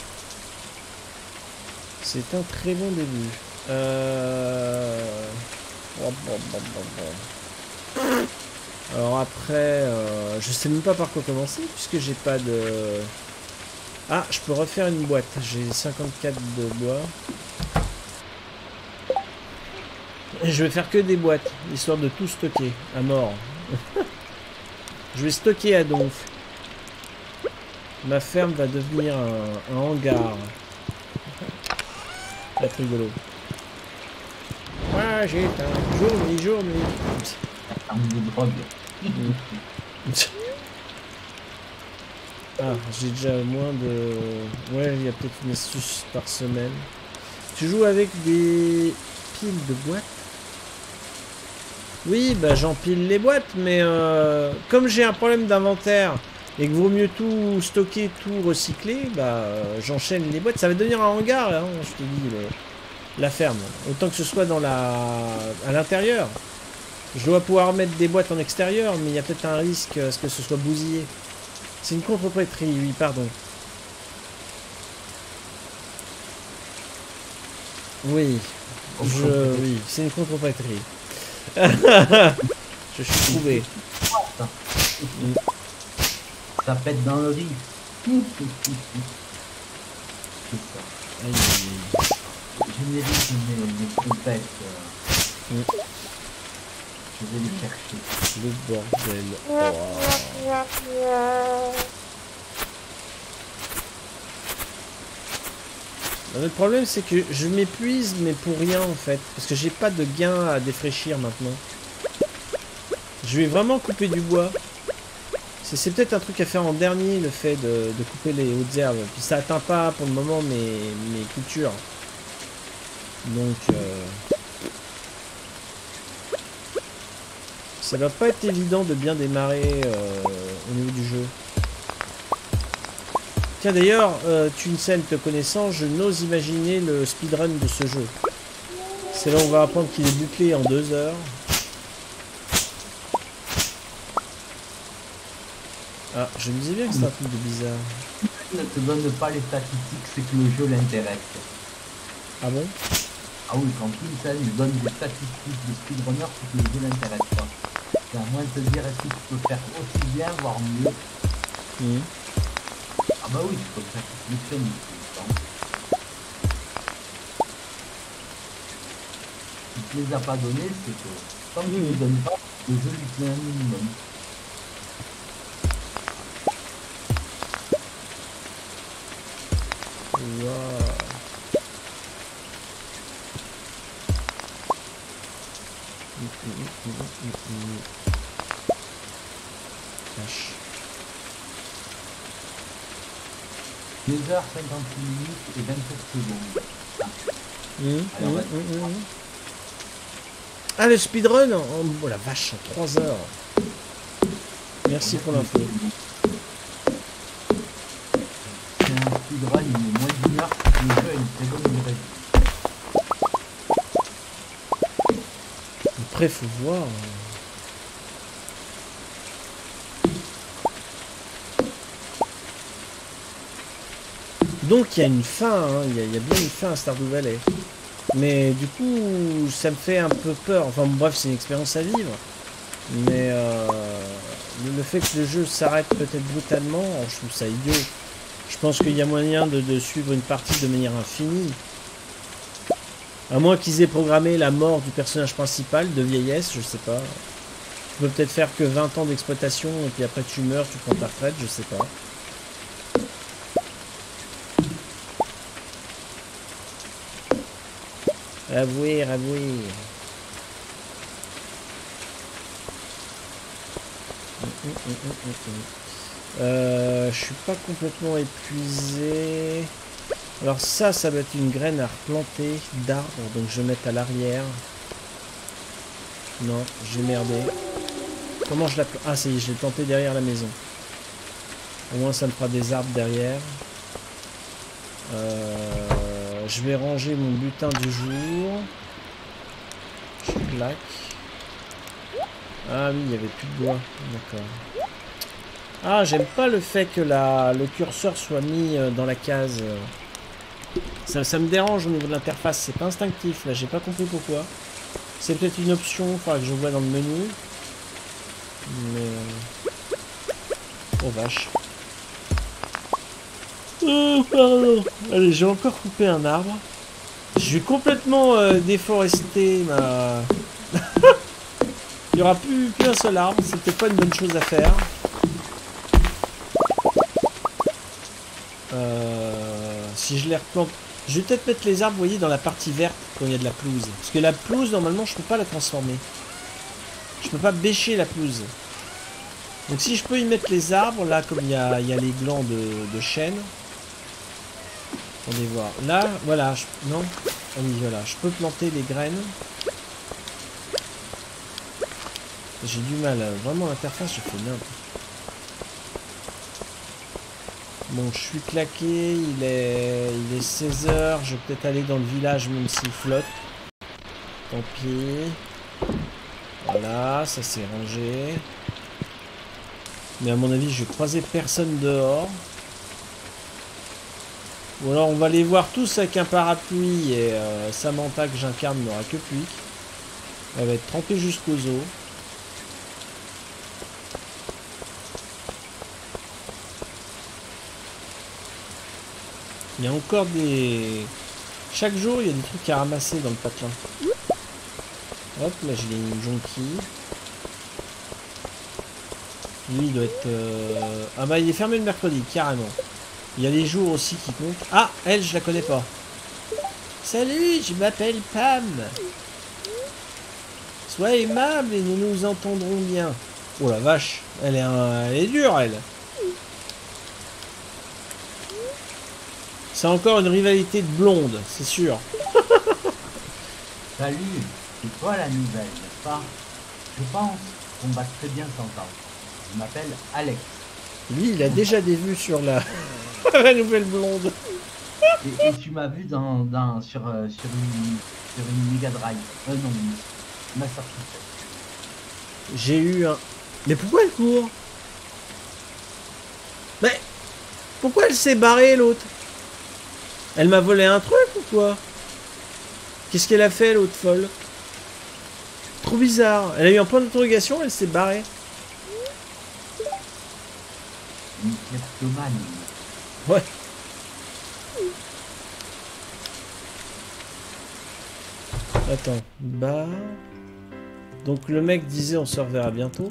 C'est un très bon début. Euh... Alors après, euh, je sais même pas par quoi commencer puisque j'ai pas de... Ah, je peux refaire une boîte. J'ai cinquante-quatre de bois. Et je vais faire que des boîtes, histoire de tout stocker à mort. Je vais stocker à donf. Ma ferme va devenir un, un hangar. Ça va être rigolo. Ouais, j'ai un journée, journée. Un de drogue. Ah, j'ai déjà moins de... Ouais, il y a peut-être une astuce par semaine. Tu joues avec des piles de boîtes? Oui, bah j'empile les boîtes, mais euh, comme j'ai un problème d'inventaire et que vaut mieux tout stocker, tout recycler, bah euh, j'enchaîne les boîtes. Ça va devenir un hangar, hein, je te dis, le, la ferme. Autant que ce soit dans la, à l'intérieur. Je dois pouvoir mettre des boîtes en extérieur, mais il y a peut-être un risque à ce que ce soit bousillé. C'est une contreprêtrie, oui, pardon. Oui, je, oui, c'est une contreprêtrie. Je suis trouvé. Ça pète dans le riz. C'est ça. Aïe, aïe, aïe. Je mérite mes, mes trompettes. Mm. Je vais les chercher. Le bordel. Oh. Le problème c'est que je m'épuise mais pour rien en fait. Parce que j'ai pas de gain à défraîchir maintenant. Je vais vraiment couper du bois. C'est peut-être un truc à faire en dernier, le fait de, de couper les hautes herbes. Puis ça atteint pas pour le moment mes, mes cultures. Donc euh, ça va pas être évident de bien démarrer euh, au niveau du jeu. Tiens d'ailleurs, euh, Tuncel te connaissant, je n'ose imaginer le speedrun de ce jeu. C'est là où on va apprendre qu'il est bouclé en deux heures. Ah, je me disais bien que c'était un truc de bizarre. Ne te donne pas les statistiques, c'est que le jeu l'intéresse. Ah bon? Ah oui, quand Tuncel lui donne des statistiques de speedrunner, c'est que le jeu l'intéresse pas. C'est à moins de te dire est-ce que tu peux faire aussi bien, voire mieux. Mmh. Ah bah oui, c'est comme ça qu'il fonctionne. Il te les a pas donnés, c'est que tant qu'il ne les donne pas, le jeu lui plaît un minimum. Wow. Vache. deux heures cinquante-huit minutes et vingt-sept secondes. Mmh, Alors, mmh, ouais. mmh, mmh. Ah, le speedrun en... Oh la vache, en trois heures. Merci pour l'info. C'est un speedrun, il est moins d'une heure, le jeu a une très bonne durée. Après, faut voir. Donc il y a une fin, hein. il, y a, il y a bien une fin à Stardew Valley. Mais du coup, ça me fait un peu peur. Enfin bref, c'est une expérience à vivre. Mais euh, le fait que le jeu s'arrête peut-être brutalement, je trouve ça idiot. Je pense qu'il y a moyen de, de suivre une partie de manière infinie. À moins qu'ils aient programmé la mort du personnage principal de vieillesse, je sais pas. Tu peux peut-être faire que vingt ans d'exploitation et puis après tu meurs, tu prends ta retraite, je sais pas. Avouer, avouer. Euh, je suis pas complètement épuisé. Alors ça, ça va être une graine à replanter d'arbre, donc je vais mettre à l'arrière. Non, j'ai merdé. Comment je la plante? Ah, ça y est, je l'ai planté derrière la maison. Au moins, ça me fera des arbres derrière. Euh, je vais ranger mon butin du jour. Je claque. Ah oui, il n'y avait plus de bois. D'accord. Ah, j'aime pas le fait que la, le curseur soit mis dans la case. Ça, ça me dérange au niveau de l'interface. C'est pas instinctif. Là, j'ai pas compris pourquoi. C'est peut-être une option. Il faudra que je vois dans le menu. Mais... Euh... Oh vache. Oh, pardon. Allez, j'ai encore coupé un arbre. Je vais complètement euh, déforester ma... Il n'y aura plus qu'un seul arbre, c'était pas une bonne chose à faire. Euh, si je les replante... Je vais peut-être mettre les arbres, vous voyez, dans la partie verte quand il y a de la pelouse. Parce que la pelouse, normalement, je peux pas la transformer. Je peux pas bêcher la pelouse. Donc si je peux y mettre les arbres, là, comme il y a, il y a les glands de, de chêne. Attendez voir. Là, voilà. Je, non ah oui, voilà. Je peux planter les graines. J'ai du mal. Vraiment, l'interface, je fais n'importe. Bon, je suis claqué. Il est, il est seize heures. Je vais peut-être aller dans le village, même s'il flotte. Tant pis. Voilà, ça s'est rangé. Mais à mon avis, je vais croiser personne dehors. Ou alors on va les voir tous avec un parapluie et euh, Samantha que j'incarne n'aura que pluie. Elle va être trempée jusqu'aux os. Il y a encore des... Chaque jour, il y a des trucs à ramasser dans le patelin. Hop, là j'ai une jonquille. Lui, il doit être... Euh... Ah bah, il est fermé le mercredi, carrément. Il y a les jours aussi qui comptent. Ah, elle, je la connais pas. Salut, je m'appelle Pam. Sois aimable et nous nous entendrons bien. Oh la vache, elle est, un... elle est dure, elle. C'est encore une rivalité de blondes, c'est sûr. Salut, c'est toi la nouvelle, n'est-ce pas? Je pense qu'on va très bien s'entendre. Je m'appelle Alex. Lui, il a déjà des vues sur la, la nouvelle blonde. Et, et tu m'as vu dans, dans, sur, euh, sur, une, sur une Mega Drive. Euh, non, une Master System. J'ai eu un... Mais pourquoi elle court? Mais... Pourquoi elle s'est barrée, l'autre? Elle m'a volé un truc ou quoi? Qu'est-ce qu'elle a fait, l'autre folle? Trop bizarre. Elle a eu un point d'interrogation, elle s'est barrée. Une kleptomane. Ouais. Attends. Bah... Donc le mec disait on se reverra bientôt.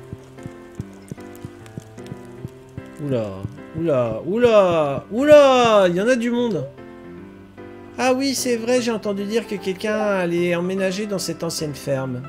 Oula. Oula. Oula. Oula. Il y en a du monde. Ah oui, c'est vrai, j'ai entendu dire que quelqu'un allait emménager dans cette ancienne ferme.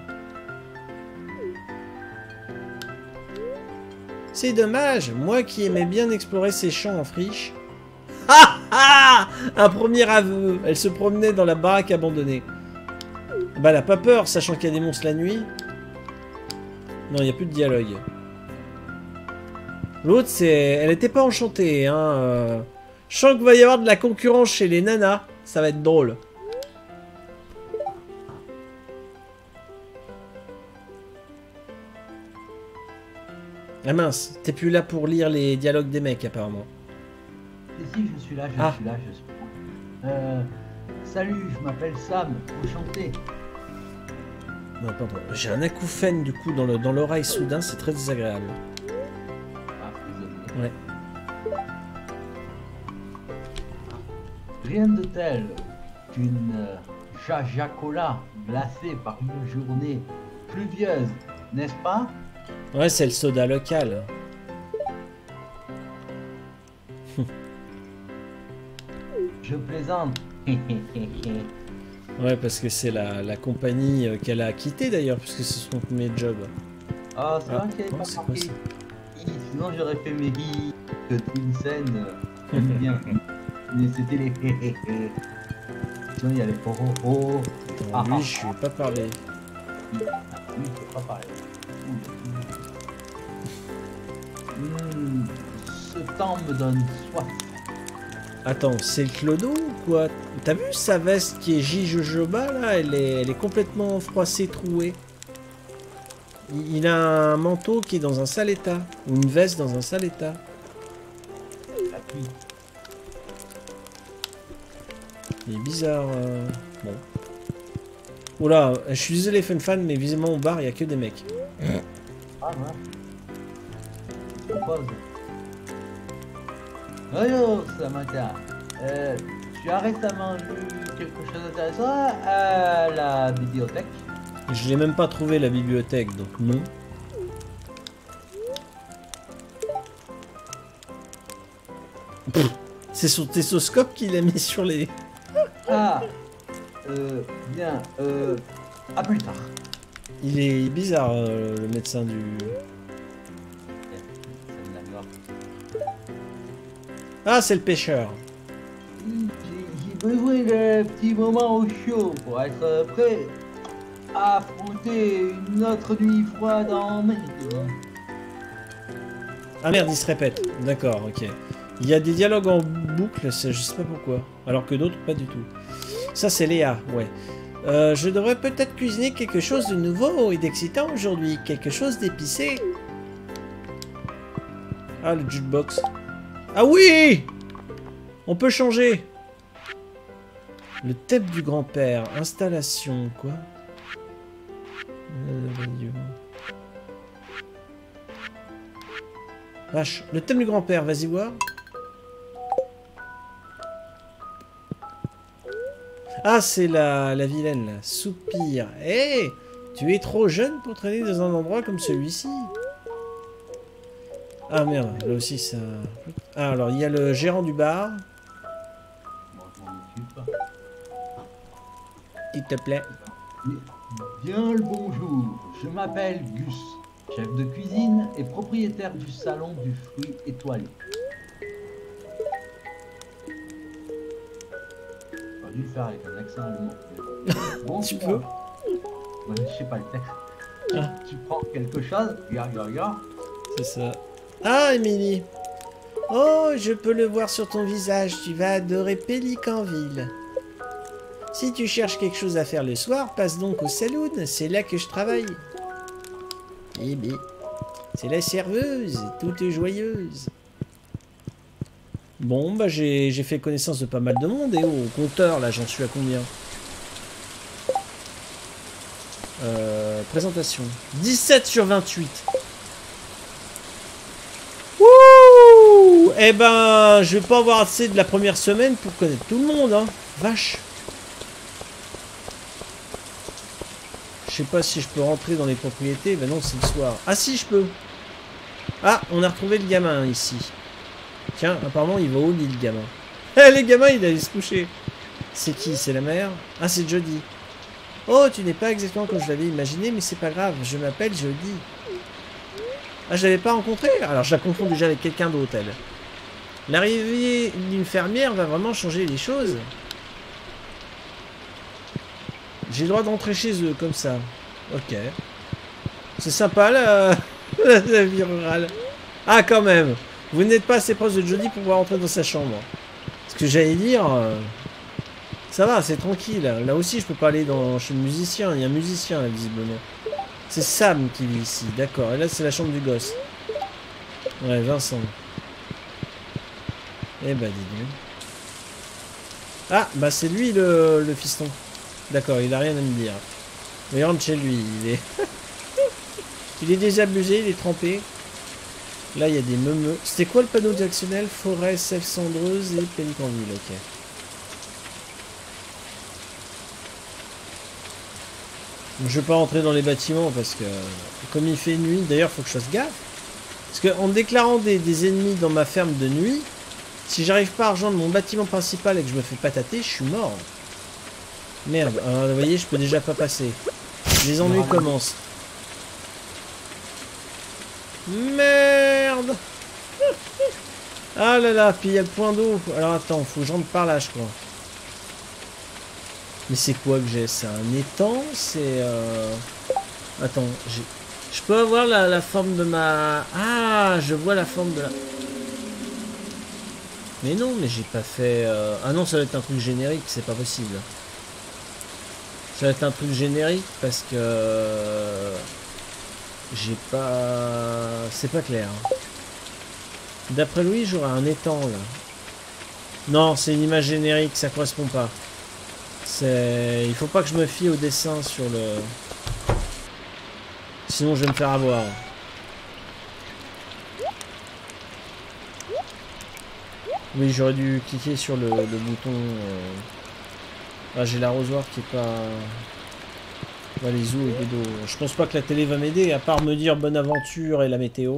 C'est dommage, moi qui aimais bien explorer ces champs en friche. Ah ah! Un premier aveu. Elle se promenait dans la baraque abandonnée. Bah elle a pas peur, sachant qu'il y a des monstres la nuit. Non, il n'y a plus de dialogue. L'autre, c'est... Elle était pas enchantée, hein. Euh... Je sens qu'il va y avoir de la concurrence chez les nanas. Ça va être drôle. Ah mince, t'es plus là pour lire les dialogues des mecs apparemment. Si, si, je suis là, je ah. suis là, je suis là. Euh, salut, je m'appelle Sam, enchanté. Non, pardon, j'ai un acouphène du coup dans le dans l'oreille soudain, c'est très désagréable. Ah, désolé. Ouais. Rien de tel qu'une euh, jaja-cola glacée par une journée pluvieuse, n'est-ce pas? Ouais, c'est le soda local. Je plaisante. Ouais, parce que c'est la, la compagnie euh, qu'elle a quittée d'ailleurs, puisque c'est son premier job. Ah, c'est Ah, vrai qu'il n'y avait oh, pas c'est marqué. quoi, Hi, sinon j'aurais fait mes hi, que une scène, euh, j'aime bien. Mais c'était les hé hé hé. Sinon il y a les oh oh oh. Attends, Ah, lui, ah. je vais pas parler. Oui, il faut pas parler. Mmh, ce temps me donne soif. Attends, c'est le clodo ou quoi? T'as vu sa veste qui est J-Jojoba là? Elle est, elle est complètement froissée, trouée. Il, il a un manteau qui est dans un sale état. Ou une veste dans un sale état. La pluie. Il est bizarre. Euh... Bon. Oula, je suis désolé Fun Fan, mais visiblement au bar, il n'y a que des mecs. Ah, ouais. Je propose. Alors, Samantha, euh, tu as récemment lu quelque chose d'intéressant à la bibliothèque? Je l'ai même pas trouvé la bibliothèque, donc non. C'est son tésoscope qu'il a mis sur les... Ah, euh, bien, euh, à plus tard. Il est bizarre, euh, le médecin du... Ah, c'est le pêcheur. J'ai besoin d'un petit moment au chaud pour être prêt à affronter une autre nuit froide en mai. Ah merde, il se répète. D'accord, ok. Il y a des dialogues en boucle, je sais pas pourquoi. Alors que d'autres, pas du tout. Ça, c'est Léa, ouais. Euh, je devrais peut-être cuisiner quelque chose de nouveau et d'excitant aujourd'hui. Quelque chose d'épicé. Ah, le jukebox. Ah oui! On peut changer. Le thème du grand-père. Installation, quoi? Euh, Vache. Le thème du grand-père, vas-y voir. Ah, c'est la, la vilaine, là. Soupir. Hé, hey, tu es trop jeune pour traîner dans un endroit comme celui-ci. Ah merde, là aussi ça... Ah, alors il y a le gérant du bar. Bon, je m'en occupe. S'il te plaît. Bien le bonjour, je m'appelle Gus, chef de cuisine et propriétaire du salon du fruit étoilé. J'aurais dû le faire avec un accent allemand. Bon, Tu bon. peux Ouais, je sais pas le texte. Ah. Tu prends quelque chose, ya ya ya. C'est ça. Ah, Émilie. Oh, je peux le voir sur ton visage. Tu vas adorer Pélicanville. Si tu cherches quelque chose à faire le soir, passe donc au saloon. C'est là que je travaille. Eh bien, c'est la serveuse, toute joyeuse. Bon, bah j'ai j'ai fait connaissance de pas mal de monde. Et au compteur, là, j'en suis à combien? euh, Présentation. dix-sept sur vingt-huit. Wouh! Eh ben, je vais pas avoir assez de la première semaine pour connaître tout le monde, hein. Vache. Je sais pas si je peux rentrer dans les propriétés. Ben non, c'est le soir. Ah si, je peux. Ah, on a retrouvé le gamin ici. Tiens, apparemment, il va au lit, le gamin. Eh, les gamins, il allait se coucher. C'est qui? C'est la mère? Ah, c'est Jody. Oh, tu n'es pas exactement comme je l'avais imaginé, mais c'est pas grave. Je m'appelle Jody. Ah, je l'avais pas rencontrée? Alors, je la confonds déjà avec quelqu'un d'autre, elle. L'arrivée d'une fermière va vraiment changer les choses. J'ai le droit d'entrer chez eux, comme ça. Ok. C'est sympa, la... la vie rurale. Ah, quand même. Vous n'êtes pas assez proche de Jody pour pouvoir entrer dans sa chambre. Ce que j'allais dire... Euh... Ça va, c'est tranquille. Là aussi, je peux pas aller dans... chez le musicien. Il y a un musicien, là, visiblement. C'est Sam qui vit ici. D'accord. Et là, c'est la chambre du gosse. Ouais, Vincent. Eh bah, dis donc. Ah, bah, c'est lui, le, le fiston. D'accord, il a rien à me dire. Mais rentre chez lui, il est... il est désabusé, il est trempé. Là, il y a des meumeux. C'était quoi le panneau directionnel? Forêt, sève cendreuse et Pélicanville, ok. Je vais pas rentrer dans les bâtiments parce que... Comme il fait nuit, d'ailleurs, faut que je fasse gaffe. Parce qu'en déclarant des, des ennemis dans ma ferme de nuit, si j'arrive pas à rejoindre mon bâtiment principal et que je me fais patater, je suis mort. Merde, alors, vous voyez, je peux déjà pas passer. Les ennuis commencent. Merde. Ah là là, puis il y a le point d'eau. Alors attends, faut que je rentre par là, je crois. Mais c'est quoi que j'ai? C'est un étang? C'est... Euh... Attends, j'ai... Je peux avoir la, la forme de ma... Ah, je vois la forme de la... Mais non, mais j'ai pas fait... Euh... Ah non, ça va être un truc générique, c'est pas possible. Ça va être un truc générique parce que... J'ai pas... C'est pas clair. D'après lui, j'aurai un étang, là. Non, c'est une image générique, ça correspond pas. C'est... Il faut pas que je me fie au dessin sur le... Sinon, je vais me faire avoir. Oui, j'aurais dû cliquer sur le, le bouton. Euh... Ah, j'ai l'arrosoir qui est pas... Bah, les eaux et les dos. Je pense pas que la télé va m'aider, à part me dire bonne aventure et la météo.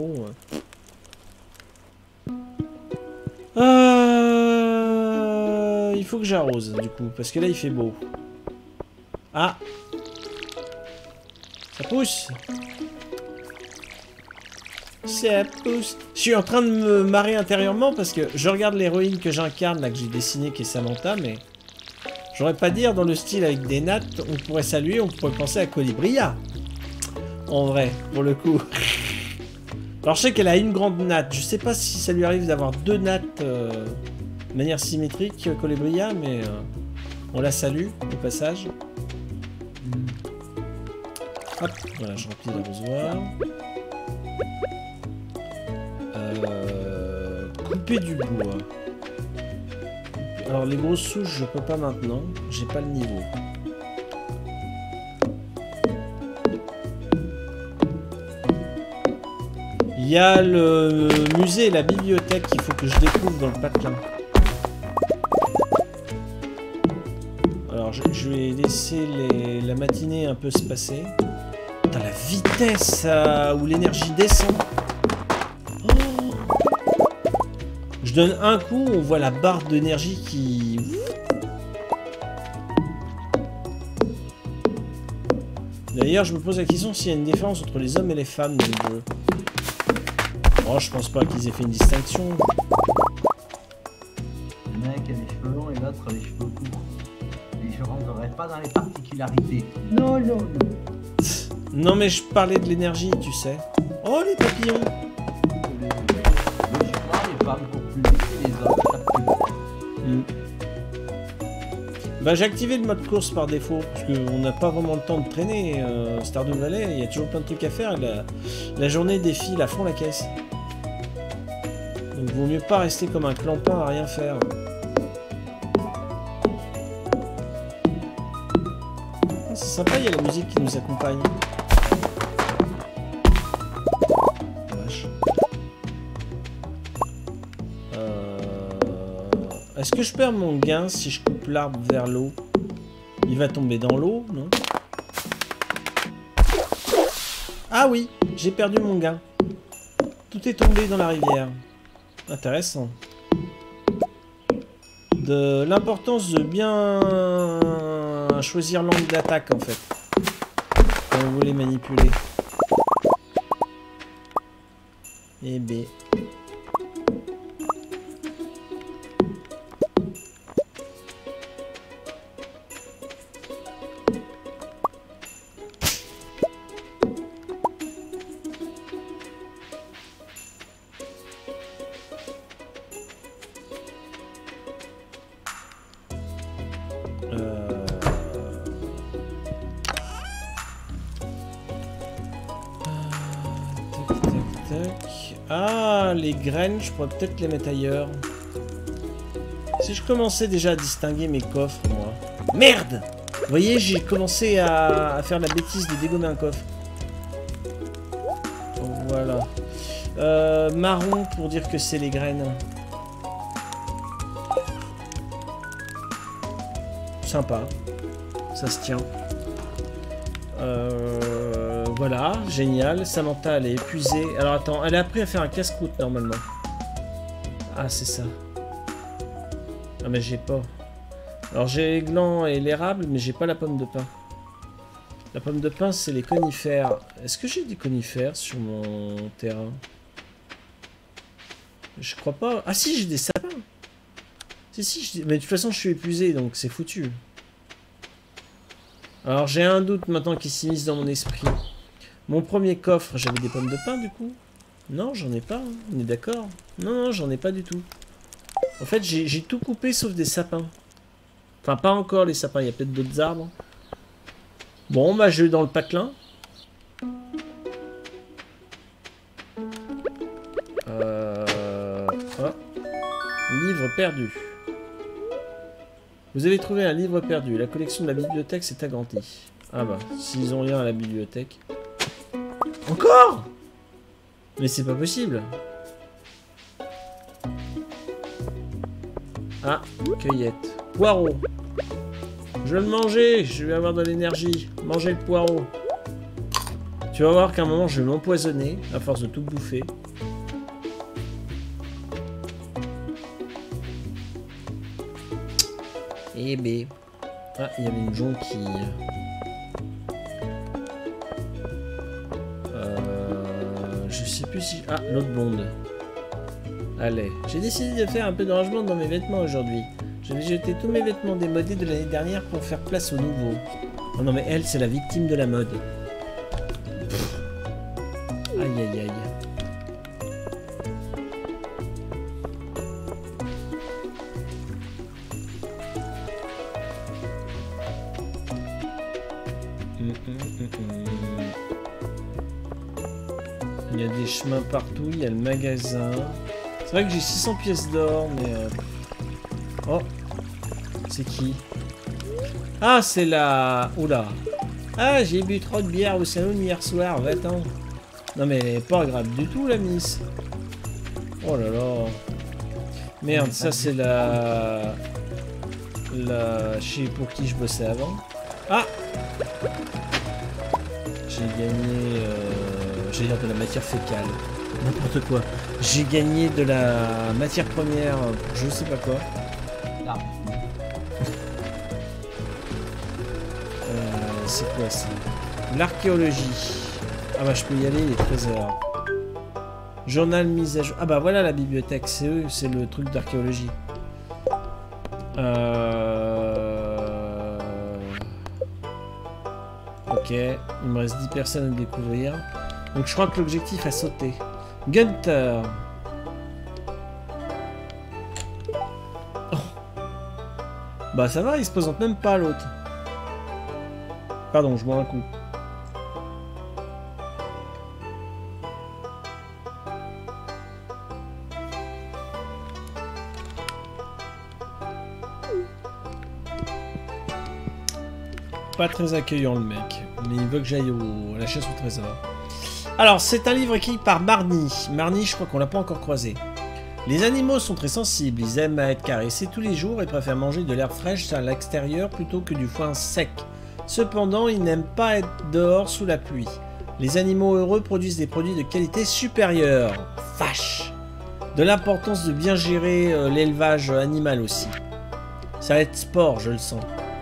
Euh... Il faut que j'arrose, du coup, parce que là, il fait beau. Ah! Ça pousse! Ça pousse! Je suis en train de me marrer intérieurement parce que je regarde l'héroïne que j'incarne, là, que j'ai dessinée, qui est Samantha, mais... J'aurais pas dire dans le style avec des nattes, on pourrait saluer, on pourrait penser à Colibria. En vrai, pour le coup. Alors je sais qu'elle a une grande natte, je sais pas si ça lui arrive d'avoir deux nattes euh, de manière symétrique, Colibria, mais euh, on la salue au passage. Hop, voilà, je remplis l'arrosoir. Euh, couper du bois. Alors les grosses souches je peux pas maintenant, j'ai pas le niveau. Il y a le musée et la bibliothèque qu'il faut que je découvre dans le patelin. Alors je, je vais laisser les, la matinée un peu se passer. Putain, la vitesse euh, où l'énergie descend. Je donne un coup, on voit la barre d'énergie qui... D'ailleurs, je me pose la question s'il y a une différence entre les hommes et les femmes dans le jeu. Oh, je pense pas qu'ils aient fait une distinction. Le mec a les cheveux longs et l'autre a les cheveux courts. Et je rentrerai pas dans les particularités. Non, non, non. Non, mais je parlais de l'énergie, tu sais. Oh, les papillons! Logiquement, les femmes courent plus vite que les hommes. Mm. Bah, j'ai activé le mode course par défaut, parce qu'on n'a pas vraiment le temps de traîner. Euh, Stardew Valley, il y a toujours plein de trucs à faire. Et la, la journée défile à fond la caisse. Donc, vaut mieux pas rester comme un clampin à rien faire. Ah, c'est sympa, il y a la musique qui nous accompagne. Vache. Est-ce que je perds mon gain si je coupe l'arbre vers l'eau? Il va tomber dans l'eau, non? Ah oui, j'ai perdu mon gain. Tout est tombé dans la rivière. Intéressant. De l'importance de bien choisir l'angle d'attaque, en fait. Quand vous voulez manipuler. Eh ben... Les graines, je pourrais peut-être les mettre ailleurs. Si je commençais déjà à distinguer mes coffres, moi. Merde! Vous voyez, j'ai commencé à, à faire la bêtise de dégommer un coffre. Voilà. Euh, marron pour dire que c'est les graines. Sympa. Ça se tient. Euh... Voilà, génial. Samantha, elle est épuisée. Alors attends, elle a appris à faire un casse-croûte normalement. Ah, c'est ça. Ah, mais j'ai pas. Alors j'ai les glands et l'érable, mais j'ai pas la pomme de pin. La pomme de pin, c'est les conifères. Est-ce que j'ai des conifères sur mon terrain? Je crois pas. Ah si, j'ai des sapins. Si, si, mais de toute façon, je suis épuisé, donc c'est foutu. Alors j'ai un doute maintenant qui s'immisce dans mon esprit. Mon premier coffre, j'avais des pommes de pin du coup? Non, j'en ai pas, hein. On est d'accord? Non, non, j'en ai pas du tout. En fait, j'ai tout coupé sauf des sapins. Enfin, pas encore les sapins, il y a peut-être d'autres arbres. Bon, bah je vais dans le patelin. Euh... Oh. Livre perdu. Vous avez trouvé un livre perdu. La collection de la bibliothèque s'est agrandie. Ah bah, s'ils ont rien à la bibliothèque... Encore? Mais c'est pas possible. Ah, cueillette. Poireau. Je vais le manger, je vais avoir de l'énergie. Manger le poireau. Tu vas voir qu'à un moment, je vais m'empoisonner à force de tout bouffer. Eh ben. Ah, il y avait une jonquille. Euh, je sais plus si... Ah, l'autre blonde. Allez, j'ai décidé de faire un peu de rangement dans mes vêtements aujourd'hui. Je vais jeter tous mes vêtements démodés de l'année dernière pour faire place aux nouveaux. Oh non mais elle, c'est la victime de la mode. Pff. Aïe aïe aïe. Hum, hum, hum, hum. Il y a des chemins partout, il y a le magasin. C'est vrai que j'ai six cents pièces d'or, mais... Euh... Oh, c'est qui? Ah, c'est la... Oula. Ah, j'ai bu trop de bière au salon hier soir, va-t'en. Non mais elle est pas grave du tout, la miss. Oh là là. Merde, ça c'est la... La... Je sais pour qui je bossais avant. Ah, j'ai gagné... Euh... J'ai dire de la matière fécale. N'importe quoi. J'ai gagné de la matière première pour je sais pas quoi. Ah. Euh, c'est quoi ça? L'archéologie. Ah bah je peux y aller, les trésors. Journal mise à jour. Ah bah voilà la bibliothèque, c'est eux, c'est le truc d'archéologie. Euh... Ok, il me reste dix personnes à découvrir. Donc je crois que l'objectif a sauté. Gunther. Oh. Bah ça va, il se présente même pas l'autre. Pardon, je bois un coup. Pas très accueillant le mec, mais il veut que j'aille au... à la chasse au trésor. Alors, c'est un livre écrit par Marnie. Marnie, je crois qu'on l'a pas encore croisé. Les animaux sont très sensibles, ils aiment à être caressés tous les jours et préfèrent manger de l'herbe fraîche à l'extérieur plutôt que du foin sec. Cependant, ils n'aiment pas être dehors sous la pluie. Les animaux heureux produisent des produits de qualité supérieure. Vache! De l'importance de bien gérer euh, l'élevage animal aussi. Ça va être sport, je le sens.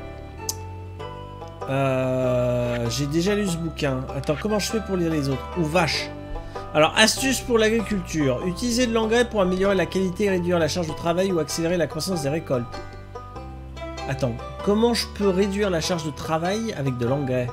Euh, J'ai déjà lu ce bouquin. Attends, comment je fais pour lire les autres? Ou vache. Alors, astuce pour l'agriculture. Utiliser de l'engrais pour améliorer la qualité, réduire la charge de travail ou accélérer la croissance des récoltes. Attends, comment je peux réduire la charge de travail avec de l'engrais?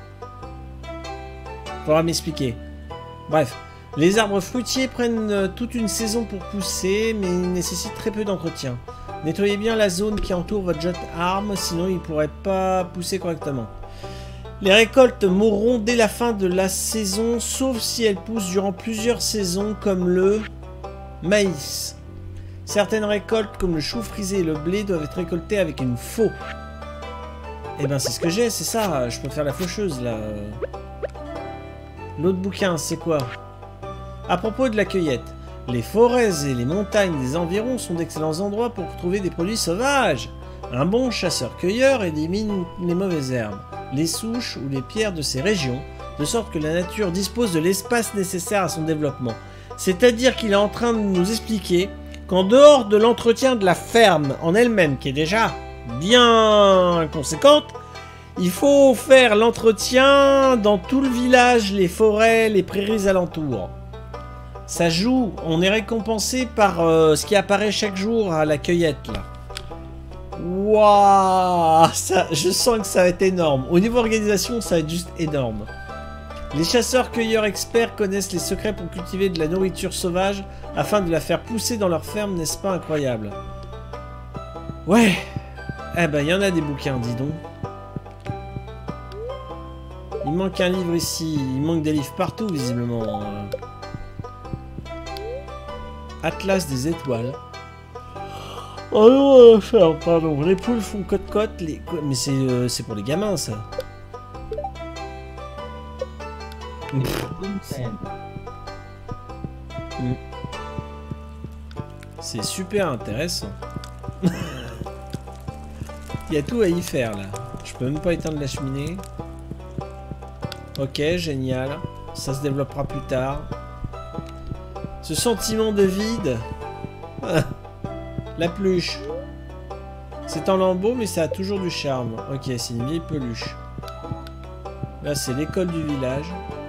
Faudra m'expliquer. Bref, les arbres fruitiers prennent toute une saison pour pousser, mais ils nécessitent très peu d'entretien. Nettoyez bien la zone qui entoure votre jet arme, sinon ils ne pourraient pas pousser correctement. Les récoltes mourront dès la fin de la saison, sauf si elles poussent durant plusieurs saisons, comme le maïs. Certaines récoltes, comme le chou frisé et le blé, doivent être récoltées avec une faux. Eh ben c'est ce que j'ai, c'est ça, je peux faire la faucheuse là. L'autre bouquin, c'est quoi? À propos de la cueillette. Les forêts et les montagnes des environs sont d'excellents endroits pour trouver des produits sauvages. Un bon chasseur-cueilleur élimine les mauvaises herbes, les souches ou les pierres de ces régions, de sorte que la nature dispose de l'espace nécessaire à son développement. C'est-à-dire qu'il est en train de nous expliquer qu'en dehors de l'entretien de la ferme en elle-même, qui est déjà bien conséquente, il faut faire l'entretien dans tout le village, les forêts, les prairies alentours. Ça joue, on est récompensé par euh, ce qui apparaît chaque jour à la cueillette là. Waouh, ça, je sens que ça va être énorme. Au niveau organisation, ça va être juste énorme. Les chasseurs-cueilleurs experts connaissent les secrets pour cultiver de la nourriture sauvage afin de la faire pousser dans leur ferme, n'est-ce pas incroyable? Ouais. Eh ben, il y en a des bouquins, dis donc. Il manque un livre ici. Il manque des livres partout, visiblement. Atlas des étoiles. Oh non, faire, pardon. Les poules font cote-cote. Les... Mais c'est euh, c'est pour les gamins, ça. Mm. C'est super intéressant. Il y a tout à y faire là. Je peux même pas éteindre la cheminée. Ok, génial. Ça se développera plus tard. Ce sentiment de vide. La peluche. C'est en lambeaux, mais ça a toujours du charme. Ok, c'est une vieille peluche. Là, c'est l'école du village.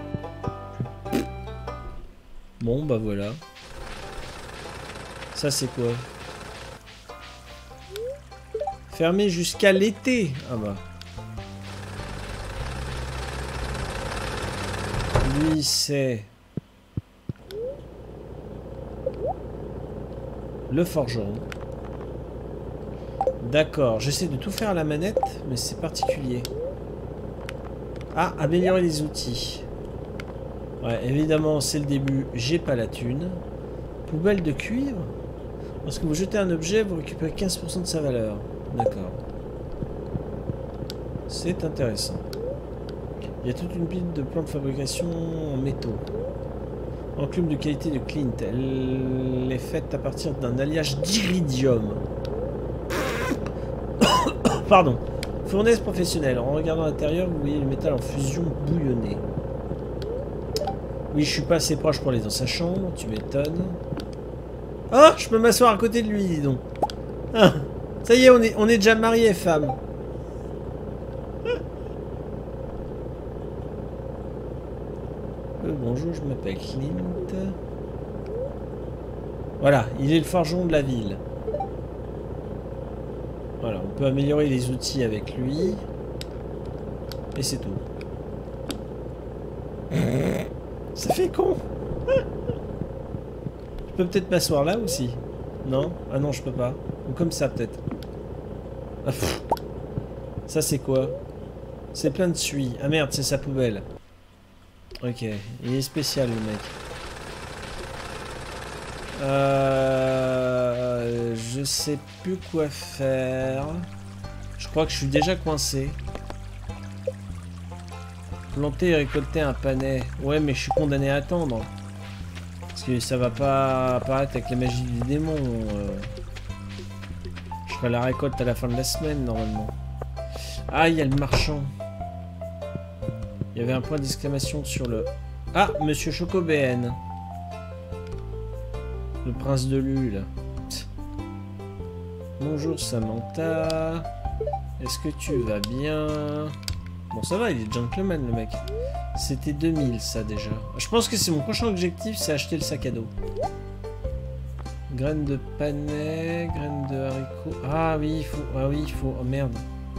Bon, bah voilà. Ça, c'est quoi? Fermé jusqu'à l'été. Ah bah. Lui, c'est... le forgeron. D'accord, j'essaie de tout faire à la manette, mais c'est particulier. Ah, améliorer les outils. Ouais, évidemment, c'est le début, j'ai pas la thune. Poubelle de cuivre. Lorsque vous jetez un objet, vous récupérez quinze pour cent de sa valeur. D'accord. C'est intéressant. Il y a toute une pile de plans de fabrication en métaux. Enclume de qualité de Clint. Elle est faite à partir d'un alliage d'iridium. Pardon. Fournaise professionnelle. En regardant l'intérieur, vous voyez le métal en fusion bouillonné. Oui, je suis pas assez proche pour aller dans sa chambre. Tu m'étonnes. Oh, je peux m'asseoir à côté de lui, dis donc. Ah, ça y est, on est, on est déjà mariés, femme. Euh, bonjour, je m'appelle Clint. Voilà, il est le forgeron de la ville. Voilà, on peut améliorer les outils avec lui. Et c'est tout. Ça fait con. Je peux peut-être m'asseoir là aussi. Non? Ah non, je peux pas. Ou comme ça, peut-être. Ah, ça, c'est quoi? C'est plein de suie. Ah merde, c'est sa poubelle. Ok, il est spécial, le mec. Euh, je sais plus quoi faire. Je crois que je suis déjà coincé. Planter et récolter un panais. Ouais, mais je suis condamné à attendre. Parce que ça va pas apparaître avec la magie du démon. Euh. Je ferai la récolte à la fin de la semaine, normalement. Ah, il y a le marchand. Il y avait un point d'exclamation sur le... Ah, Monsieur Chocobéen. Le prince de Lule. Bonjour Samantha. Est-ce que tu vas bien? Bon, ça va, il est gentleman, le mec. C'était deux mille, ça, déjà. Je pense que c'est mon prochain objectif, c'est acheter le sac à dos. Graines de panais, graines de haricots... Ah oui, il faut... Ah oui, il faut... Oh, merde.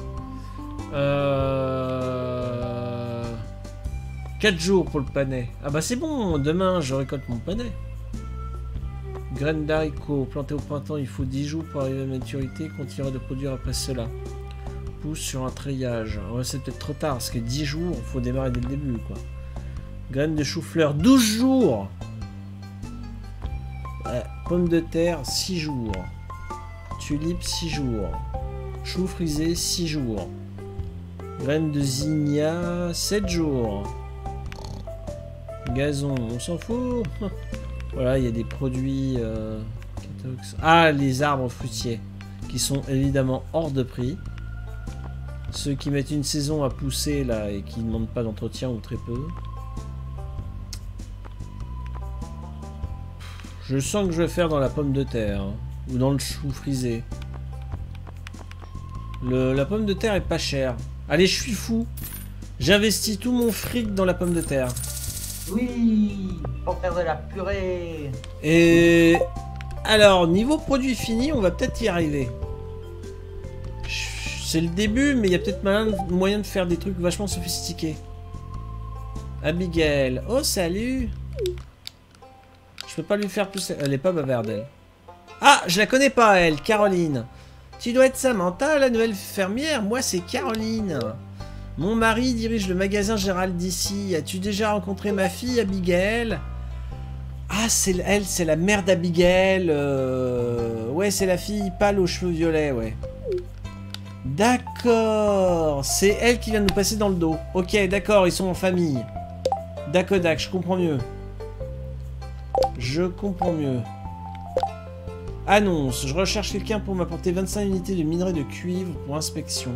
Euh... quatre jours pour le panais. Ah bah c'est bon, demain, je récolte mon panais. Graines d'haricots, plantées au printemps, il faut dix jours pour arriver à maturité, continuera de produire après cela. Pousse sur un treillage. Ouais, c'est peut-être trop tard, parce que dix jours, il faut démarrer dès le début, quoi. Graines de chou-fleur, douze jours. Ouais. Pommes de terre, six jours. Tulipes, six jours. Chou frisé, six jours. Graines de zinnia, sept jours. Gazon, on s'en fout. Voilà, il y a des produits... Euh... Ah, les arbres fruitiers, qui sont évidemment hors de prix. Ceux qui mettent une saison à pousser, là, et qui ne demandent pas d'entretien, ou très peu. Je sens que je vais faire dans la pomme de terre, hein, ou dans le chou frisé. Le, la pomme de terre est pas chère. Allez, je suis fou. J'investis tout mon fric dans la pomme de terre. Oui, pour faire de la purée. Et alors, niveau produit fini, on va peut-être y arriver. C'est le début, mais il y a peut-être moyen de faire des trucs vachement sophistiqués. Abigail. Oh, salut. Je peux pas lui faire plus... Elle est pas bavarde, elle. Ah, je la connais pas, elle. Caroline. Tu dois être Samantha, la nouvelle fermière. Moi, c'est Caroline. Mon mari dirige le magasin Gérald d'ici. As-tu déjà rencontré ma fille, Abigail? Ah, c'est elle, c'est la mère d'Abigail. Euh... Ouais, c'est la fille pâle aux cheveux violets, ouais. D'accord. C'est elle qui vient de nous passer dans le dos. Ok, d'accord, ils sont en famille. D'accord, je comprends mieux. Je comprends mieux. Annonce. Je recherche quelqu'un pour m'apporter vingt-cinq unités de minerai de cuivre pour inspection.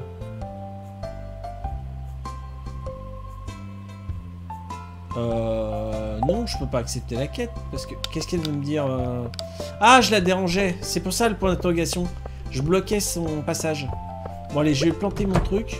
Euh... Non, je peux pas accepter la quête. Parce que... Qu'est-ce qu'elle veut me dire euh... Ah, je la dérangeais. C'est pour ça le point d'interrogation. Je bloquais son passage. Bon, allez, je vais planter mon truc.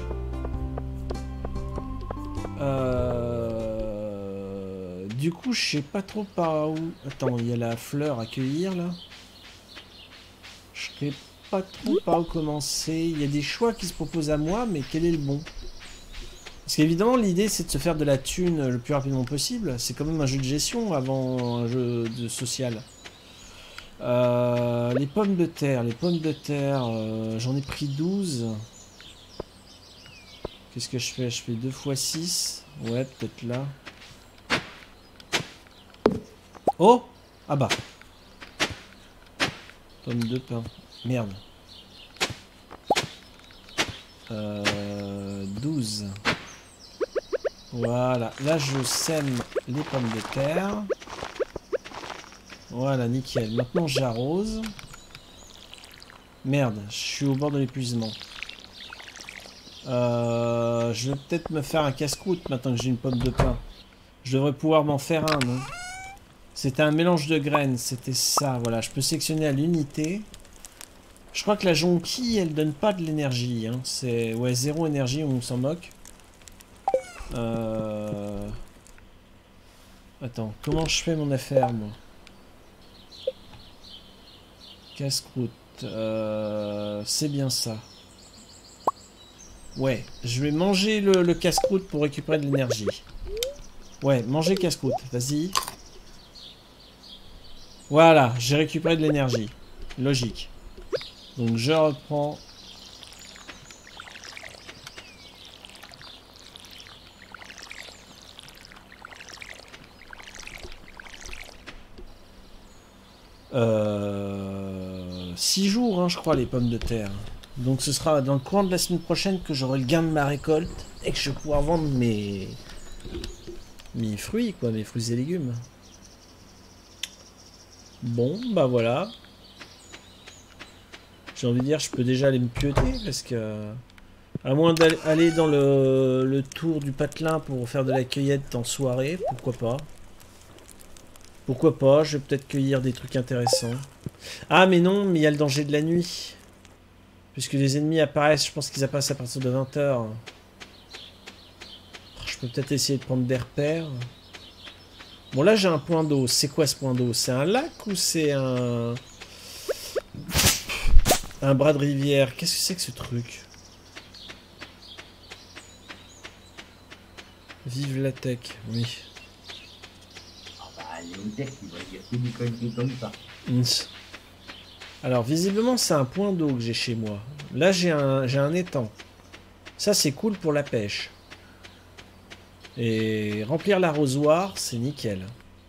Euh... Du coup, je sais pas trop par où... Attends, il y a la fleur à cueillir, là. Je sais pas trop par où commencer. Il y a des choix qui se proposent à moi, mais quel est le bon? Parce qu'évidemment, l'idée, c'est de se faire de la thune le plus rapidement possible. C'est quand même un jeu de gestion avant un jeu de social. Euh, les pommes de terre. Les pommes de terre, euh, j'en ai pris douze. Qu'est-ce que je fais? Je fais deux fois six. Ouais, peut-être là. Oh! Ah bah. Pommes de pain. Merde. Euh, douze. Voilà, là je sème les pommes de terre. Voilà, nickel. Maintenant j'arrose. Merde, je suis au bord de l'épuisement. Euh, je vais peut-être me faire un casse-croûte maintenant que j'ai une pomme de pain. Je devrais pouvoir m'en faire un, non? C'était un mélange de graines, c'était ça. Voilà, je peux sélectionner à l'unité. Je crois que la jonquille, elle donne pas de l'énergie. Hein. C'est ouais, zéro énergie, on s'en moque. Euh... Attends, comment je fais mon affaire, moi? Casse-croûte. Euh... C'est bien ça. Ouais, je vais manger le, le casse-croûte pour récupérer de l'énergie. Ouais, manger casse-croûte, vas-y. Voilà, j'ai récupéré de l'énergie. Logique. Donc je reprends... Euh... six jours, hein, je crois, les pommes de terre. Donc ce sera dans le courant de la semaine prochaine que j'aurai le gain de ma récolte et que je vais pouvoir vendre mes... mes fruits, quoi, mes fruits et légumes. Bon, bah voilà. J'ai envie de dire, je peux déjà aller me pioter parce que... À moins d'aller dans le, le tour du patelin pour faire de la cueillette en soirée, pourquoi pas. Pourquoi pas, je vais peut-être cueillir des trucs intéressants. Ah mais non, mais il y a le danger de la nuit. Puisque les ennemis apparaissent, je pense qu'ils apparaissent à partir de vingt heures. Je peux peut-être essayer de prendre des repères. Bon là j'ai un point d'eau, c'est quoi ce point d'eau? C'est un lac ou c'est un... Un bras de rivière? Qu'est-ce que c'est que ce truc? Vive la tech, oui. Alors visiblement c'est un point d'eau que j'ai chez moi. Là j'ai un, j'ai un étang. Ça c'est cool pour la pêche. Et remplir l'arrosoir c'est nickel.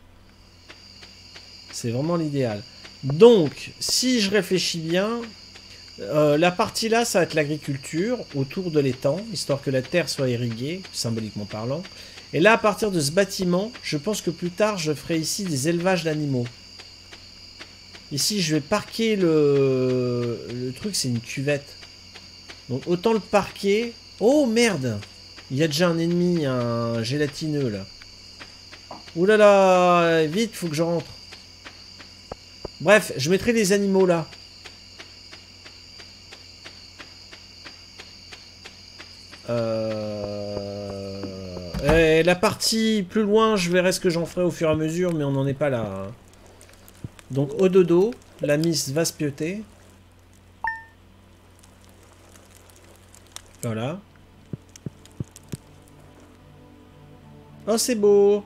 C'est vraiment l'idéal. Donc si je réfléchis bien, euh, la partie là ça va être l'agriculture autour de l'étang, histoire que la terre soit irriguée, symboliquement parlant. Et là, à partir de ce bâtiment, je pense que plus tard, je ferai ici des élevages d'animaux. Ici, je vais parquer le... Le truc, c'est une cuvette. Donc, autant le parquer... Oh, merde! Il y a déjà un ennemi, un gélatineux, là. Ouh là là! Vite, faut que je rentre. Bref, je mettrai des animaux, là. Euh... Et la partie plus loin, je verrai ce que j'en ferai au fur et à mesure, mais on n'en est pas là. Hein. Donc au dodo, la miss va se pioter. Voilà. Oh, c'est beau.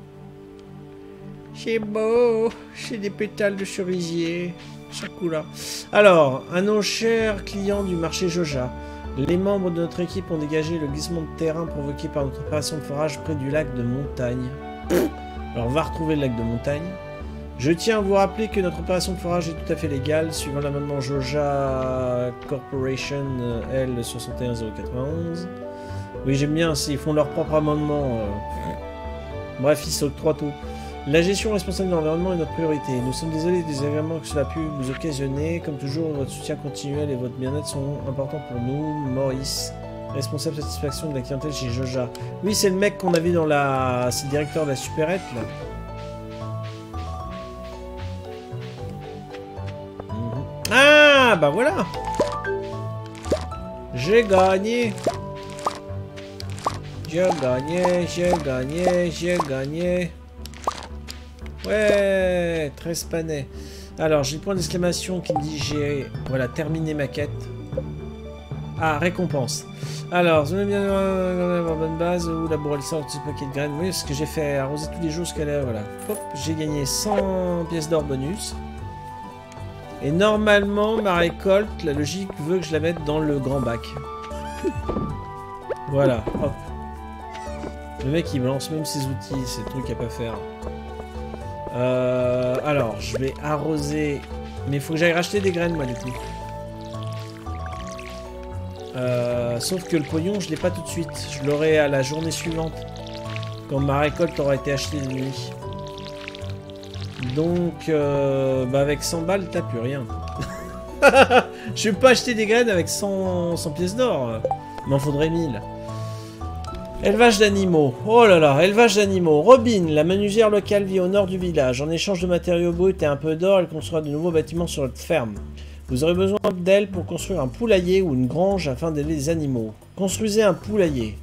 C'est beau. C'est des pétales de cerisier. Sakura. Alors, à nos chers clients du marché Joja. Les membres de notre équipe ont dégagé le glissement de terrain provoqué par notre opération de forage près du lac de Montagne. Alors on va retrouver le lac de Montagne. Je tiens à vous rappeler que notre opération de forage est tout à fait légale, suivant l'amendement Joja Corporation L soixante et un zéro quatre-vingt-onze. Oui j'aime bien, ils font leur propre amendement. Euh... Bref, ils s'octroient tout. La gestion responsable de l'environnement est notre priorité. Nous sommes désolés des désagréments que cela a pu vous occasionner. Comme toujours, votre soutien continuel et votre bien-être sont importants pour nous. Maurice, responsable satisfaction de la clientèle chez Joja. Oui, c'est le mec qu'on a vu dans la... C'est le directeur de la supérette, là. Mhm. Ah, bah voilà. J'ai gagné. J'ai gagné, j'ai gagné, j'ai gagné. Ouais, treize panais. Alors, j'ai le point d'exclamation qui me dit j'ai voilà, terminé ma quête. Ah, récompense. Alors, vous avez bien avoir bonne base ou labourer le sort du paquet de graines. Oui, ce que j'ai fait, arroser tous les jours ce qu'elle a. Voilà. Hop, j'ai gagné cent pièces d'or bonus. Et normalement, ma récolte, la logique veut que je la mette dans le grand bac. Voilà, hop. Le mec, il me lance même ses outils, c'est le truc à pas faire. Euh, alors, je vais arroser... Mais il faut que j'aille racheter des graines, moi, du coup. Euh, sauf que le pognon, je l'ai pas tout de suite. Je l'aurai à la journée suivante. Quand ma récolte aura été achetée de nuit. Donc, euh, bah avec cent balles, t'as plus rien. Je vais pas acheter des graines avec cent, cent pièces d'or. Il m'en faudrait mille. Élevage d'animaux. Oh là là, élevage d'animaux. Robin, la menuisière locale, vit au nord du village. En échange de matériaux bruts et un peu d'or, elle construira de nouveaux bâtiments sur notre ferme. Vous aurez besoin d'elle pour construire un poulailler ou une grange afin d'élever les animaux. Construisez un poulailler.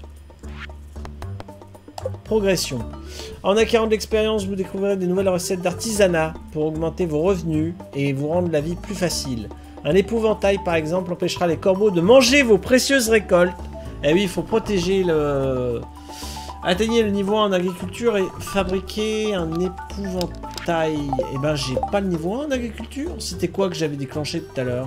Progression. En acquérant de l'expérience, vous découvrirez des nouvelles recettes d'artisanat pour augmenter vos revenus et vous rendre la vie plus facile. Un épouvantail, par exemple, empêchera les corbeaux de manger vos précieuses récoltes. Eh oui, il faut protéger le... Atteignez le niveau un en agriculture et fabriquer un épouvantail. Eh ben, j'ai pas le niveau un en agriculture. C'était quoi que j'avais déclenché tout à l'heure?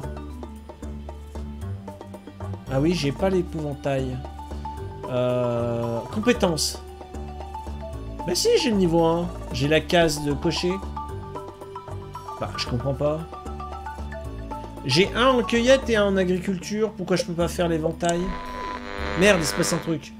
Ah oui, j'ai pas l'épouvantail. Euh... Compétences. Bah si, j'ai le niveau un. J'ai la case de cocher. Bah, je comprends pas. J'ai un en cueillette et un en agriculture. Pourquoi je peux pas faire l'éventail? Merde, il se passe un truc.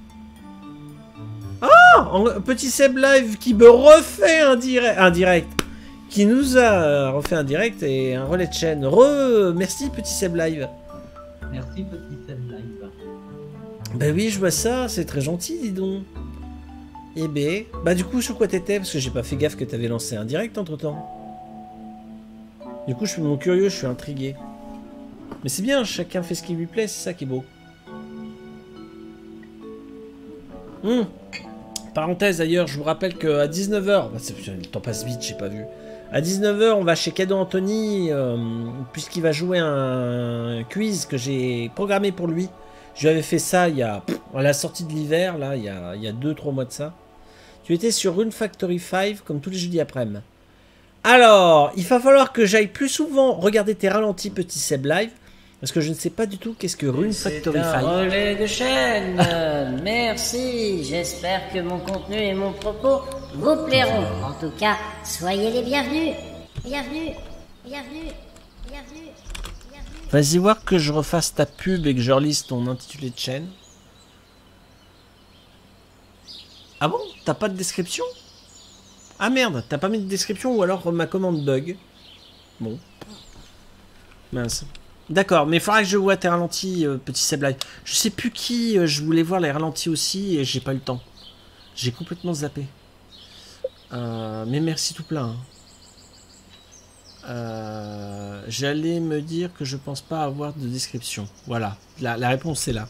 Ah, en, petit Seb Live qui me refait un direct, un direct. Qui nous a refait un direct et un relais de chaîne. Re, merci petit Seb Live. Merci petit Seb Live. Bah oui, je vois ça. C'est très gentil, dis donc. Eh ben, bah du coup, sur quoi t'étais? Parce que j'ai pas fait gaffe que t'avais lancé un direct entre temps. Du coup, je suis mon curieux, je suis intrigué. Mais c'est bien, chacun fait ce qui lui plaît, c'est ça qui est beau. Hum. Parenthèse d'ailleurs, je vous rappelle qu'à dix-neuf heures, bah, le temps passe vite, j'ai pas vu. À dix-neuf heures, on va chez Cadeau Anthony, euh, puisqu'il va jouer un quiz que j'ai programmé pour lui. Je lui avais fait ça il y a, pff, à la sortie de l'hiver, là, il y a, il y a deux trois mois de ça. Tu étais sur Rune Factory cinq, comme tous les jeudis après-midi. Alors, il va falloir que j'aille plus souvent regarder tes ralentis, petit Seb Live, parce que je ne sais pas du tout qu'est-ce que Rune Factory cinq. C'est un relais de chaîne. Euh, merci. J'espère que mon contenu et mon propos vous plairont. En tout cas, soyez les bienvenus. Bienvenue. Bienvenue. Bienvenue. Bienvenue. Vas-y voir que je refasse ta pub et que je relise ton intitulé de chaîne. Ah bon? T'as pas de description? Ah merde, t'as pas mis de description ou alors ma commande bug. Bon. Mince. D'accord, mais il faudra que je vois tes ralentis, euh, petit Seb Live. Je sais plus qui, euh, je voulais voir les ralentis aussi et j'ai pas eu le temps. J'ai complètement zappé. Euh, mais merci tout plein. Hein. Euh, J'allais me dire que je pense pas avoir de description. Voilà, la, la réponse est là.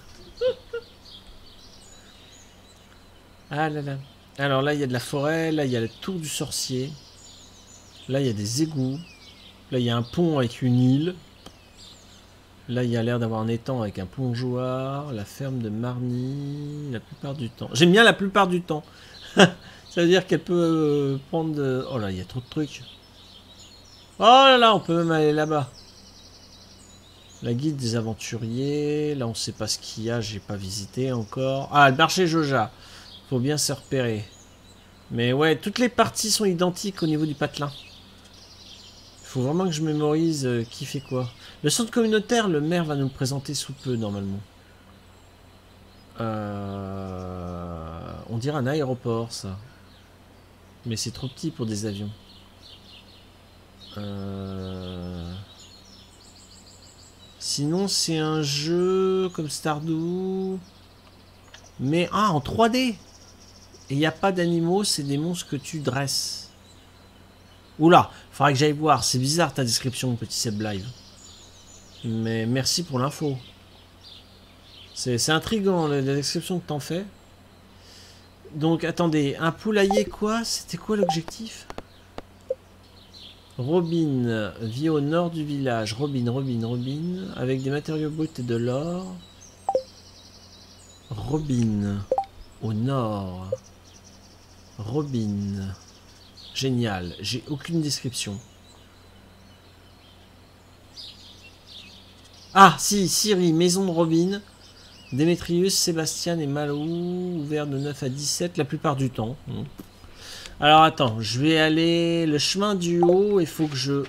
Ah là là. Alors là, il y a de la forêt, là, il y a la tour du sorcier. Là, il y a des égouts. Là, il y a un pont avec une île. Là, il y a l'air d'avoir un étang avec un plongeoir. La ferme de Marny, la plupart du temps. J'aime bien la plupart du temps. Ça veut dire qu'elle peut prendre... De... Oh là, il y a trop de trucs. Oh là là, on peut même aller là-bas. La guide des aventuriers. Là, on sait pas ce qu'il y a, j'ai pas visité encore. Ah, le marché Joja. Faut bien se repérer. Mais ouais, toutes les parties sont identiques au niveau du patelin. Faut vraiment que je mémorise euh, qui fait quoi. Le centre communautaire, le maire va nous le présenter sous peu, normalement. Euh... On dirait un aéroport, ça. Mais c'est trop petit pour des avions. Euh... Sinon, c'est un jeu comme Stardew. Mais, ah, en trois D. Et il n'y a pas d'animaux, c'est des monstres que tu dresses. Oula, faudra que j'aille voir. C'est bizarre ta description, petit Seb Live. Mais merci pour l'info. C'est intriguant la, la description que t'en fais. Donc attendez, un poulailler quoi? C'était quoi l'objectif? Robin vit au nord du village. Robin, Robin, Robin. Avec des matériaux bruts et de l'or. Robin. Au nord. Robin. Génial. J'ai aucune description. Ah, si, Siri, maison de Robin. Démétrius, Sébastien et Malou, ouvert de neuf à dix-sept la plupart du temps. Alors attends, je vais aller le chemin du haut, il faut que je...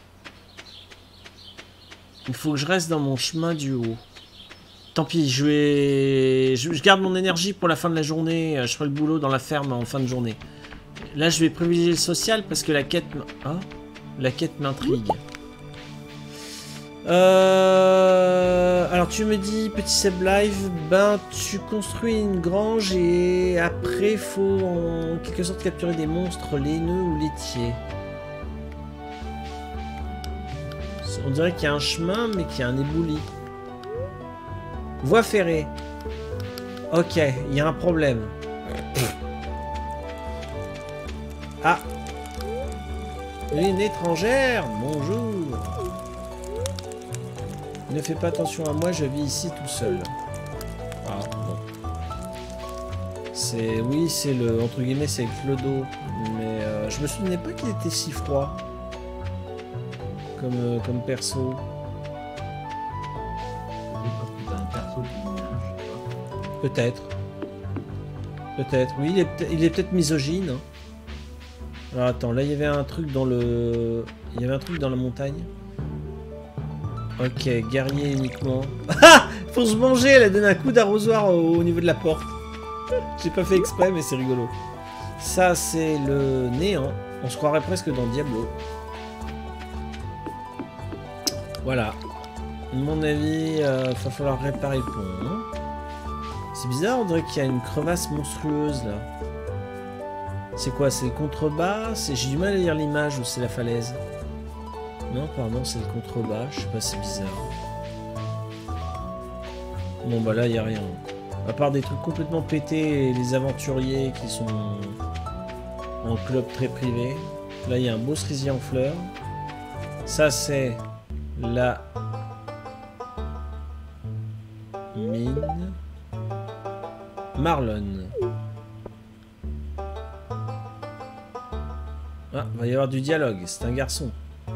Il faut que je reste dans mon chemin du haut. Tant pis, je vais... Je, je garde mon énergie pour la fin de la journée, je ferai le boulot dans la ferme en fin de journée. Là, je vais privilégier le social parce que la quête... Ah, la quête m'intrigue. Euh... Alors tu me dis, petit Seb Live, ben tu construis une grange et après faut en quelque sorte capturer des monstres laineux ou laitiers. On dirait qu'il y a un chemin mais qu'il y a un éboulis. Voie ferrée. Ok, il y a un problème. Ah, une étrangère, bonjour. Ne fais pas attention à moi, je vis ici tout seul. Ah, bon. C'est... Oui, c'est le... Entre guillemets, c'est Clodo. Mais euh, je me souvenais pas qu'il était si froid. Comme, euh, comme perso. Peut-être. Peut-être. Oui, il est peut-être il est peut-être misogyne. Hein. Alors attends, là il y avait un truc dans le... Il y avait un truc dans la montagne. Ok, guerrier uniquement. Ah, faut se manger, elle a donné un coup d'arrosoir au, au niveau de la porte. J'ai pas fait exprès, mais c'est rigolo. Ça, c'est le néant. On se croirait presque dans Diablo. Voilà. À mon avis, il euh, va falloir réparer le pont. Hein. C'est bizarre, on dirait qu'il y a une crevasse monstrueuse là. C'est quoi? C'est le contrebas? J'ai du mal à lire l'image ou c'est la falaise? Non, pardon, c'est le contrebas. Je sais pas, c'est bizarre. Bon, bah là, il n'y a rien. À part des trucs complètement pétés et les aventuriers qui sont en club très privé. Là, il y a un beau cerisier en fleurs. Ça, c'est la mine Marlon. Ah, va y avoir du dialogue. C'est un garçon.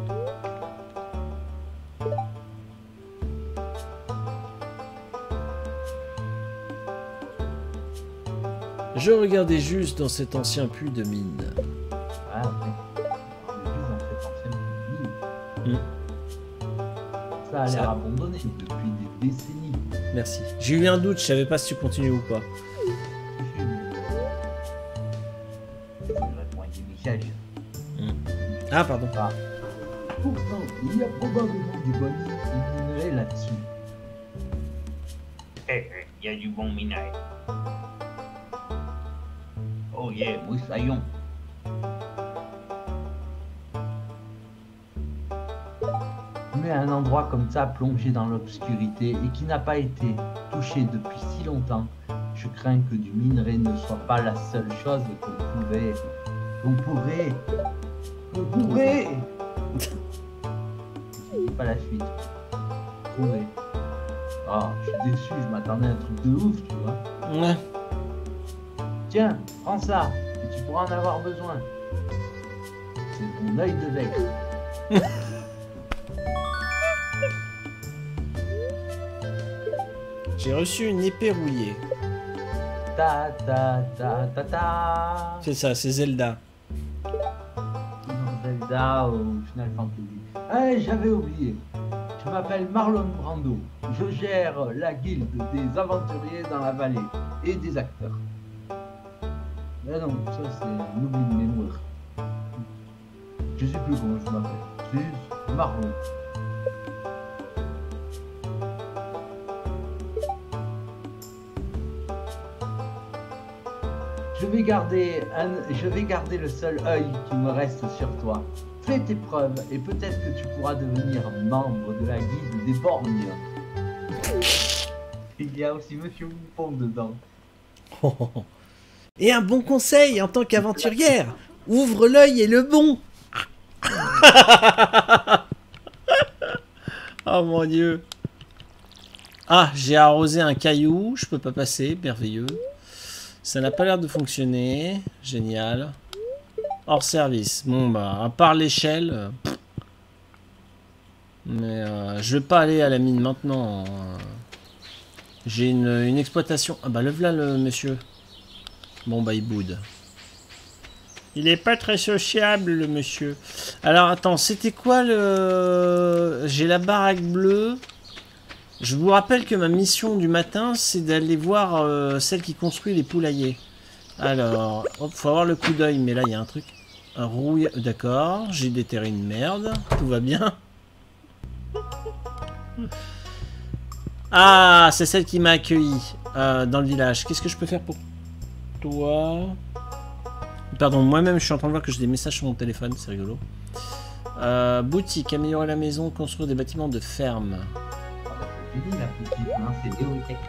Je regardais juste dans cet ancien puits de mine. Ah, ok. Juste dans cet ancien puits de mine. Mm. Ça a l'air abandonné depuis des décennies. Merci. J'ai eu un doute, je savais pas si tu continues ou pas. Je réponds à des messages. Mm. Ah, pardon. Ah. Pourtant, il y a probablement du bon minerai là-dessus. Eh, hey, il y a du bon minerai. Oh yeah, moussaillon. Mais un endroit comme ça, plongé dans l'obscurité et qui n'a pas été touché depuis si longtemps, je crains que du minerai ne soit pas la seule chose qu'on pouvait... qu'on pourrait... qu'on pourrait... C'est pas la suite. Trouver. Ah, je suis déçu, je m'attendais à un truc de ouf, tu vois. Ouais. Tiens, prends ça, et tu pourras en avoir besoin. C'est mon œil de vectre. J'ai reçu une épée rouillée. Ta ta ta ta ta. C'est ça, c'est Zelda. Non, Zelda au Final Fantasy. Ah, j'avais oublié. Je m'appelle Marlon Brando. Je gère la guilde des aventuriers dans la vallée et des acteurs. Ah non, ça c'est l'oubli de mémoire. Je sais plus comment je m'appelle. C'est juste marron. Je vais garder un, je vais garder le seul œil qui me reste sur toi. Fais tes preuves et peut-être que tu pourras devenir membre de la guilde des borgnes. Il y a aussi Monsieur Moupon dedans. Oh, oh, oh. Et un bon conseil en tant qu'aventurière, ouvre l'œil et le bon. Oh mon dieu. Ah, j'ai arrosé un caillou, je peux pas passer, merveilleux. Ça n'a pas l'air de fonctionner, génial. Hors service, bon bah, à part l'échelle. Euh, mais euh, je vais pas aller à la mine maintenant. Euh, j'ai une, une exploitation. Ah bah, le voilà le monsieur. Bon bah, il boude. Il est pas très sociable, le monsieur. Alors, attends, c'était quoi le... J'ai la baraque bleue. Je vous rappelle que ma mission du matin, c'est d'aller voir euh, celle qui construit les poulaillers. Alors, hop, faut avoir le coup d'œil, mais là, il y a un truc. Un rouille... D'accord, j'ai déterré une merde. Tout va bien. Ah, c'est celle qui m'a accueilli euh, dans le village. Qu'est-ce que je peux faire pour toi? Pardon, moi-même, je suis en train de voir que j'ai des messages sur mon téléphone. C'est rigolo. Euh, boutique, améliorer la maison, construire des bâtiments de ferme. La petite, hein, c'est Déotech.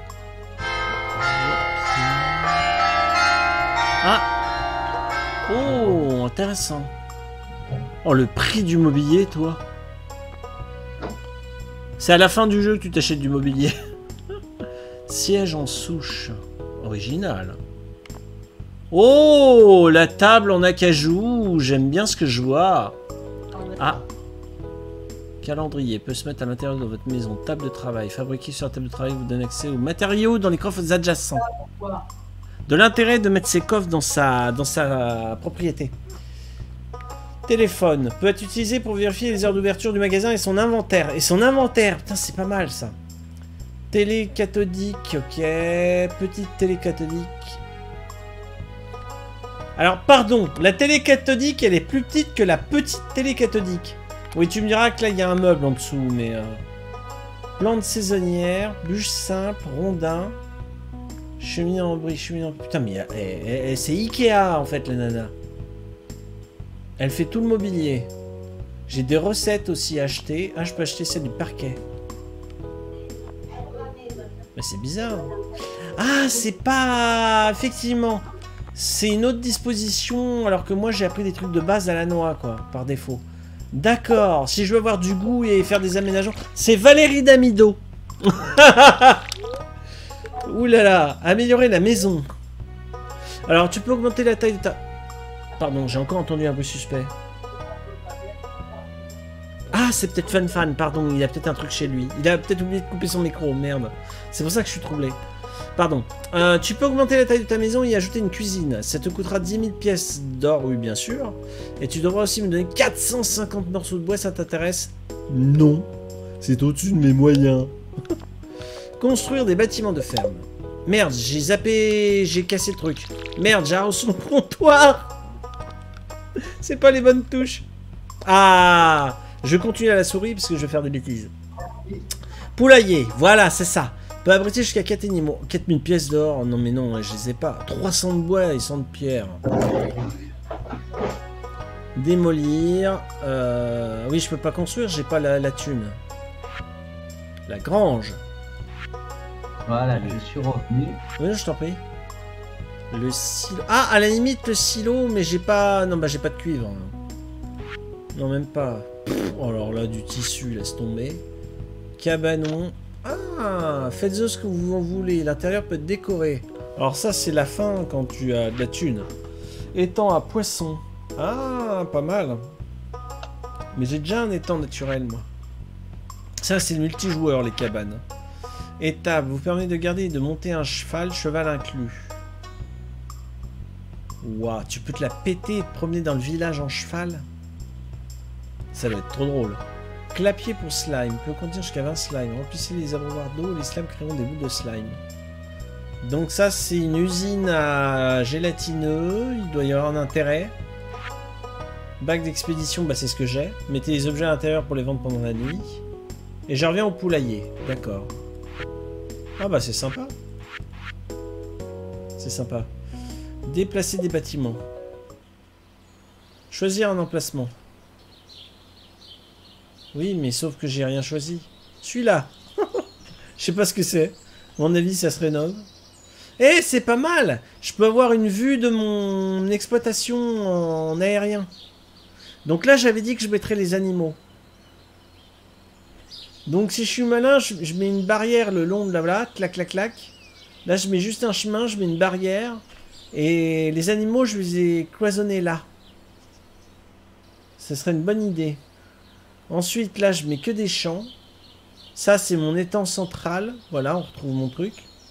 Ah. Oh, intéressant. Oh, le prix du mobilier, toi. C'est à la fin du jeu que tu t'achètes du mobilier. Siège en souche. Original. Oh, la table en acajou. J'aime bien ce que je vois. Ah. Calendrier peut se mettre à l'intérieur de votre maison. Table de travail. Fabriquer sur la table de travail vous donne accès aux matériaux dans les coffres adjacents. De l'intérêt de mettre ses coffres dans sa, dans sa propriété. Téléphone peut être utilisé pour vérifier les heures d'ouverture du magasin et son inventaire. Et son inventaire, putain, c'est pas mal ça. Télé cathodique, ok. Petite télé cathodique. Alors, pardon, la télé cathodique, elle est plus petite que la petite télé cathodique. Oui, tu me diras que là, il y a un meuble en dessous, mais... Euh... Plante saisonnière, bûche simple, rondin, cheminée en brie, cheminée en... Putain, mais elle, elle, elle, c'est Ikea, en fait, la nana. Elle fait tout le mobilier. J'ai des recettes aussi à acheter. Ah, je peux acheter celle du parquet. Mais c'est bizarre. Ah, c'est pas... Effectivement. C'est une autre disposition, alors que moi, j'ai appris des trucs de base à la noix, quoi, par défaut. D'accord, si je veux avoir du goût et faire des aménagements... C'est Valérie Damido. Ouh là là, améliorer la maison. Alors, tu peux augmenter la taille de ta... Pardon, j'ai encore entendu un bruit suspect. Ah, c'est peut-être Fan Fan, pardon, il a peut-être un truc chez lui. Il a peut-être oublié de couper son micro, merde. C'est pour ça que je suis troublé. Pardon. Euh, tu peux augmenter la taille de ta maison et y ajouter une cuisine. Ça te coûtera dix mille pièces d'or, oui, bien sûr. Et tu devras aussi me donner quatre cent cinquante morceaux de bois, ça t'intéresse? Non. C'est au-dessus de mes moyens. Construire des bâtiments de ferme. Merde, j'ai zappé... J'ai cassé le truc. Merde, j'ai arrosé son comptoir. C'est pas les bonnes touches. Ah, je continue à la souris parce que je vais faire des bêtises. Poulailler, voilà, c'est ça. Peut abriter jusqu'à quatre mille pièces d'or. Non mais non, je les ai pas. trois cents de bois et cent de pierre. Démolir. Euh... Oui, je peux pas construire, j'ai pas la, la thune. La grange. Voilà, je suis revenu. Oui, je t'en prie. Le silo. Ah, à la limite, le silo, mais j'ai pas... Non, bah j'ai pas de cuivre. Non, même pas. Pff, alors là, du tissu, laisse tomber. Cabanon. Ah, faites-en ce que vous en voulez. L'intérieur peut être décoré. Alors ça, c'est la fin quand tu as de la thune. Étang à poisson. Ah, pas mal. Mais j'ai déjà un étang naturel, moi. Ça, c'est le multijoueur, les cabanes. Étable vous permet de garder et de monter un cheval, cheval inclus. Waouh, tu peux te la péter et te promener dans le village en cheval. Ça doit être trop drôle. Clapier pour slime, peut contenir jusqu'à vingt slimes. Remplissez les abreuvoirs d'eau et les slimes créeront des boules de slime. Donc ça, c'est une usine à gélatineux. Il doit y avoir un intérêt. Bac d'expédition, bah c'est ce que j'ai. Mettez les objets à l'intérieur pour les vendre pendant la nuit. Et je reviens au poulailler. D'accord. Ah bah c'est sympa. C'est sympa. Déplacer des bâtiments. Choisir un emplacement. Oui, mais sauf que j'ai rien choisi. Celui-là. Je sais pas ce que c'est. À mon avis, ça se rénove. Eh, c'est pas mal. Je peux avoir une vue de mon exploitation en aérien. Donc là, j'avais dit que je mettrais les animaux. Donc si je suis malin, je, je mets une barrière le long de la... Voilà, clac, clac, clac. Là, je mets juste un chemin, je mets une barrière. Et les animaux, je les ai cloisonnés là. Ce serait une bonne idée. Ensuite, là, je mets que des champs. Ça, c'est mon étang central. Voilà, on retrouve mon truc.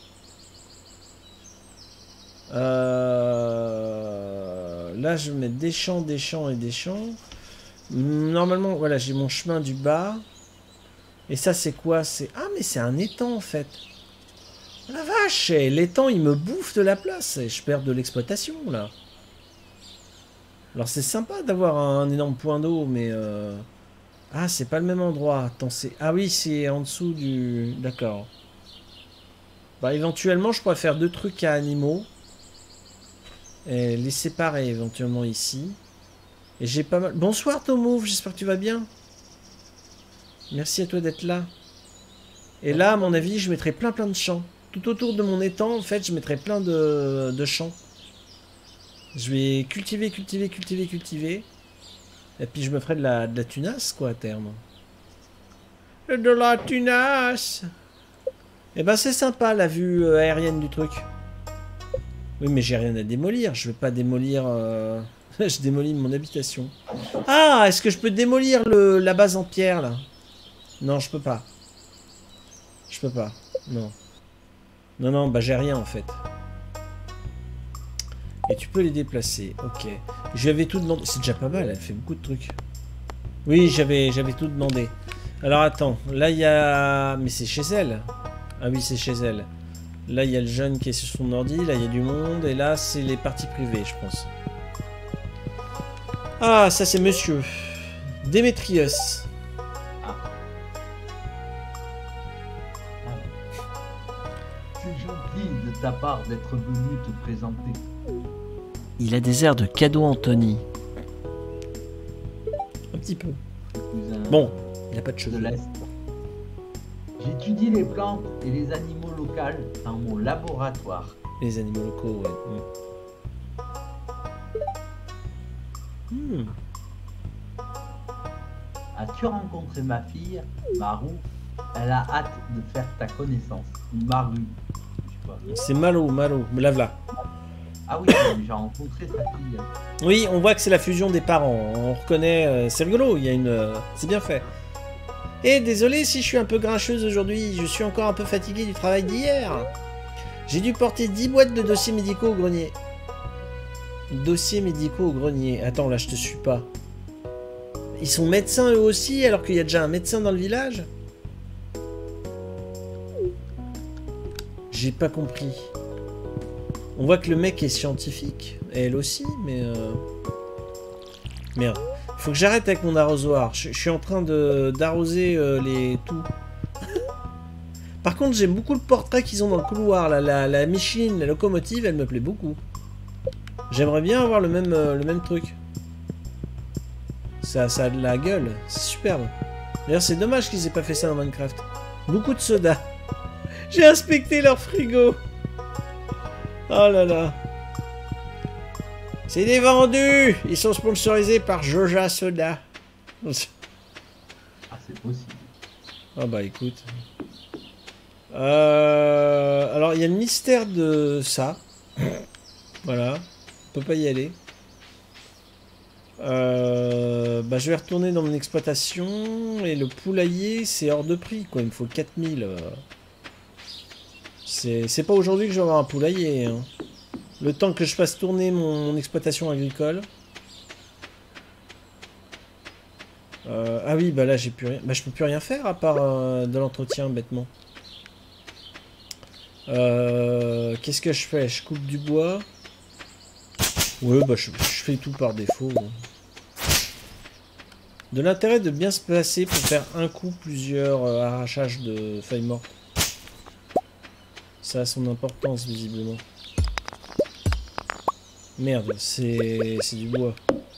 Euh... Là, je vais mettre des champs, des champs et des champs. Normalement, voilà, j'ai mon chemin du bas. Et ça, c'est quoi? C'est ah, mais c'est un étang, en fait. La vache, l'étang, il me bouffe de la place. Et je perds de l'exploitation, là. Alors, c'est sympa d'avoir un énorme point d'eau, mais... Euh... Ah, c'est pas le même endroit. Attends, c'est... Ah oui, c'est en dessous du... D'accord. Bah, éventuellement, je pourrais faire deux trucs à animaux. Et les séparer, éventuellement, ici. Et j'ai pas mal... Bonsoir, Tomouf, j'espère que tu vas bien. Merci à toi d'être là. Et là, à mon avis, je mettrai plein plein de champs. Tout autour de mon étang, en fait, je mettrai plein de, de champs. Je vais cultiver, cultiver, cultiver, cultiver. Et puis je me ferai de la, de la tunasse, quoi, à terme. De la tunasse. Et ben c'est sympa, la vue euh, aérienne du truc. Oui, mais j'ai rien à démolir. Je vais pas démolir... Euh... je démolis mon habitation. Ah, est-ce que je peux démolir le, la base en pierre, là? Non, je peux pas. Je peux pas. Non. Non, non, bah j'ai rien, en fait. Et tu peux les déplacer. Ok. J'avais tout demandé. C'est déjà pas mal, elle fait beaucoup de trucs. Oui, j'avais j'avais tout demandé. Alors attends, là il y a... Mais c'est chez elle. Ah oui, c'est chez elle. Là il y a le jeune qui est sur son ordi, là il y a du monde, et là c'est les parties privées, je pense. Ah, ça c'est monsieur. Démétrios. Ah. Ah. C'est gentil de ta part d'être venu te présenter. Il a des airs de cadeau Anthony. Un petit peu. Bon, il n'a pas de cheveux. De l'Est. J'étudie les plantes et les animaux locaux dans mon laboratoire. Les animaux locaux, ouais. Mm. Hmm. As-tu rencontré ma fille, Maru? Elle a hâte de faire ta connaissance. Maru. C'est Malo, Malo. Me lave là. Ah oui, j'ai rencontré sa fille. Oui, on voit que c'est la fusion des parents. On reconnaît... Euh, c'est rigolo, il y a une... Euh, c'est bien fait. Et désolé si je suis un peu grincheuse aujourd'hui. Je suis encore un peu fatigué du travail d'hier. J'ai dû porter dix boîtes de dossiers médicaux au grenier. Dossiers médicaux au grenier. Attends, là, je te suis pas. Ils sont médecins eux aussi, alors qu'il y a déjà un médecin dans le village? J'ai pas compris. On voit que le mec est scientifique, et elle aussi, mais... Euh... Merde. Faut que j'arrête avec mon arrosoir. Je, je suis en train de d'arroser euh, les... tout. Par contre, j'aime beaucoup le portrait qu'ils ont dans le couloir. La, la, la Micheline, la locomotive, elle me plaît beaucoup. J'aimerais bien avoir le même, euh, le même truc. Ça, ça a de la gueule. C'est superbe. D'ailleurs, c'est dommage qu'ils aient pas fait ça dans Minecraft. Beaucoup de soda. J'ai inspecté leur frigo. Oh là là. C'est des vendus. Ils sont sponsorisés par Joja Soda. Ah, c'est possible. Ah bah écoute. Euh... Alors, il y a le mystère de ça. Voilà. On peut pas y aller. Euh... Bah je vais retourner dans mon exploitation. Et le poulailler, c'est hors de prix, quoi. Il me faut quatre mille. C'est pas aujourd'hui que je vais avoir un poulailler. Hein. Le temps que je fasse tourner mon, mon exploitation agricole. Euh, ah oui, bah là j'ai plus rien. Bah je peux plus rien faire à part euh, de l'entretien, bêtement. Euh, Qu'est-ce que je fais? Je coupe du bois. Ouais, bah je, je fais tout par défaut. Bon. De l'intérêt de bien se placer pour faire un coup plusieurs euh, arrachages de feuilles mortes. Ça a son importance visiblement. Merde, c'est c'est du bois.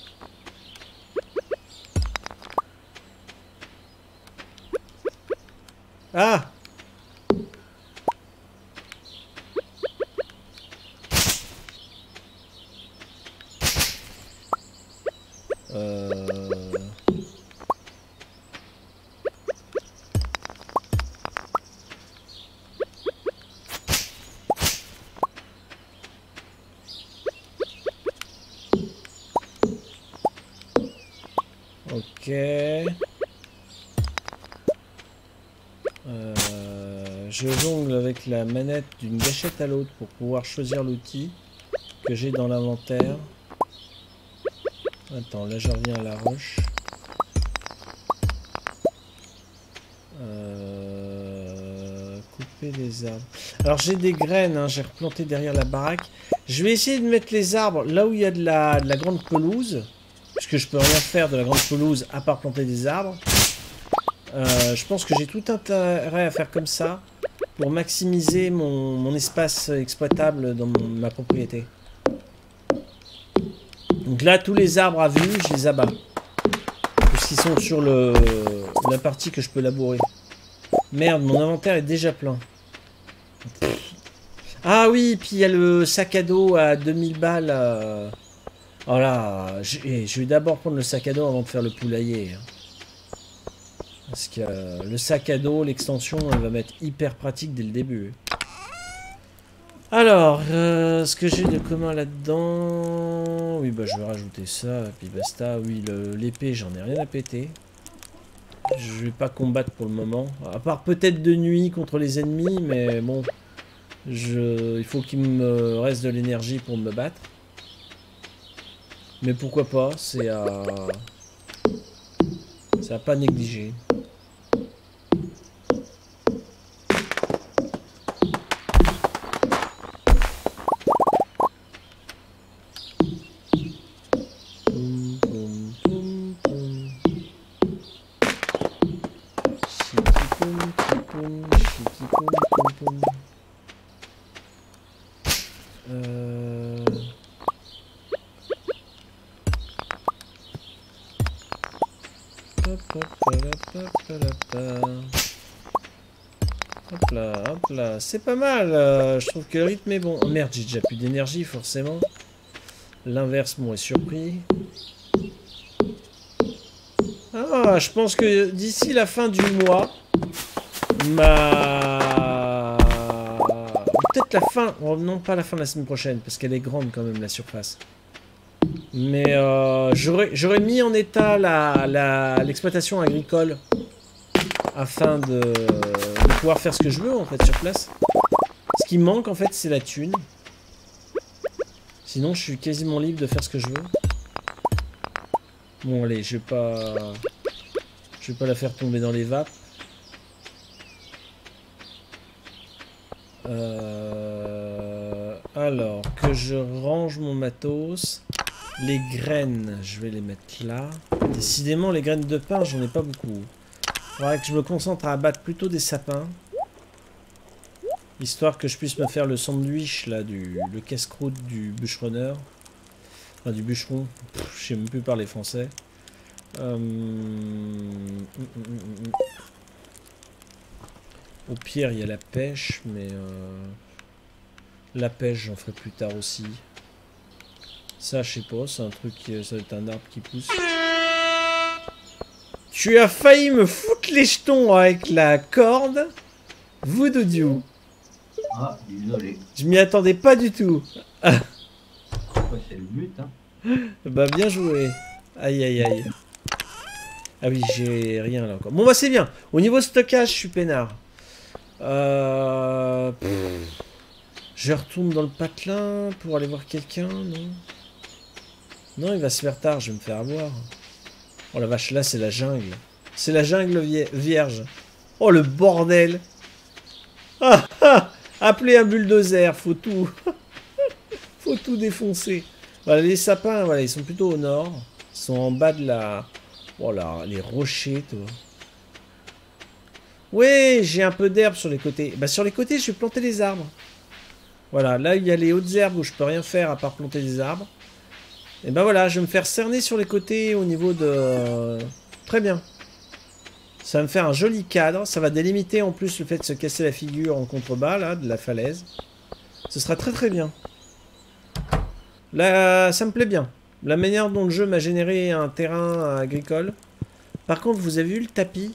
Ah! Euh... Ok. Euh, je jongle avec la manette d'une gâchette à l'autre pour pouvoir choisir l'outil que j'ai dans l'inventaire. Attends, là je reviens à la roche. Euh, couper les arbres. Alors j'ai des graines, hein, j'ai replanté derrière la baraque. Je vais essayer de mettre les arbres là où il y a de la, de la grande pelouse. Puisque je peux rien faire de la grande pelouse à part planter des arbres. Euh, je pense que j'ai tout intérêt à faire comme ça pour maximiser mon, mon espace exploitable dans mon, ma propriété. Donc là, tous les arbres à vue, je les abats. Parce qu'ils sont sur le, la partie que je peux labourer. Merde, mon inventaire est déjà plein. Ah oui, puis il y a le sac à dos à deux mille balles. Euh... Oh là, je, je vais d'abord prendre le sac à dos avant de faire le poulailler. Parce que euh, le sac à dos, l'extension, elle va m'être hyper pratique dès le début. Alors, euh, ce que j'ai de commun là-dedans... Oui, bah je vais rajouter ça, et puis basta. Oui, l'épée, j'en ai rien à péter. Je vais pas combattre pour le moment. À part peut-être de nuit contre les ennemis, mais bon... Je, il faut qu'il me reste de l'énergie pour me battre. Mais pourquoi pas, c'est à... c'est à pas négliger. Poum, poum, poum, poum. Chiki poum, chiki poum, chiki poum, poum, poum. Euh... Hop, hop, hop, hop, hop, hop là, hop là, c'est pas mal, euh, je trouve que le rythme est bon. Oh merde, j'ai déjà plus d'énergie forcément. L'inverse m'aurait surpris. Ah, je pense que d'ici la fin du mois, ma... peut-être la fin, oh, non pas la fin de la semaine prochaine, parce qu'elle est grande quand même la surface. Mais euh, j'aurais mis en état l'exploitation la, la, agricole afin de, de pouvoir faire ce que je veux en fait sur place. Ce qui me manque en fait c'est la thune. Sinon je suis quasiment libre de faire ce que je veux. Bon allez, je vais pas, je vais pas la faire tomber dans les vapes. Euh, alors que je range mon matos. Les graines, je vais les mettre là. Décidément, les graines de pin, j'en ai pas beaucoup. Il faudrait que je me concentre à abattre plutôt des sapins. Histoire que je puisse me faire le sandwich, là, du, le casse-croûte du bûcheronneur. Enfin, du bûcheron. Pff, je sais même plus parler français. Euh... Au pire, il y a la pêche, mais... Euh... La pêche, j'en ferai plus tard aussi. Ça, je sais pas, c'est un truc, qui, ça va être un arbre qui pousse. Tu as failli me foutre les jetons avec la corde. Voodoo. Ah, désolé. Je m'y attendais pas du tout. Ouais, c'est le but, hein. Bah, bien joué. Aïe, aïe, aïe. Ah oui, j'ai rien là encore. Bon, bah, c'est bien. Au niveau stockage, je suis peinard. Euh... Je retourne dans le patelin pour aller voir quelqu'un, non? Non, il va se faire tard, je vais me faire avoir. Oh la vache, là c'est la jungle. C'est la jungle vierge. Oh le bordel. Ah, ah, Appelez un bulldozer, faut tout... faut tout défoncer. Voilà, les sapins, voilà, ils sont plutôt au nord. Ils sont en bas de la... Oh là, les rochers, toi. Ouais, j'ai un peu d'herbe sur les côtés. Bah sur les côtés, je vais planter les arbres. Voilà, là, il y a les hautes herbes où je peux rien faire à part planter des arbres. Et ben voilà, je vais me faire cerner sur les côtés au niveau de... Très bien. Ça va me faire un joli cadre. Ça va délimiter en plus le fait de se casser la figure en contrebas, là, de la falaise. Ce sera très très bien. Là, ça me plaît bien. La manière dont le jeu m'a généré un terrain agricole. Par contre, vous avez vu le tapis?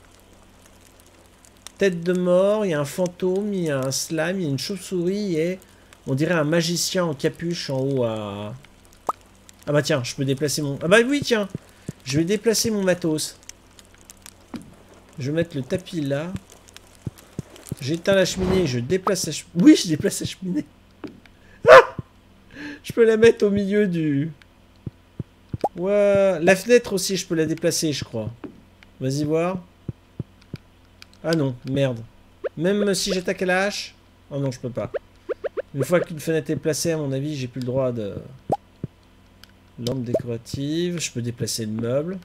Tête de mort, il y a un fantôme, il y a un slime, il y a une chauve-souris et on dirait un magicien en capuche en haut à... Ah bah tiens, je peux déplacer mon... Ah bah oui, tiens. Je vais déplacer mon matos. Je vais mettre le tapis là. J'éteins la cheminée, je déplace la cheminée. Oui, je déplace la cheminée. Ah, je peux la mettre au milieu du... Ouais. La fenêtre aussi, je peux la déplacer, je crois. Vas-y voir. Ah non, merde. Même si j'attaque à la hache... Oh non, je peux pas. Une fois qu'une fenêtre est placée, à mon avis, j'ai plus le droit de... Lampe décorative. Je peux déplacer le meuble.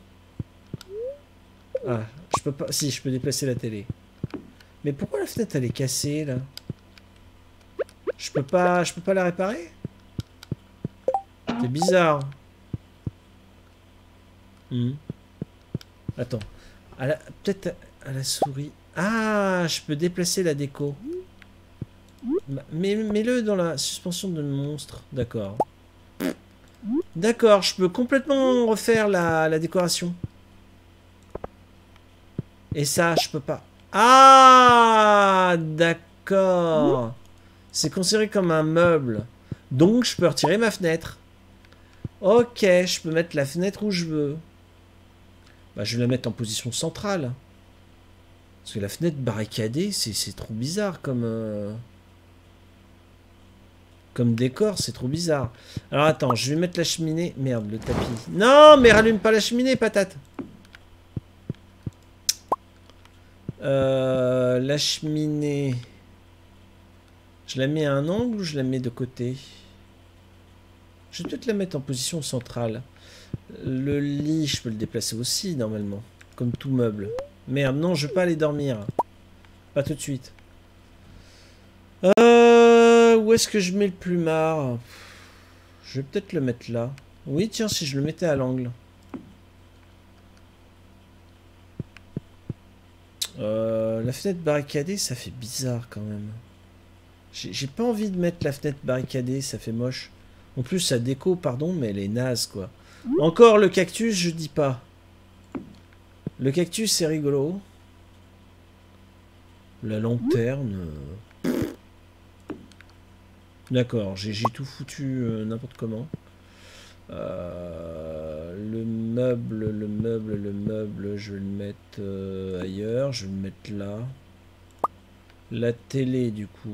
Ah, je peux pas... Si, je peux déplacer la télé. Mais pourquoi la fenêtre, elle est cassée, là? Je peux pas... Je peux pas la réparer? C'est bizarre. Hmm. Attends. La... Peut-être à la souris... Ah, je peux déplacer la déco. Mais mets-le dans la suspension de monstre. D'accord. D'accord, je peux complètement refaire la, la décoration. Et ça, je peux pas. Ah, d'accord. C'est considéré comme un meuble. Donc, je peux retirer ma fenêtre. Ok, je peux mettre la fenêtre où je veux. Bah, je vais la mettre en position centrale. Parce que la fenêtre barricadée, c'est trop bizarre comme... Euh... Comme décor, c'est trop bizarre. Alors attends, je vais mettre la cheminée... Merde, le tapis. Non, mais rallume pas la cheminée, patate. Euh, la cheminée... Je la mets à un angle ou je la mets de côté? Je vais peut-être la mettre en position centrale. Le lit, je peux le déplacer aussi, normalement. Comme tout meuble. Merde, non, je veux pas aller dormir. Pas tout de suite. Euh, où est-ce que je mets le plumard? Je vais peut-être le mettre là. Oui, tiens, si je le mettais à l'angle. Euh, la fenêtre barricadée, ça fait bizarre quand même. J'ai pas envie de mettre la fenêtre barricadée, ça fait moche. En plus, sa déco, pardon, mais elle est naze, quoi. Encore le cactus, je dis pas. Le cactus, c'est rigolo. La lanterne... D'accord, j'ai tout foutu euh, n'importe comment. Euh, le meuble, le meuble, le meuble, je vais le mettre euh, ailleurs. Je vais le mettre là. La télé, du coup.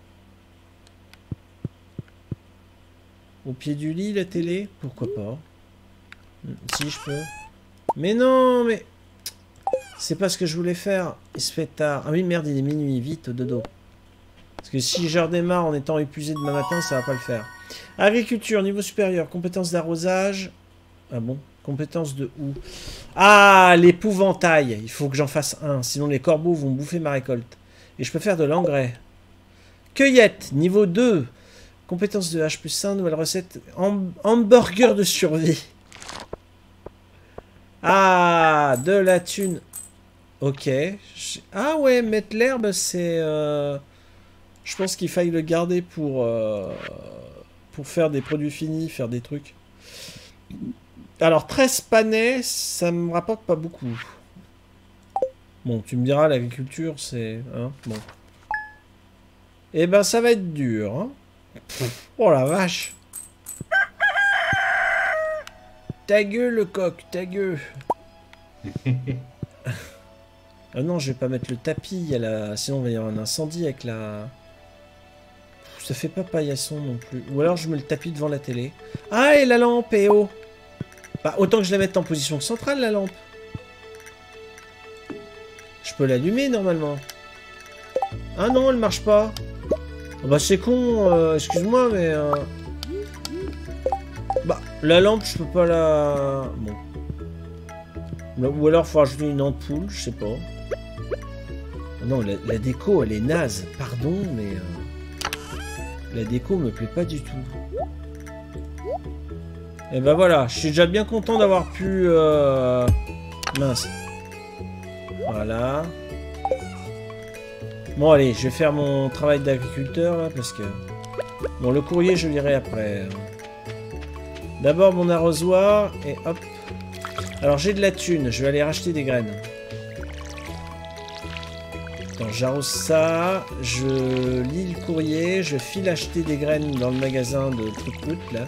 Au pied du lit, la télé? Pourquoi pas? Si, je peux. Mais non, mais... C'est pas ce que je voulais faire. Il se fait tard. Ah oui, merde, il est minuit. Vite, au dodo. Parce que si je redémarre en étant épuisé demain matin, ça va pas le faire. Agriculture, niveau supérieur. Compétences d'arrosage. Ah bon? Compétences de où? Ah, l'épouvantail. Il faut que j'en fasse un. Sinon, les corbeaux vont bouffer ma récolte. Et je peux faire de l'engrais. Cueillette, niveau deux. Compétences de H plus un. Nouvelle recette. Ham hamburger de survie. Ah, de la thune. Ok. Ah ouais, mettre l'herbe, c'est... Euh... Je pense qu'il faille le garder pour... Euh... Pour faire des produits finis, faire des trucs. Alors, treize panais, ça me rapporte pas beaucoup. Bon, tu me diras, l'agriculture, c'est... Hein, bon. Eh ben, ça va être dur, hein. Oh la vache. Ta gueule, le coq, ta gueule. Ah non, je vais pas mettre le tapis, il y a la... sinon il va y avoir un incendie avec la... Ça fait pas paillasson non plus. Ou alors je mets le tapis devant la télé. Ah, et la lampe, et oh. Bah, autant que je la mette en position centrale, la lampe. Je peux l'allumer, normalement. Ah non, elle marche pas. Oh bah c'est con, euh, excuse-moi, mais... Euh... Bah, la lampe, je peux pas la... Bon. Ou alors, faut rajouter une ampoule, je sais pas. Non, la, la déco, elle est naze. Pardon, mais... Euh... La déco me plaît pas du tout. Et bah voilà, je suis déjà bien content d'avoir pu... Euh... Mince. Voilà. Bon, allez, je vais faire mon travail d'agriculteur, là, parce que... Bon, le courrier, je lirai après. D'abord, mon arrosoir, et hop. Alors, j'ai de la thune, je vais aller racheter des graines. Attends, j'arrose ça, je lis le courrier, je file acheter des graines dans le magasin de Truc-Pout, là.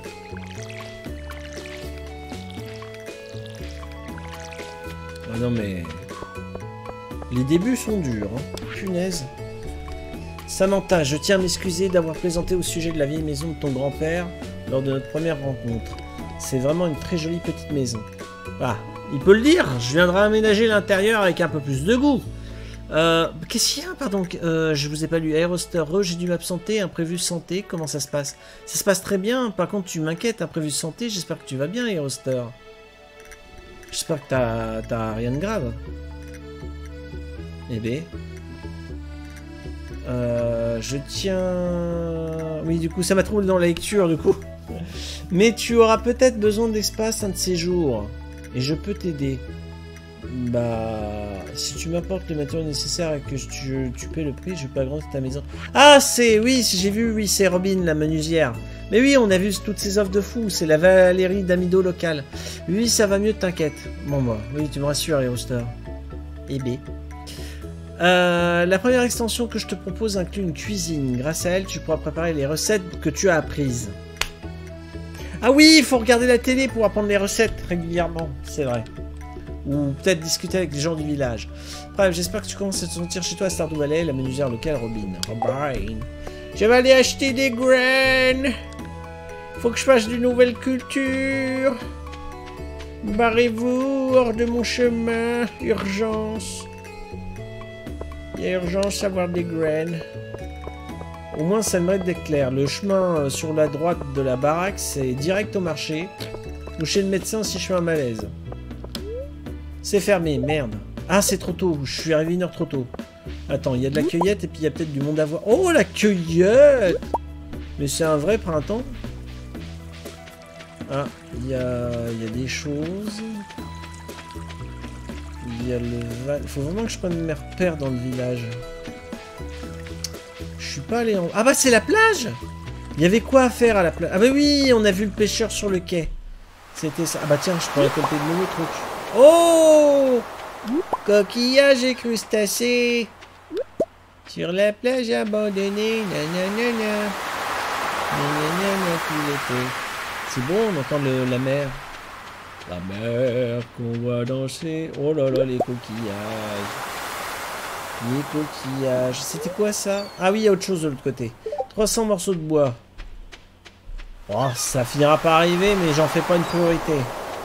Ah non, mais... Les débuts sont durs, hein. Punaise. Samantha, je tiens à m'excuser d'avoir présenté au sujet de la vieille maison de ton grand-père lors de notre première rencontre. C'est vraiment une très jolie petite maison. Ah, il peut le dire, je viendrai aménager l'intérieur avec un peu plus de goût. Euh, qu'est-ce qu'il y a, pardon, euh, je vous ai pas lu. Aéroster, re, j'ai dû m'absenter, imprévu santé, comment ça se passe? Ça se passe très bien, par contre tu m'inquiètes, imprévu santé, j'espère que tu vas bien, Aéroster. J'espère que t'as t'as rien de grave. Eh ben... Euh, je tiens... Oui, du coup, ça m'a trouvé dans la lecture, du coup. Mais tu auras peut-être besoin d'espace un de ces jours. Et je peux t'aider. Bah... Si tu m'apportes le matériau nécessaire et que tu, tu paies le prix, je peux agrandir ta maison. Ah, c'est... Oui, j'ai vu, oui, c'est Robin, la menuisière. Mais oui, on a vu toutes ces offres de fous. C'est la Valérie d'Amido locale. Oui, ça va mieux, t'inquiète. Bon, bah, oui, tu me rassures, Aeroster. Eh ben... Euh, la première extension que je te propose inclut une cuisine. Grâce à elle, tu pourras préparer les recettes que tu as apprises. Ah oui, il faut regarder la télé pour apprendre les recettes régulièrement, c'est vrai. Ou peut-être discuter avec les gens du village. Bref, j'espère que tu commences à te sentir chez toi à Stardew Valley, la menuisière locale Robin. Robin. Je vais aller acheter des graines. Faut que je fasse de nouvelles cultures. Barrez-vous hors de mon chemin. Urgence. Il y a urgence à avoir des graines. Au moins, ça mérite d'être clair. Le chemin sur la droite de la baraque, c'est direct au marché. Ou chez le médecin si je fais un malaise. C'est fermé, merde. Ah, c'est trop tôt. Je suis arrivé une heure trop tôt. Attends, il y a de la cueillette et puis il y a peut-être du monde à voir. Oh, la cueillette! Mais c'est un vrai printemps. Ah, il y a, il y a des choses... Il y a le val... Faut vraiment que je prenne mes repères dans le village. Je suis pas allé en... Ah bah c'est la plage! Il y avait quoi à faire à la plage? Ah bah oui, on a vu le pêcheur sur le quai. C'était ça. Ah bah tiens, je peux récolter de nouveaux trucs. Oh! Coquillage et crustacés. Sur la plage abandonnée. Nanana. Nanana tout l'été. C'est bon, on entend le, la mer. La mer qu'on va danser. Oh là là, les coquillages. Les coquillages. C'était quoi ça? Ah oui, il y a autre chose de l'autre côté. trois cents morceaux de bois. Oh, ça finira par arriver, mais j'en fais pas une priorité.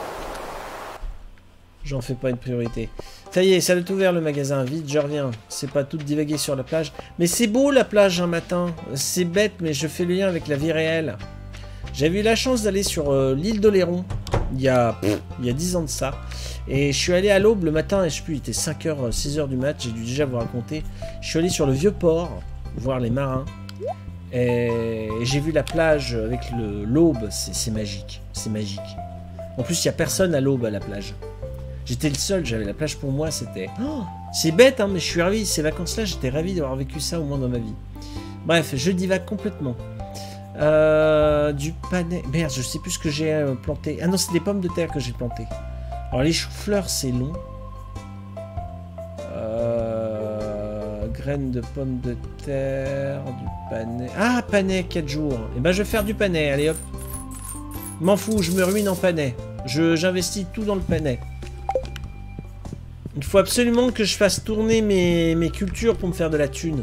J'en fais pas une priorité. Ça y est, ça doit ouvert le magasin. Vite, je reviens. C'est pas tout divaguer sur la plage. Mais c'est beau la plage un matin. C'est bête, mais je fais le lien avec la vie réelle. J'avais eu la chance d'aller sur euh, l'île d'Oléron. Il y a, pff, il y a dix ans de ça. Et je suis allé à l'aube le matin, et je sais plus, il était cinq heures, six heures du mat, j'ai dû déjà vous raconter. Je suis allé sur le vieux port, voir les marins. Et j'ai vu la plage avec l'aube, c'est magique, c'est magique. En plus, il n'y a personne à l'aube à la plage. J'étais le seul, j'avais la plage pour moi, c'était... Oh, c'est bête, hein, mais je suis ravi, ces vacances-là, j'étais ravi d'avoir vécu ça au moins dans ma vie. Bref, je divague complètement. Euh, du panais... Merde, je sais plus ce que j'ai euh, planté. Ah non, c'est des pommes de terre que j'ai plantées. Alors les choux-fleurs, c'est long. Euh, graines de pommes de terre, du panais... Ah, panais, quatre jours. Et ben je vais faire du panais, allez hop. M'en fous, je me ruine en panais. J'investis tout dans le panais. Il faut absolument que je fasse tourner mes, mes cultures pour me faire de la thune.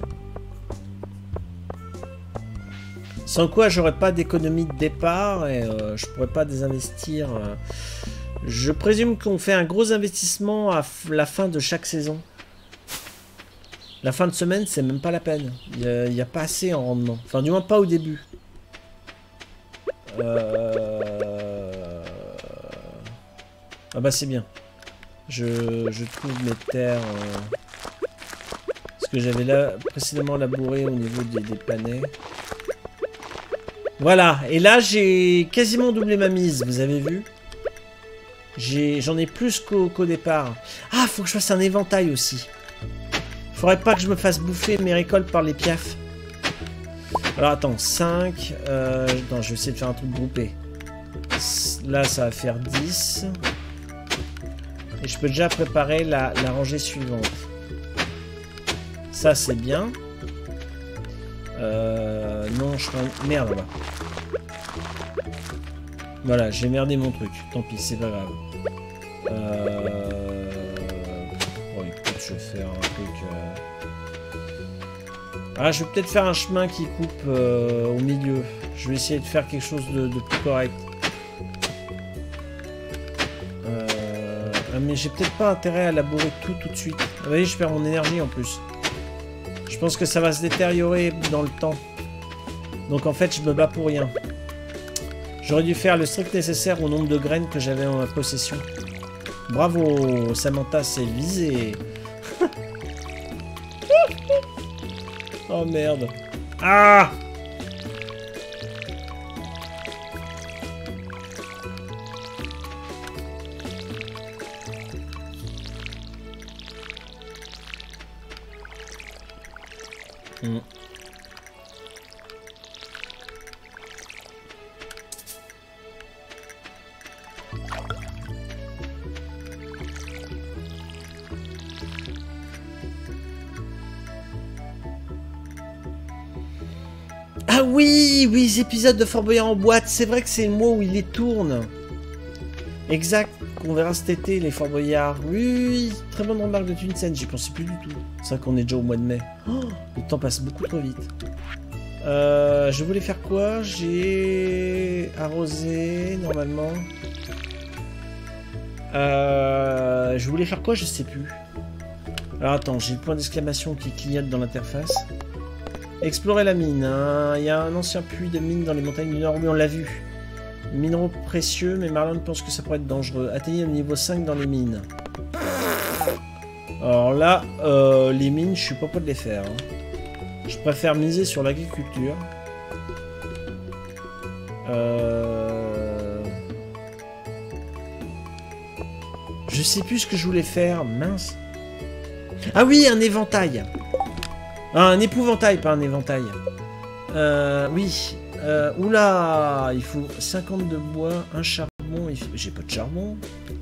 Sans quoi, j'aurais pas d'économie de départ et euh, je pourrais pas désinvestir. Euh. Je présume qu'on fait un gros investissement à la fin de chaque saison. La fin de semaine, c'est même pas la peine. Il n'y a, a pas assez en rendement. Enfin, du moins pas au début. Euh... Ah bah c'est bien. Je, je trouve mes terres... Euh... Ce que j'avais là précédemment labouré au niveau des, des panais. Voilà. Et là, j'ai quasiment doublé ma mise. Vous avez vu? J'en ai, ai plus qu'au qu'au départ. Ah, faut que je fasse un éventail aussi. Faudrait pas que je me fasse bouffer mes récoltes par les piafs. Alors attends, cinq. Euh, non, je vais essayer de faire un truc groupé. Là, ça va faire dix. Et je peux déjà préparer la, la rangée suivante. Ça, c'est bien. Euh, non, je fais... Merde, là. Voilà, j'ai merdé mon truc. Tant pis, c'est pas grave. Euh... Oh, écoute, je vais faire un truc... Euh... Ah, je vais peut-être faire un chemin qui coupe euh, au milieu. Je vais essayer de faire quelque chose de, de plus correct. Euh... Mais j'ai peut-être pas intérêt à labourer tout tout de suite. Vous voyez, je perds mon énergie en plus. Je pense que ça va se détériorer dans le temps. Donc en fait, je me bats pour rien. J'aurais dû faire le strict nécessaire au nombre de graines que j'avais en ma possession. Bravo, Samantha, c'est visé. Oh merde. Ah! Mm. Ah oui, oui, les épisodes de Fort Boyard en boîte, c'est vrai que c'est le mois où il les tourne. Exact, qu'on verra cet été, les Fort Boyard. Oui, oui, très bonne remarque de Twinsen, j'y pensais plus du tout. C'est vrai qu'on est déjà au mois de mai. Oh, le temps passe beaucoup trop vite. Euh, je voulais faire quoi? J'ai arrosé, normalement. Euh, je voulais faire quoi? Je sais plus. Alors attends, j'ai le point d'exclamation qui clignote dans l'interface. Explorer la mine. Hein. Il y a un ancien puits de mine dans les montagnes du Nord. Oui, on l'a vu. Minéraux précieux, mais Marlon pense que ça pourrait être dangereux. Atteignez le niveau cinq dans les mines. Alors là, euh, les mines, je suis pas prêt de les faire. Hein. Je préfère miser sur l'agriculture. Euh... Je sais plus ce que je voulais faire. Mince. Ah oui, un éventail. Ah, un épouvantail, pas un éventail. Euh, oui. Euh, oula, il faut cinquante de bois, un charbon. J'ai pas de charbon.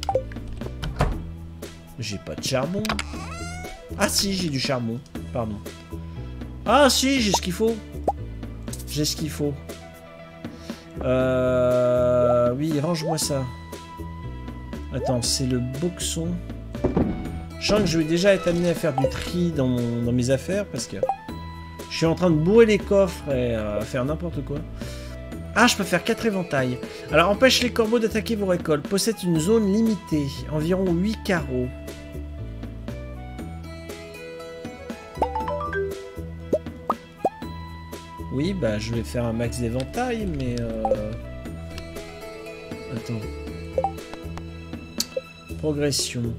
J'ai pas de charbon. Ah si, j'ai du charbon. Pardon. Ah si, j'ai ce qu'il faut. J'ai ce qu'il faut. Euh... Oui, range-moi ça. Attends, c'est le boxon. Je sens que je vais déjà être amené à faire du tri dans, mon, dans mes affaires parce que je suis en train de bourrer les coffres et euh, faire n'importe quoi. Ah, je peux faire quatre éventails. Alors, empêche les corbeaux d'attaquer vos récoltes. Possède une zone limitée. Environ huit carreaux. Oui, bah, je vais faire un max d'éventails, mais... Euh... Attends. Progression.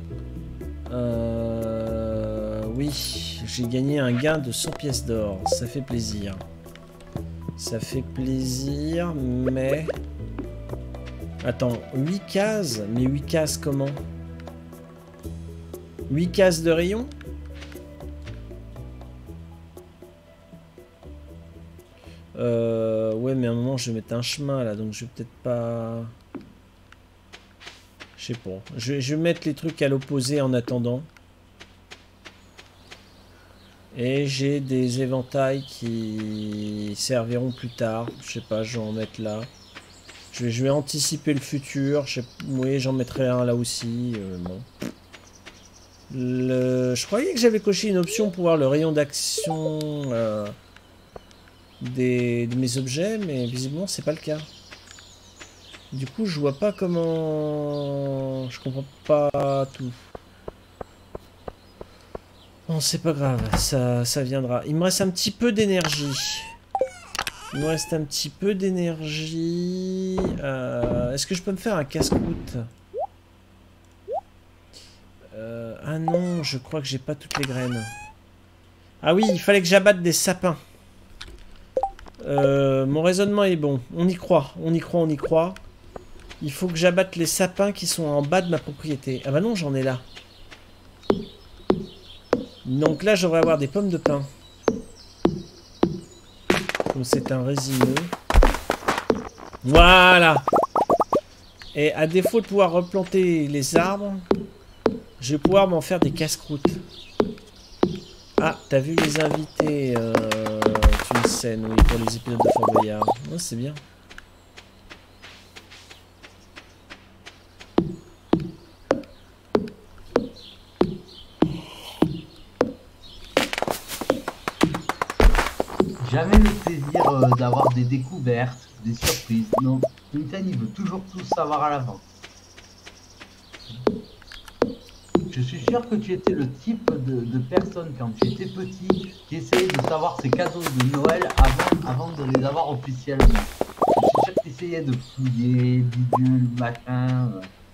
Euh... Oui, j'ai gagné un gain de cent pièces d'or. Ça fait plaisir. Ça fait plaisir, mais... Attends, huit cases? Mais huit cases comment? huit cases de rayon? Euh... Ouais, mais à un moment, je vais mettre un chemin, là, donc je vais peut-être pas... Je sais pas. Je, je vais mettre les trucs à l'opposé en attendant. Et j'ai des éventails qui serviront plus tard. Je sais pas, je vais en mettre là. Je vais, je vais anticiper le futur. Je sais, oui, j'en mettrai un là aussi. Euh, bon. Le, je croyais que j'avais coché une option pour voir le rayon d'action euh, des, de mes objets, mais visiblement c'est pas le cas. Du coup, je vois pas comment... Je comprends pas tout. Bon, c'est pas grave, ça, ça viendra. Il me reste un petit peu d'énergie. Il me reste un petit peu d'énergie. Euh, Est-ce que je peux me faire un casse-croûte? euh, Ah non, je crois que j'ai pas toutes les graines. Ah oui, il fallait que j'abatte des sapins. Euh, mon raisonnement est bon. On y croit, on y croit, on y croit. Il faut que j'abatte les sapins qui sont en bas de ma propriété. Ah bah non, j'en ai là. Donc là, je devrais avoir des pommes de pin. Comme c'est un résineux. Voilà. Et à défaut de pouvoir replanter les arbres, je vais pouvoir m'en faire des casse-croûtes. Ah, t'as vu les invités euh, C'est une scène, oui, pour les épisodes de Fort Boyard. Oh, c'est bien. Jamais le plaisir euh, d'avoir des découvertes, des surprises. Non, Quentin, il veut toujours tout savoir à l'avance. Je suis sûr que tu étais le type de, de personne quand tu étais petit qui essayait de savoir ses cadeaux de Noël avant, avant de les avoir officiellement. Je suis sûr que tu essayais de fouiller, bidule, machin.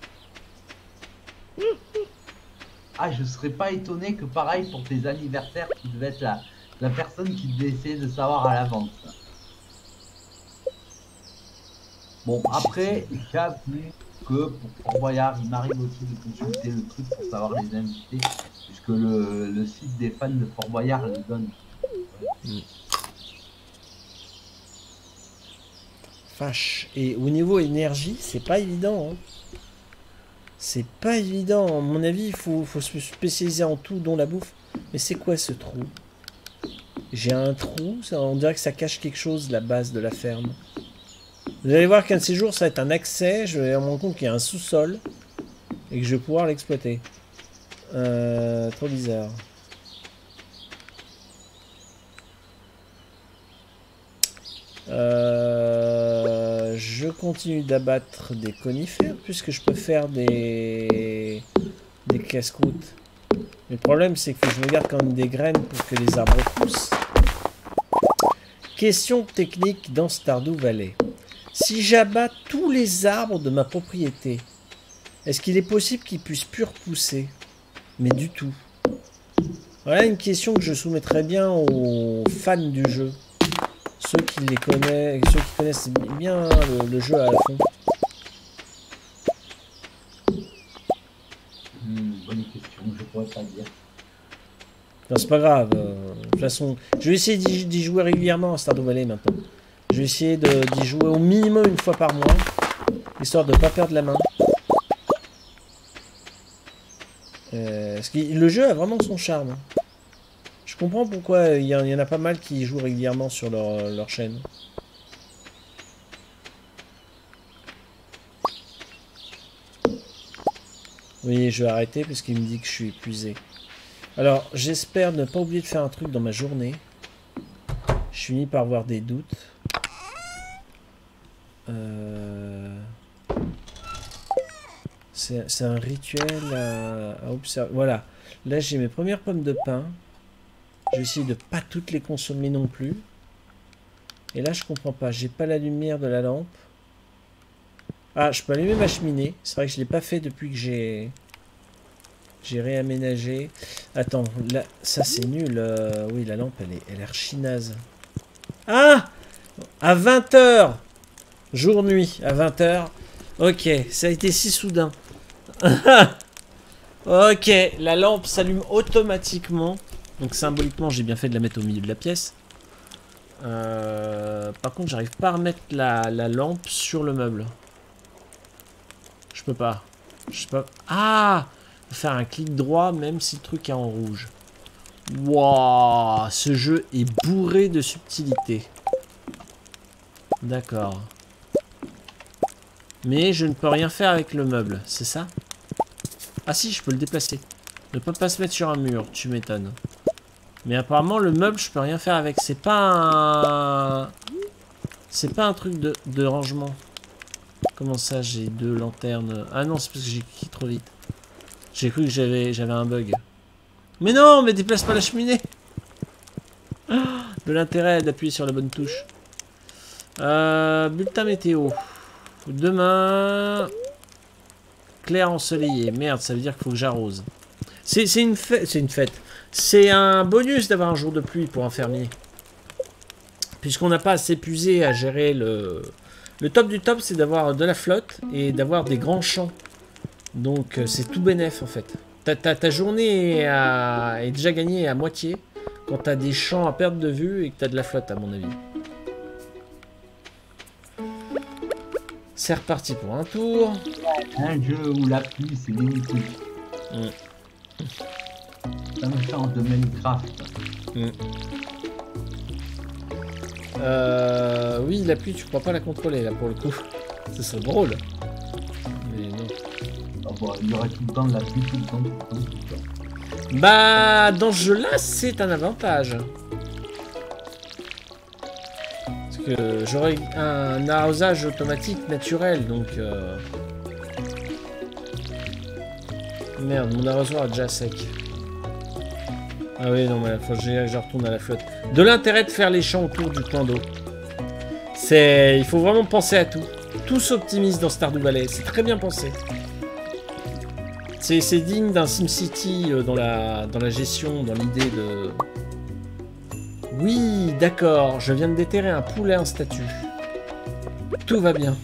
Ah, je serais pas étonné que pareil pour tes anniversaires, tu devais être la, la personne qui devait essayer de savoir à l'avance. Bon, après, j'avoue que pour Fort Boyard, il m'arrive aussi de consulter le truc pour savoir les invités, puisque le, le site des fans de Fort Boyard les donne. Mm. Vache. Et au niveau énergie, c'est pas évident. Hein. C'est pas évident. À mon avis, il faut, faut se spécialiser en tout, dont la bouffe. Mais c'est quoi ce trou? J'ai un trou, ça, on dirait que ça cache quelque chose, la base de la ferme. Vous allez voir qu'un de ces jours, ça va être un accès. Je vais me rendre compte qu'il y a un sous-sol et que je vais pouvoir l'exploiter. Euh, trop bizarre. Euh, je continue d'abattre des conifères puisque je peux faire des des casse-croûtes. Le problème, c'est que je me garde quand même des graines pour que les arbres poussent. Question technique dans Stardew Valley. Si j'abats tous les arbres de ma propriété, est-ce qu'il est possible qu'ils puissent plus repousser? Mais du tout. Voilà une question que je soumettrais bien aux fans du jeu. Ceux qui les connaissent, ceux qui connaissent bien le, le jeu à la fond. Hmm, bonne question, je pourrais pas dire. Non, c'est pas grave. Euh, de toute façon, je vais essayer d'y jouer régulièrement à Stardew Valley maintenant. Je vais essayer d'y jouer au minimum une fois par mois, histoire de ne pas perdre la main. Euh, parce que le jeu a vraiment son charme. Je comprends pourquoi il y, y en a pas mal qui jouent régulièrement sur leur, leur chaîne. Oui, je vais arrêter parce qu'il me dit que je suis épuisé. Alors, j'espère ne pas oublier de faire un truc dans ma journée. Je finis par avoir des doutes. Euh... C'est un rituel à, à observer. Voilà. Là, j'ai mes premières pommes de pin. Je vais essayer de pas toutes les consommer non plus. Et là, je comprends pas. J'ai pas la lumière de la lampe. Ah, je peux allumer ma cheminée. C'est vrai que je l'ai pas fait depuis que j'ai... J'ai réaménagé. Attends, là, ça c'est nul. Euh, oui, la lampe, elle est, elle est archi-naze. Ah! À vingt heures! Jour-nuit, à vingt heures. Ok, ça a été si soudain. Ok, la lampe s'allume automatiquement. Donc symboliquement, j'ai bien fait de la mettre au milieu de la pièce. Euh, par contre, j'arrive pas à remettre la, la lampe sur le meuble. Je peux pas. Je sais pas. Ah! Faire un clic droit même si le truc est en rouge. Waouh, ce jeu est bourré de subtilité. D'accord. Mais je ne peux rien faire avec le meuble, c'est ça? Ah si, je peux le déplacer. Ne peut pas se mettre sur un mur, tu m'étonnes. Mais apparemment le meuble, je peux rien faire avec. C'est pas un... C'est pas un truc de, de rangement. Comment ça, j'ai deux lanternes? Ah non, c'est parce que j'ai cliqué trop vite. J'ai cru que j'avais j'avais un bug. Mais non, mais déplace pas la cheminée. De l'intérêt d'appuyer sur la bonne touche. Euh, bulletin météo. Demain... Clair ensoleillé. Merde, ça veut dire qu'il faut que j'arrose. C'est une fête. C'est une fête. C'est un bonus d'avoir un jour de pluie pour un fermier. Puisqu'on n'a pas à s'épuiser à gérer le... Le top du top, c'est d'avoir de la flotte et d'avoir des grands champs. Donc c'est tout bénef en fait. Ta, ta, ta journée est, à, est déjà gagnée à moitié quand tu as des champs à perte de vue et que tu as de la flotte à mon avis. C'est reparti pour un tour. Un jeu où la pluie c'est inutile. Mm. Ça me change de Minecraft. Mm. Euh, oui, la pluie, tu pourras pas la contrôler là pour le coup. Ce serait drôle. Mais non. Ah bah, il y aurait tout le temps de la pluie, tout le temps, tout le temps, tout le temps. Bah, dans ce jeu-là, c'est un avantage. Parce que j'aurais un arrosage automatique naturel, donc... Euh... Merde, mon arrosoir est déjà sec. Ah oui, non, mais il faut que je retourne à la flotte. De l'intérêt de faire les champs autour du point d'eau. C'est... Il faut vraiment penser à tout. Tout s'optimise dans Stardew Valley. C'est très bien pensé. C'est digne d'un SimCity dans la, dans la gestion, dans l'idée de... Oui, d'accord. Je viens de déterrer un poulet en statue. Tout va bien.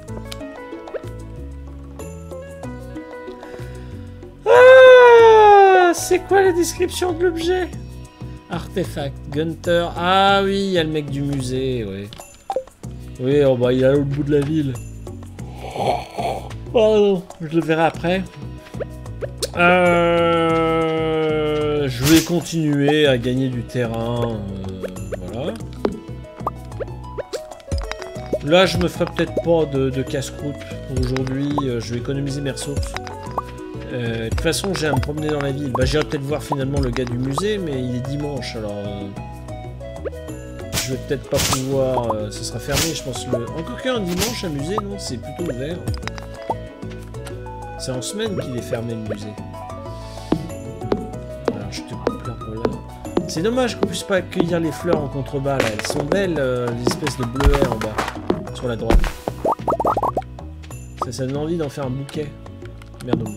C'est quoi la description de l'objet? Artefact, Gunter. Ah oui, il y a le mec du musée, ouais. Oui, oh bah il est à l'autre bout de la ville. Oh, je le verrai après. Euh, je vais continuer à gagner du terrain. Euh, voilà. Là, je me ferai peut-être pas de, de casse-croûte aujourd'hui. Je vais économiser mes ressources. Euh, de toute façon, j'ai à me promener dans la ville. Bah, j'irai peut-être voir finalement le gars du musée, mais il est dimanche, alors euh, je vais peut-être pas pouvoir. Euh, ce sera fermé, je pense. Le... Encore qu'un dimanche, un musée, non, c'est plutôt ouvert. C'est en semaine qu'il est fermé le musée. Alors, je te coupe l'arbre là. C'est dommage qu'on puisse pas accueillir les fleurs en contrebas là. Elles sont belles, euh, les espèces de bleuets en bas, sur la droite. Ça, ça donne envie d'en faire un bouquet. Merde au mot.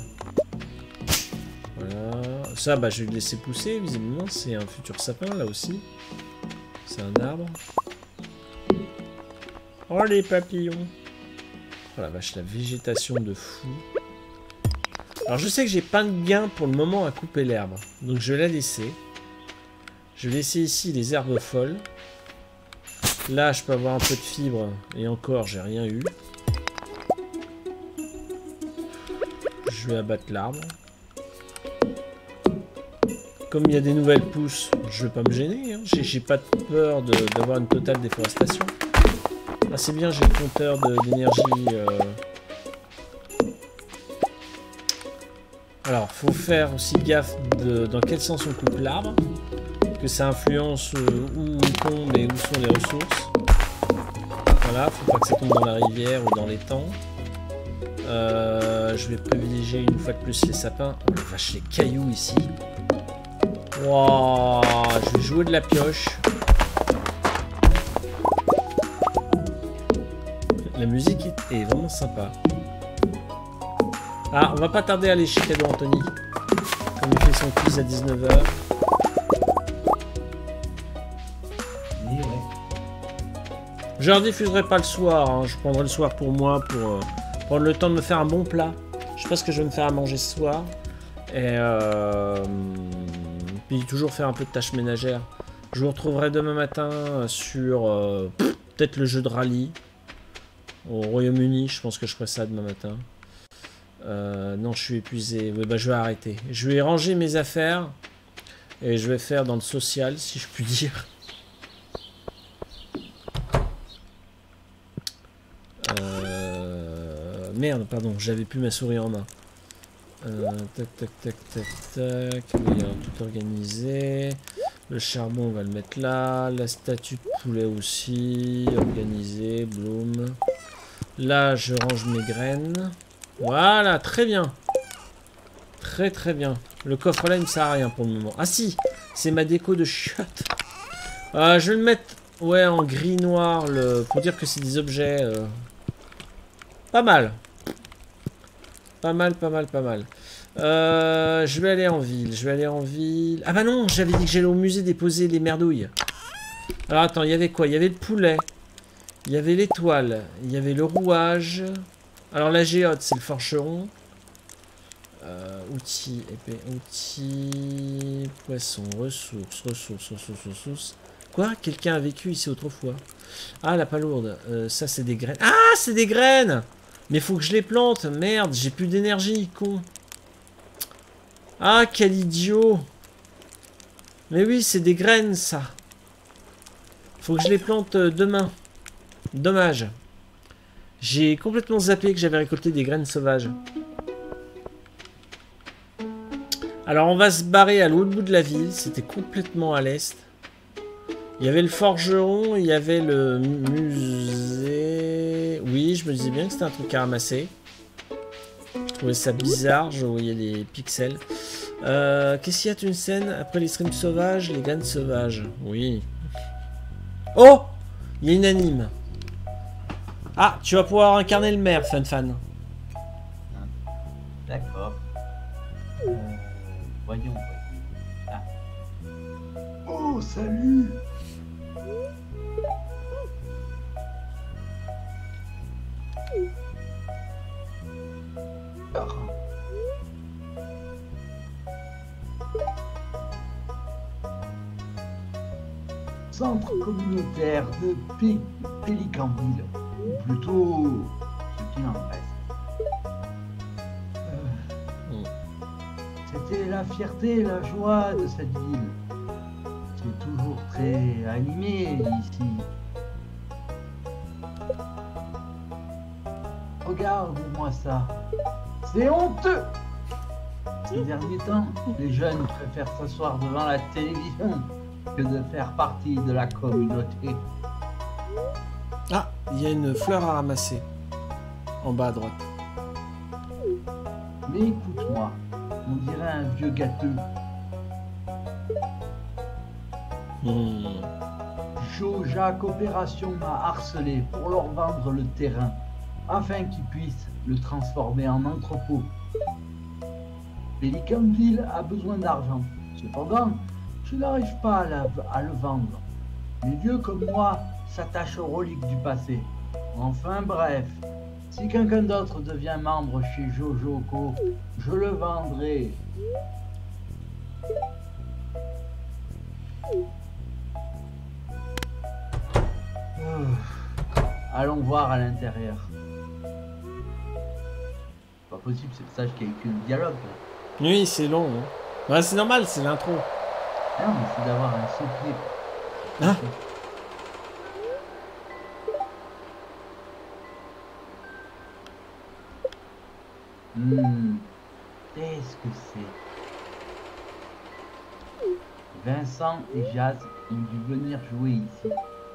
Ça, bah, je vais le laisser pousser, visiblement. C'est un futur sapin, là aussi. C'est un arbre. Oh, les papillons. Oh la vache, la végétation de fou. Alors, je sais que j'ai pas de gain pour le moment à couper l'herbe. Donc, je vais la laisser. Je vais laisser ici les herbes folles. Là, je peux avoir un peu de fibre. Et encore, j'ai rien eu. Je vais abattre l'arbre. Comme il y a des nouvelles pousses, je vais pas me gêner. Hein. J'ai pas peur d'avoir une totale déforestation. Ah, c'est bien, j'ai le compteur d'énergie. Euh... Alors, faut faire aussi gaffe de dans quel sens on coupe l'arbre. Que ça influence euh, où on tombe et où sont les ressources. Voilà, faut pas que ça tombe dans la rivière ou dans l'étang. Euh, je vais privilégier une fois de plus les sapins. Oh la vache, les cailloux ici. Wow, je vais jouer de la pioche. La musique est vraiment sympa. Ah, on va pas tarder à aller chez Cadeau Anthony. Comme il fait son quiz à dix-neuf heures. Je leur diffuserai pas le soir. Hein. Je prendrai le soir pour moi pour euh, prendre le temps de me faire un bon plat. Je sais pas ce que je vais me faire à manger ce soir. Et euh... puis toujours faire un peu de tâches ménagères. Je vous retrouverai demain matin sur euh, peut-être le jeu de rallye au Royaume-Uni. Je pense que je ferai ça demain matin. Euh, non, je suis épuisé. Oui, bah, je vais arrêter. Je vais ranger mes affaires et je vais faire dans le social, si je puis dire. Euh... Merde, pardon, j'avais plus ma souris en main. Euh, tac, tac, tac, tac, tac. Oui, alors, tout organisé. Le charbon, on va le mettre là. La statue de poulet aussi. Organisé, bloom. Là, je range mes graines. Voilà, très bien. Très très bien. Le coffre là il me sert à rien pour le moment. Ah si, c'est ma déco de chiottes. Euh, je vais le mettre ouais, en gris noir le... pour dire que c'est des objets. Euh... Pas mal. Pas mal, pas mal, pas mal. Euh, je vais aller en ville. Je vais aller en ville. Ah bah non, j'avais dit que j'allais au musée déposer les merdouilles. Alors attends, il y avait quoi? Il y avait le poulet. Il y avait l'étoile. Il y avait le rouage. Alors la géote, c'est le forgeron. Euh, outils, épée, outils, poisson, ressources, ressources, ressources, ressources. Quoi? Quelqu'un a vécu ici autrefois. Ah, la palourde. Euh, ça, c'est des graines. Ah, c'est des graines! Mais faut que je les plante. Merde, j'ai plus d'énergie, con. Ah, quel idiot. Mais oui, c'est des graines, ça. Faut que je les plante demain. Dommage. J'ai complètement zappé que j'avais récolté des graines sauvages. Alors on va se barrer à l'autre bout de la ville, c'était complètement à l'est. Il y avait le forgeron, il y avait le musée... Oui, je me disais bien que c'était un truc à ramasser. Je trouvais ça bizarre, je voyais les pixels. Euh, Qu'est-ce qu'il y a une scène après les streams sauvages, les graines sauvages? Oui. Oh! Il y a une anime. Ah, tu vas pouvoir incarner le maire, Fun Fan. D'accord. Euh... Voyons. Ah. Oh, salut! Ah. Centre communautaire de P Pélicanville, ou plutôt ce qu'il en reste. C'était la fierté et la joie de cette ville. C'est toujours très animé ici. Regardez-moi ça. C'est honteux. Ces derniers temps, les jeunes préfèrent s'asseoir devant la télévision que de faire partie de la communauté. Ah, il y a une fleur à ramasser. En bas à droite. Mais écoute-moi. On dirait un vieux gâteux. Mmh. Joja Coopération m'a harcelé pour leur vendre le terrain, afin qu'ils puissent le transformer en entrepôt. Pélicanville a besoin d'argent. Cependant, je n'arrive pas à, la, à le vendre. Les vieux comme moi s'attachent aux reliques du passé. Enfin bref. Si quelqu'un d'autre devient membre chez Jojoco, je le vendrai. Euh, allons voir à l'intérieur. Pas possible, c'est le sage qui a écrit le dialogue. Là. Oui, c'est long. Hein. Ouais, c'est normal, c'est l'intro. Non, mais c'est d'avoir un secret. Ah. Hmm. Qu'est-ce que c'est? Vincent et Jazz ont dû venir jouer ici.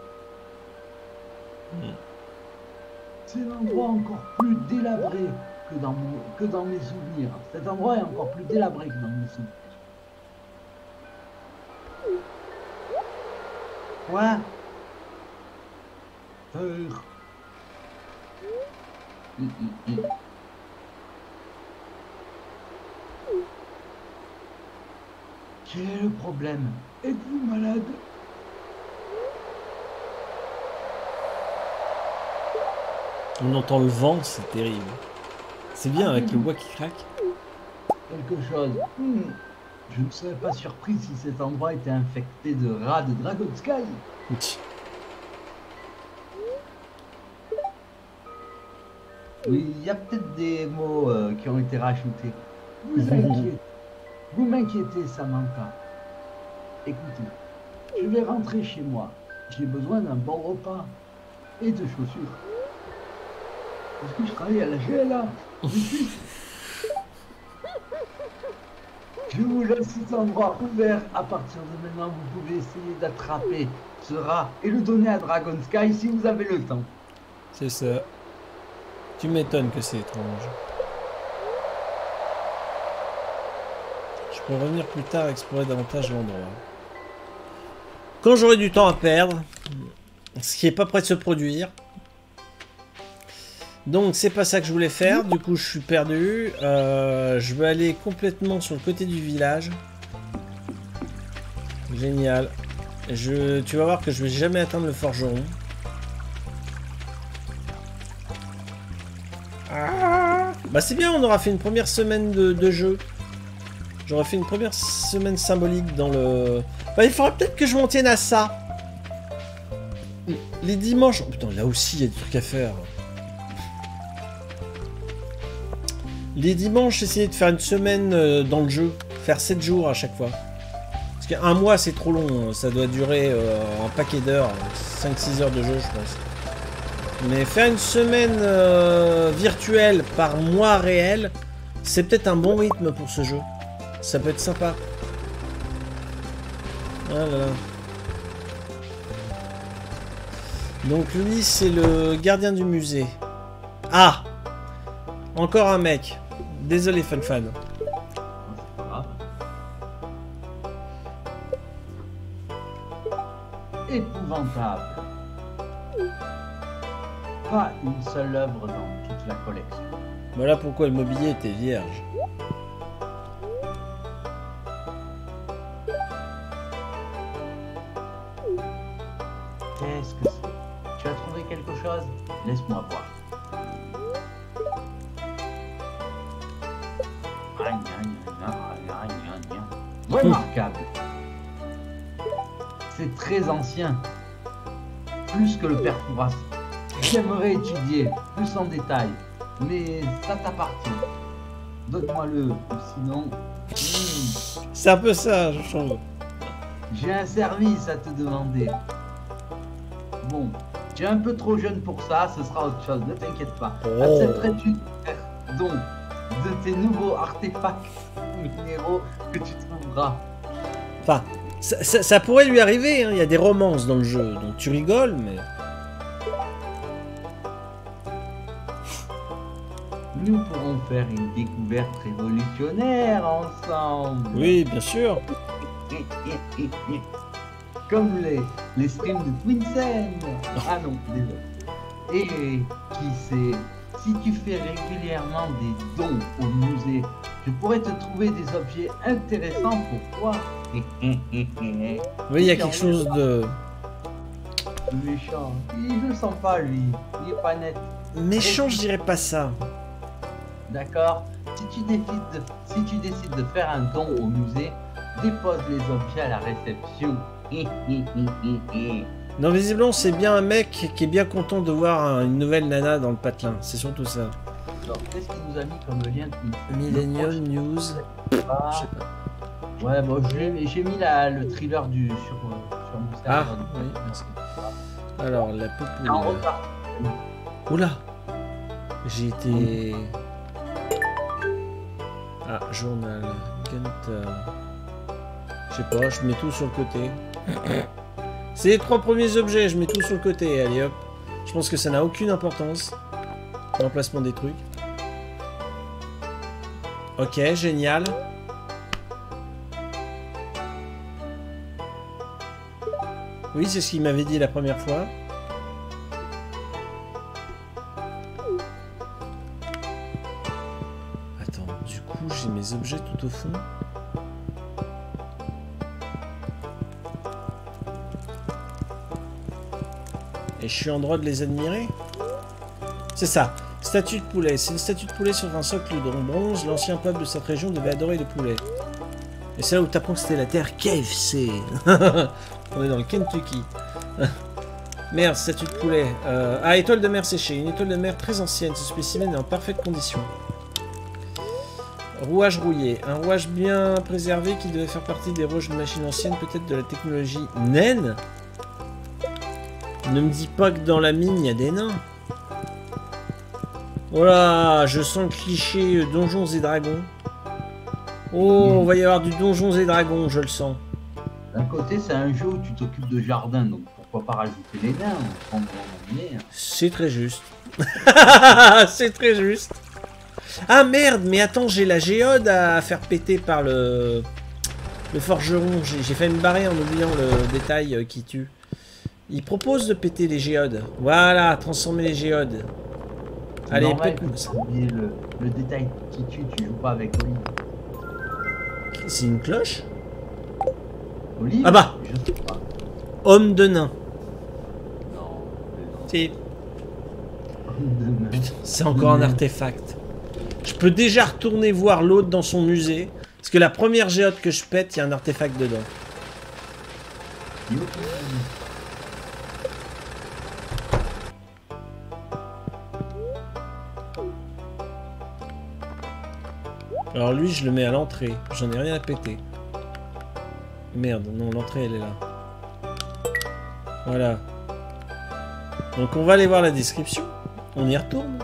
Hmm. C'est l'endroit encore plus délabré que dans, mon, que dans mes souvenirs. Cet endroit est encore plus délabré que dans mes souvenirs. Quoi? Euh... Mm, mm, mm. Quel est le problème? Êtes-vous malade? On entend le vent, c'est terrible. C'est bien avec le bois qui craque. Quelque chose. Hmm. Je ne serais pas surpris si cet endroit était infecté de rats de Dragon Sky. Oui, il y a peut-être des mots euh, qui ont été rajoutés. Vous inquiétez. Vous m'inquiétez, Samantha. Écoutez, je vais rentrer chez moi. J'ai besoin d'un bon repas et de chaussures. Parce que je travaille à la G L A. Je vous laisse cet endroit ouvert. À partir de maintenant, vous pouvez essayer d'attraper ce rat et le donner à Dragon Sky si vous avez le temps. C'est ça. Tu m'étonnes que c'est étrange. Je peux revenir plus tard et explorer davantage l'endroit. Quand j'aurai du temps à perdre, ce qui est pas prêt de se produire. Donc c'est pas ça que je voulais faire, du coup je suis perdu. Euh, je vais aller complètement sur le côté du village. Génial. Je, tu vas voir que je vais jamais atteindre le forgeron. Ah, bah c'est bien, on aura fait une première semaine de, de jeu. J'aurais fait une première semaine symbolique dans le... Bah, il faudra peut-être que je m'en tienne à ça. Les dimanches... Oh, putain, là aussi, il y a des trucs à faire. Les dimanches, essayer de faire une semaine euh, dans le jeu. Faire sept jours à chaque fois. Parce qu'un mois, c'est trop long. Ça doit durer euh, un paquet d'heures. cinq six heures de jeu, je pense. Mais faire une semaine euh, virtuelle par mois réel, c'est peut-être un bon rythme pour ce jeu. Ça peut être sympa. Ah là là. Donc lui, c'est le gardien du musée. Ah! Encore un mec. Désolé, fan fan. C'est pas grave. Épouvantable. Pas une seule œuvre dans toute la collection. Voilà pourquoi le mobilier était vierge. Qu'est-ce que c'est? Tu as trouvé quelque chose? Laisse-moi voir. Remarquable. C'est très ancien. Plus que le père Fouras. J'aimerais étudier plus en détail. Mais ça t'appartient. Donne-moi-le. Sinon... Hmm, C'est un peu ça, je trouve. j'ai un service à te demander. Bon, tu es un peu trop jeune pour ça, ce sera autre chose, ne t'inquiète pas. Oh. Accepterais-tu de faire don de tes nouveaux artefacts minéraux que tu trouveras? Enfin, ça, ça- ça pourrait lui arriver, hein. Il y a des romances dans le jeu, donc tu rigoles, mais... Nous pourrons faire une découverte révolutionnaire ensemble. Oui, bien sûr. Comme les, les streams de Twinsen. Ah non, désolé. Et qui sait, si tu fais régulièrement des dons au musée, je pourrais te trouver des objets intéressants pour toi. Oui, il y a quelque chose de... Méchant. Je le sens pas, lui. Il est pas net. Méchant, je dirais pas ça. D'accord? Si tu décides de, si tu décides de faire un don au musée, dépose les objets à la réception. Non, visiblement, c'est bien un mec qui est bien content de voir un- une nouvelle nana dans le patelin. C'est surtout ça. Alors, qu'est-ce qu'il nous a mis comme lien Twinsen? Millennium News. Je Ah, sais pas. ouais, bon, j'ai j'ai mis la, le thriller du, sur, euh, sur mon Ah, serveur. oui, merci. Alors, la En populaire. retard. Oula! J'ai été... Ah, journal. Gunter. Je sais pas, je mets tout sur le côté. C'est les trois premiers objets, je mets tout sur le côté. Allez hop. Je pense que ça n'a aucune importance. L'emplacement des trucs. Ok, génial. Oui, c'est ce qu'il m'avait dit la première fois. Attends, du coup, j'ai mes objets tout au fond. Et je suis en droit de les admirer? C'est ça. Statue de poulet. C'est une statue de poulet sur un socle de bronze. L'ancien peuple de cette région devait adorer le poulet. Et c'est là où t'apprends que c'était la terre K F C. On est dans le Kentucky. Merde, statue de poulet. Euh, ah, étoile de mer séchée. Une étoile de mer très ancienne. Ce spécimen est en parfaite condition. Rouage rouillé. Un rouage bien préservé qui devait faire partie des rouages de machines anciennes, peut-être de la technologie naine. Ne me dis pas que dans la mine, il y a des nains. Voilà, je sens le cliché euh, Donjons et Dragons. Oh, on va y avoir du Donjons et Dragons, je le sens. D'un côté, c'est un jeu où tu t'occupes de jardin, donc pourquoi pas rajouter les nains, on prend mon nez. C'est très juste. C'est très juste. Ah merde, mais attends, j'ai la géode à faire péter par le, le forgeron. J'ai fait me barrer en oubliant le détail euh, qui tue. Il propose de péter les géodes. Voilà, transformer les géodes. Allez, normal pète-moi que ça. tu oublies le, le détail qui tue, tu joues pas avec Olive. C'est une cloche? Olive? Ah bah. Je sais pas. Homme de nain. Non. C'est Demain. c'est encore un artefact. Je peux déjà retourner voir l'autre dans son musée. Parce que la première géode que je pète, il y a un artefact dedans. Youpi. Alors lui, je le mets à l'entrée. J'en ai rien à péter. Merde, non, l'entrée, elle est là. Voilà. Donc on va aller voir la description. On y retourne.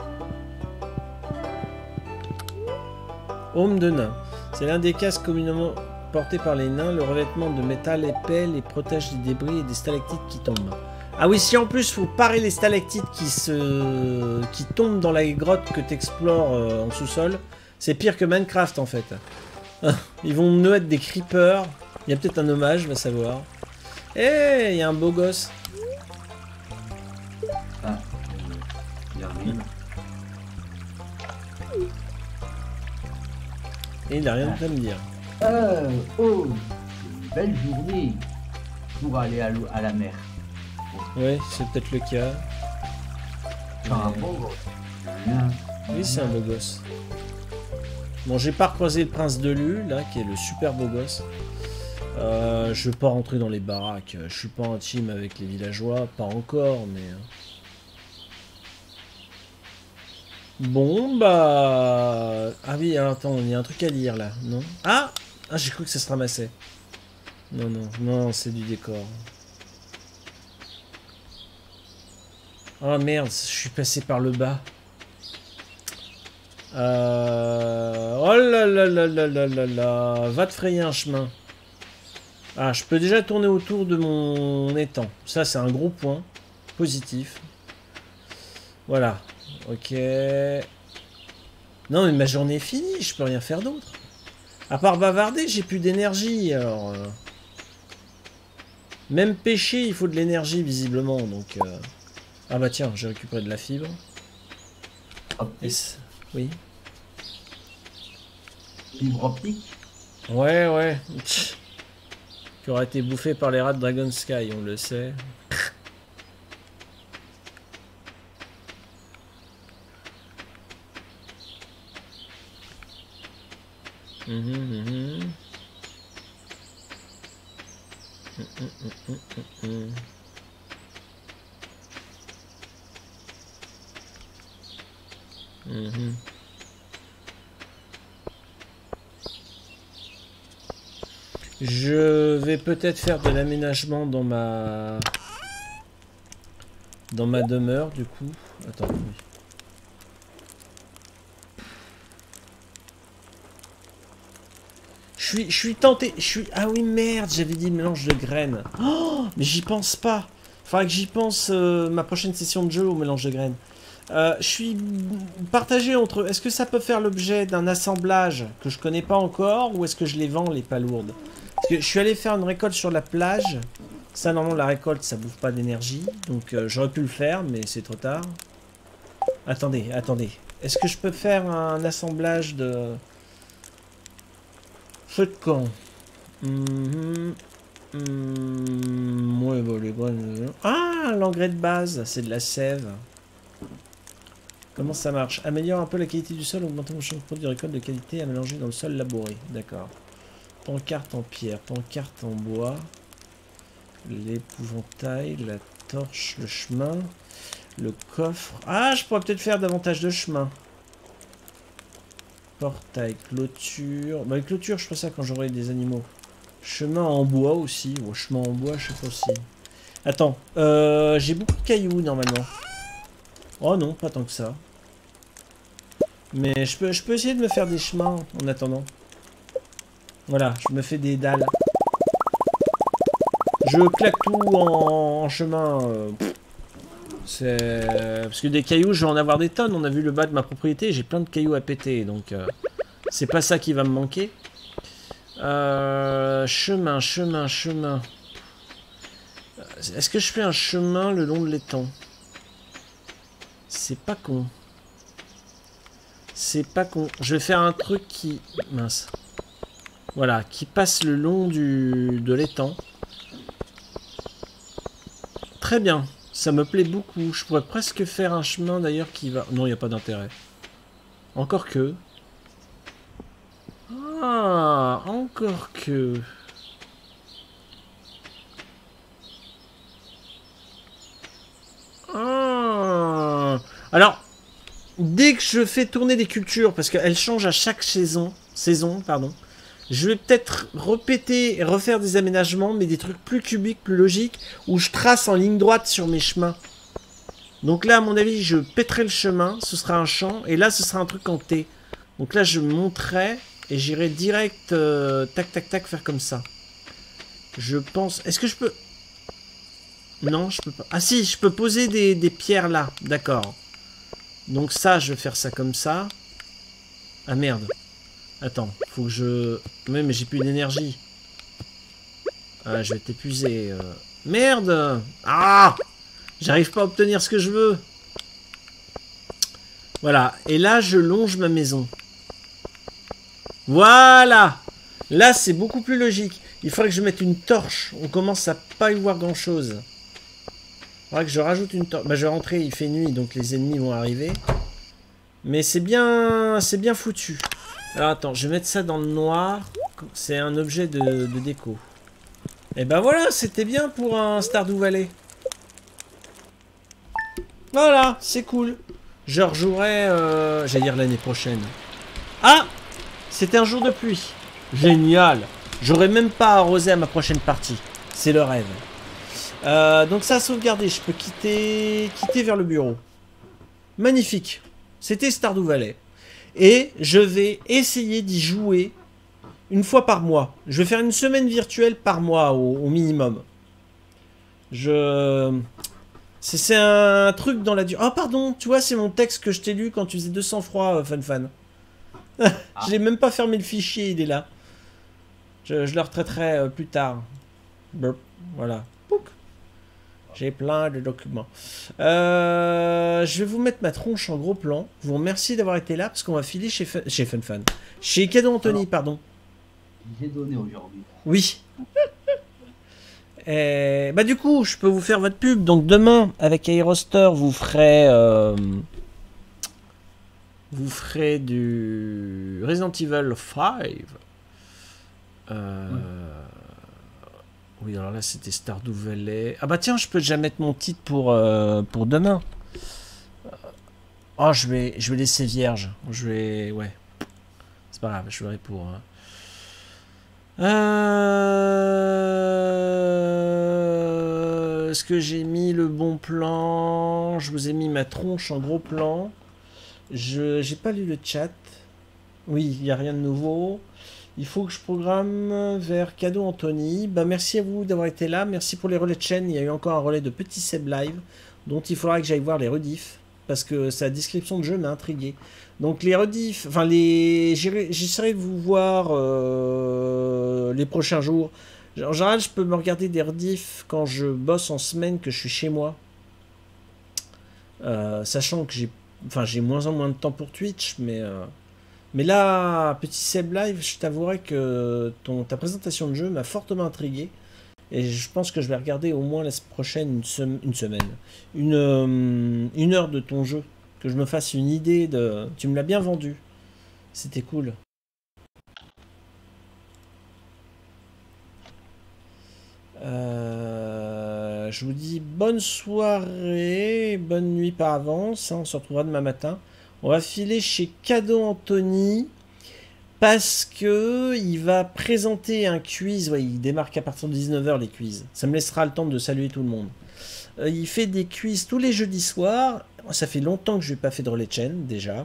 Aume de nain. C'est l'un des casques communément portés par les nains. Le revêtement de métal épais les protège des débris et des stalactites qui tombent. Ah oui, si en plus faut parer les stalactites qui se qui tombent dans la grotte que tu explores euh, en sous-sol, c'est pire que Minecraft en fait. Ils vont nous être des creepers. Il y a peut-être un hommage, va savoir. Eh, hey, il y a un beau gosse. Ah, il arrive. Et il n'a rien à me dire. Euh, oh, c'est une belle journée pour aller à, l'eau- à la mer. Oui, c'est peut-être le cas. C'est un bon gros. Bien. Oui, c'est un beau gosse. Bon, j'ai pas recroisé le prince de Lu, là, qui est le super beau gosse. Euh, je veux pas rentrer dans les baraques. Je suis pas intime avec les villageois, pas encore, mais... Bon, bah... Ah oui, attends, il y a un truc à lire, là, non? Ah, ah j'ai cru que ça se ramassait. Non, non, non, c'est du décor. Oh merde, je suis passé par le bas. Euh... Oh là là là là là là là. Va te frayer un chemin. Ah, je peux déjà tourner autour de mon étang. Ça, c'est un gros point positif. Voilà. Ok. Non, mais ma journée est finie. Je peux rien faire d'autre. À part bavarder, j'ai plus d'énergie. Alors... euh, Même pêcher, il faut de l'énergie, visiblement. Donc... Euh... Ah bah tiens, j'ai récupéré de la fibre. Hop, Et c- oui. fibre optique. Ouais, ouais. Tch. Qui aura été bouffé par les rats de Dragon Sky, on le sait. Mhm, mhm. Mm, mm, mm, mm, mm. Mhm. Je vais peut-être faire de l'aménagement dans ma dans ma demeure du coup. Attends. Oui. Je suis je suis tenté. Je suis ah oui merde, j'avais dit mélange de graines. Oh, mais j'y pense pas. Faudra que j'y pense euh, ma prochaine session de jeu au mélange de graines. Euh, je suis partagé entre est-ce que ça peut faire l'objet d'un assemblage que je connais pas encore ou est-ce que je les vends les palourdes. Parce que je suis allé faire une récolte sur la plage. Ça normalement la récolte ça bouffe pas d'énergie. Donc euh, j'aurais pu le faire mais c'est trop tard. Attendez, attendez. Est-ce que je peux faire un assemblage de feu de camp? Mmh, mmh, ouais, bah, les graines. Ah, l'engrais de base, c'est de la sève. Comment ça marche? Améliore un peu la qualité du sol, augmentant le champ de produits de récolte de qualité à mélanger dans le sol labouré. D'accord. Pancarte en pierre, pancarte en bois. L'épouvantail, la torche, le chemin. Le coffre. Ah, je pourrais peut-être faire davantage de chemin. Portail, clôture. Bah, clôture, je ferai ça quand j'aurai des animaux. Chemin en bois aussi. Ou chemin en bois, je sais pas aussi. Attends, euh, j'ai beaucoup de cailloux normalement. Oh non, pas tant que ça. Mais je peux, je peux essayer de me faire des chemins en attendant. Voilà, je me fais des dalles. Je claque tout en, en chemin. Euh, C'est... Parce que des cailloux, je vais en avoir des tonnes. On a vu le bas de ma propriété, j'ai plein de cailloux à péter. Donc, euh, c'est pas ça qui va me manquer. Euh, chemin, chemin, chemin. Est-ce que je fais un chemin le long de l'étang? C'est pas con. C'est pas con. Je vais faire un truc qui... Mince. Voilà, qui passe le long du... de l'étang. Très bien. Ça me plaît beaucoup. Je pourrais presque faire un chemin d'ailleurs qui va... Non, il n'y a pas d'intérêt. Encore que... Ah, encore que... Ah. Alors, dès que je fais tourner des cultures, parce qu'elles changent à chaque saison, saison pardon, je vais peut-être répéter et refaire des aménagements, mais des trucs plus cubiques, plus logiques, où je trace en ligne droite sur mes chemins. Donc là, à mon avis, je pèterai le chemin, ce sera un champ, et là, ce sera un truc en T. Donc là, je monterai, et j'irai direct, euh, tac, tac, tac, faire comme ça. Je pense... Est-ce que je peux... Non, je peux pas. Ah si, je peux poser des, des pierres là, d'accord. Donc ça, je vais faire ça comme ça. Ah merde. Attends, faut que je... Ouais, mais j'ai plus d'énergie. Ah, je vais t'épuiser. Euh... Merde. Ah, j'arrive pas à obtenir ce que je veux. Voilà, et là, je longe ma maison. Voilà. Là, c'est beaucoup plus logique. Il faudrait que je mette une torche. On commence à pas y voir grand-chose. Il faudrait que je rajoute une torche. Bah, je vais rentrer, il fait nuit, donc les ennemis vont arriver. Mais c'est bien, c'est bien foutu. Alors, attends, je vais mettre ça dans le noir. C'est un objet de, de déco. Et ben voilà, c'était bien pour un Stardew Valley. Voilà, c'est cool. Je rejouerai, euh, j'allais dire l'année prochaine. Ah, c'était un jour de pluie. Génial. J'aurais même pas arrosé à ma prochaine partie. C'est le rêve. Euh, donc ça a sauvegardé. Je peux quitter, quitter vers le bureau. Magnifique. C'était Stardew Valley. Et je vais essayer d'y jouer une fois par mois. Je vais faire une semaine virtuelle par mois au, au minimum. Je... C'est un truc dans la durée. Oh pardon, tu vois, c'est mon texte que je t'ai lu quand tu faisais deux cents froid, Fun Fan. Ah. Je n'ai même pas fermé le fichier, il est là. Je, je le retraiterai euh, plus tard. Burp. Voilà. J'ai plein de documents. Euh, je vais vous mettre ma tronche en gros plan. Je vous remercie d'avoir été là parce qu'on va filer chez, Fun, chez FunFan. Chez Cadeau Anthony, alors, pardon. J'ai donné aujourd'hui. Oui. Et, bah du coup, je peux vous faire votre pub. Donc demain, avec Aeroster, vous ferez... Euh, vous ferez du Resident Evil cinq. Euh... Ouais. Oui, alors là, c'était Stardew Valley. Ah bah tiens, je peux déjà mettre mon titre pour, euh, pour demain. Oh, je vais, je vais laisser vierge. Je vais... Ouais. C'est pas grave, je verrai pour... Euh... Est-ce que j'ai mis le bon plan? Je vous ai mis ma tronche en gros plan. Je j'ai pas lu le chat. Oui, il n'y a rien de nouveau. Il faut que je programme vers Cadeau Anthony. Bah, merci à vous d'avoir été là. Merci pour les relais de chaîne. Il y a eu encore un relais de Petit Seb Live, dont il faudra que j'aille voir les rediffs, parce que sa description de jeu m'a intrigué. Donc les rediffs, enfin les... J'essaierai de vous voir euh, les prochains jours. En général, je peux me regarder des rediffs quand je bosse en semaine, que je suis chez moi. Euh, sachant que j'ai enfin, j'ai moins en moins de temps pour Twitch, mais... Euh... Mais là, Petit Seb Live, je t'avouerai que ton, ta présentation de jeu m'a fortement intrigué. Et je pense que je vais regarder au moins la semaine prochaine, une, sem une semaine, une, euh, une heure de ton jeu. Que je me fasse une idée de... Tu me l'as bien vendu. C'était cool. Euh, je vous dis bonne soirée, bonne nuit par avance. Hein, on se retrouvera demain matin. On va filer chez Cadeau Anthony parce que il va présenter un quiz. Ouais, il démarque à partir de dix-neuf heures les quiz. Ça me laissera le temps de saluer tout le monde. Euh, il fait des quiz tous les jeudis soirs. Ça fait longtemps que je n'ai pas fait de relais de chaîne déjà.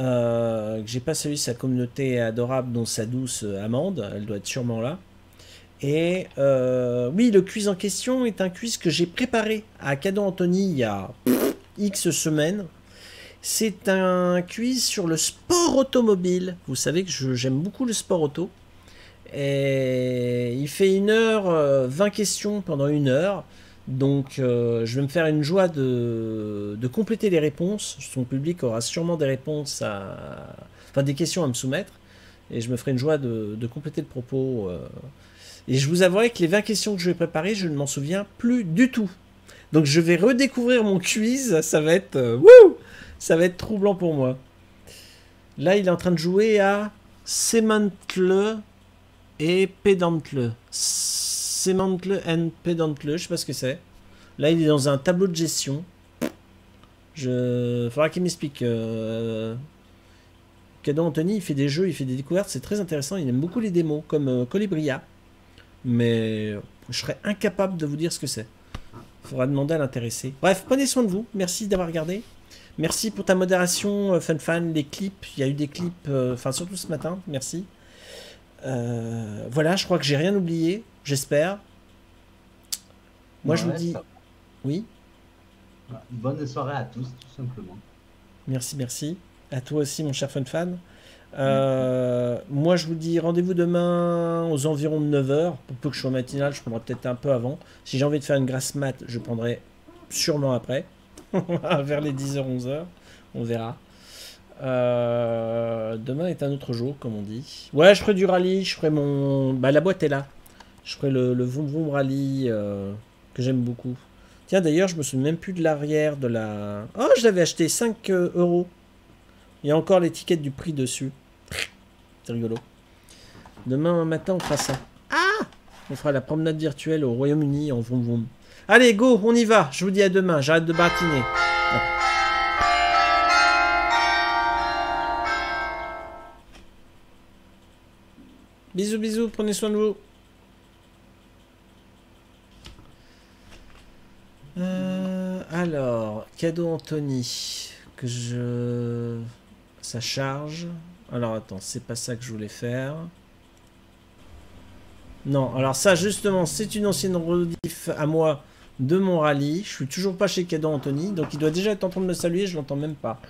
Euh, que j'ai pas salué sa communauté adorable dont sa douce Amande. Elle doit être sûrement là. Et euh, oui, le quiz en question est un quiz que j'ai préparé à Cadeau Anthony il y a X semaines. C'est un quiz sur le sport automobile. Vous savez que j'aime beaucoup le sport auto. Et il fait une heure, euh, vingt questions pendant une heure. Donc euh, je vais me faire une joie de, de compléter les réponses. Son public aura sûrement des réponses à... Enfin des questions à me soumettre. Et je me ferai une joie de, de compléter le propos. Euh... Et je vous avouerai que les vingt questions que je vais préparer, je ne m'en souviens plus du tout. Donc je vais redécouvrir mon quiz. Ça va être... Euh, wouh, ça va être troublant pour moi. Là, il est en train de jouer à Semantle et Pedantle. Semantle and Pedantle, je sais pas ce que c'est. Là, il est dans un tableau de gestion. Je... Faudra qu'il m'explique. Euh... Cadeau Anthony, il fait des jeux, il fait des découvertes, c'est très intéressant. Il aime beaucoup les démos, comme euh, Colibria. Mais je serais incapable de vous dire ce que c'est. Faudra demander à l'intéressé. Bref, prenez soin de vous. Merci d'avoir regardé. Merci pour ta modération, FunFan, les clips. Il y a eu des clips, enfin euh, surtout ce matin. Merci. Euh, voilà, je crois que j'ai rien oublié. J'espère. Moi, ouais, je vous dis... Ça... Oui. Bonne soirée à tous, tout simplement. Merci, merci. À toi aussi, mon cher FunFan. Euh, mmh. Moi, je vous dis rendez-vous demain aux environs de neuf heures. Pour peu que je sois matinal, je prendrai peut-être un peu avant. Si j'ai envie de faire une grasse mat, je prendrai sûrement après. Vers les dix heures, onze heures. On verra. Euh, demain est un autre jour, comme on dit. Ouais, je ferai du rallye. Je ferai mon... Bah, la boîte est là. Je ferai le, le Vroom Vroom Rally euh, que j'aime beaucoup. Tiens, d'ailleurs, je me souviens même plus de l'arrière de la... Oh, je l'avais acheté cinq euros. Il y a encore l'étiquette du prix dessus. C'est rigolo. Demain matin, on fera ça. Ah! On fera la promenade virtuelle au Royaume-Uni en Vroom Vroom. Allez, go, on y va. Je vous dis à demain. J'arrête de baratiner. Ah. Bisous, bisous. Prenez soin de vous. Euh, alors, Cadeau Anthony. Que je... Ça charge. Alors, attends, c'est pas ça que je voulais faire. Non, alors ça, justement, c'est une ancienne rediff à moi de mon rallye. Je suis toujours pas chez Cadeau Anthony, donc il doit déjà être en train de me saluer, je l'entends même pas.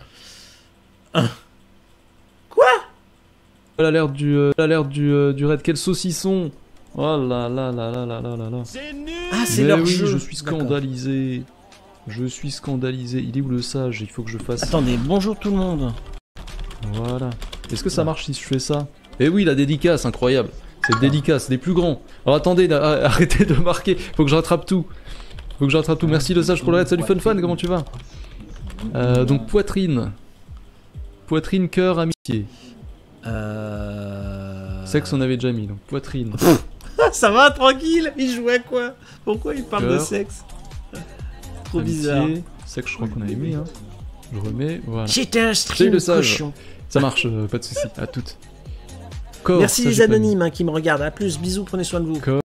Quoi? Elle a l'air du, euh, elle a l'air du, euh, du raid. Quel saucisson! Oh là là là là là là là là. Ah, c'est leur oui, jeu. Je suis scandalisé. Je suis scandalisé. Il est où le sage? Il faut que je fasse... Attendez, bonjour tout le monde. Voilà. Est-ce que ça marche si je fais ça? Eh oui, la dédicace, incroyable. C'est dédicace, des plus grands. Alors attendez, arrêtez de marquer. Faut que je rattrape tout. Faut que je rattrape tout. Merci le sage pour le raid. Salut FunFan, comment tu vas? euh, Donc poitrine. Poitrine, cœur, amitié. Euh... Sexe, on avait déjà mis, donc poitrine. Ça va, tranquille. Il jouait à quoi? Pourquoi il parle de sexe? Trop bizarre. Sexe, je crois qu'on avait mis, hein. Je remets, voilà. J'étais un stream le sage. Cochon. Ça marche, euh, pas de soucis. À toutes. Corps, merci les anonymes hein, qui me regardent. À plus, bisous, prenez soin de vous. Corps.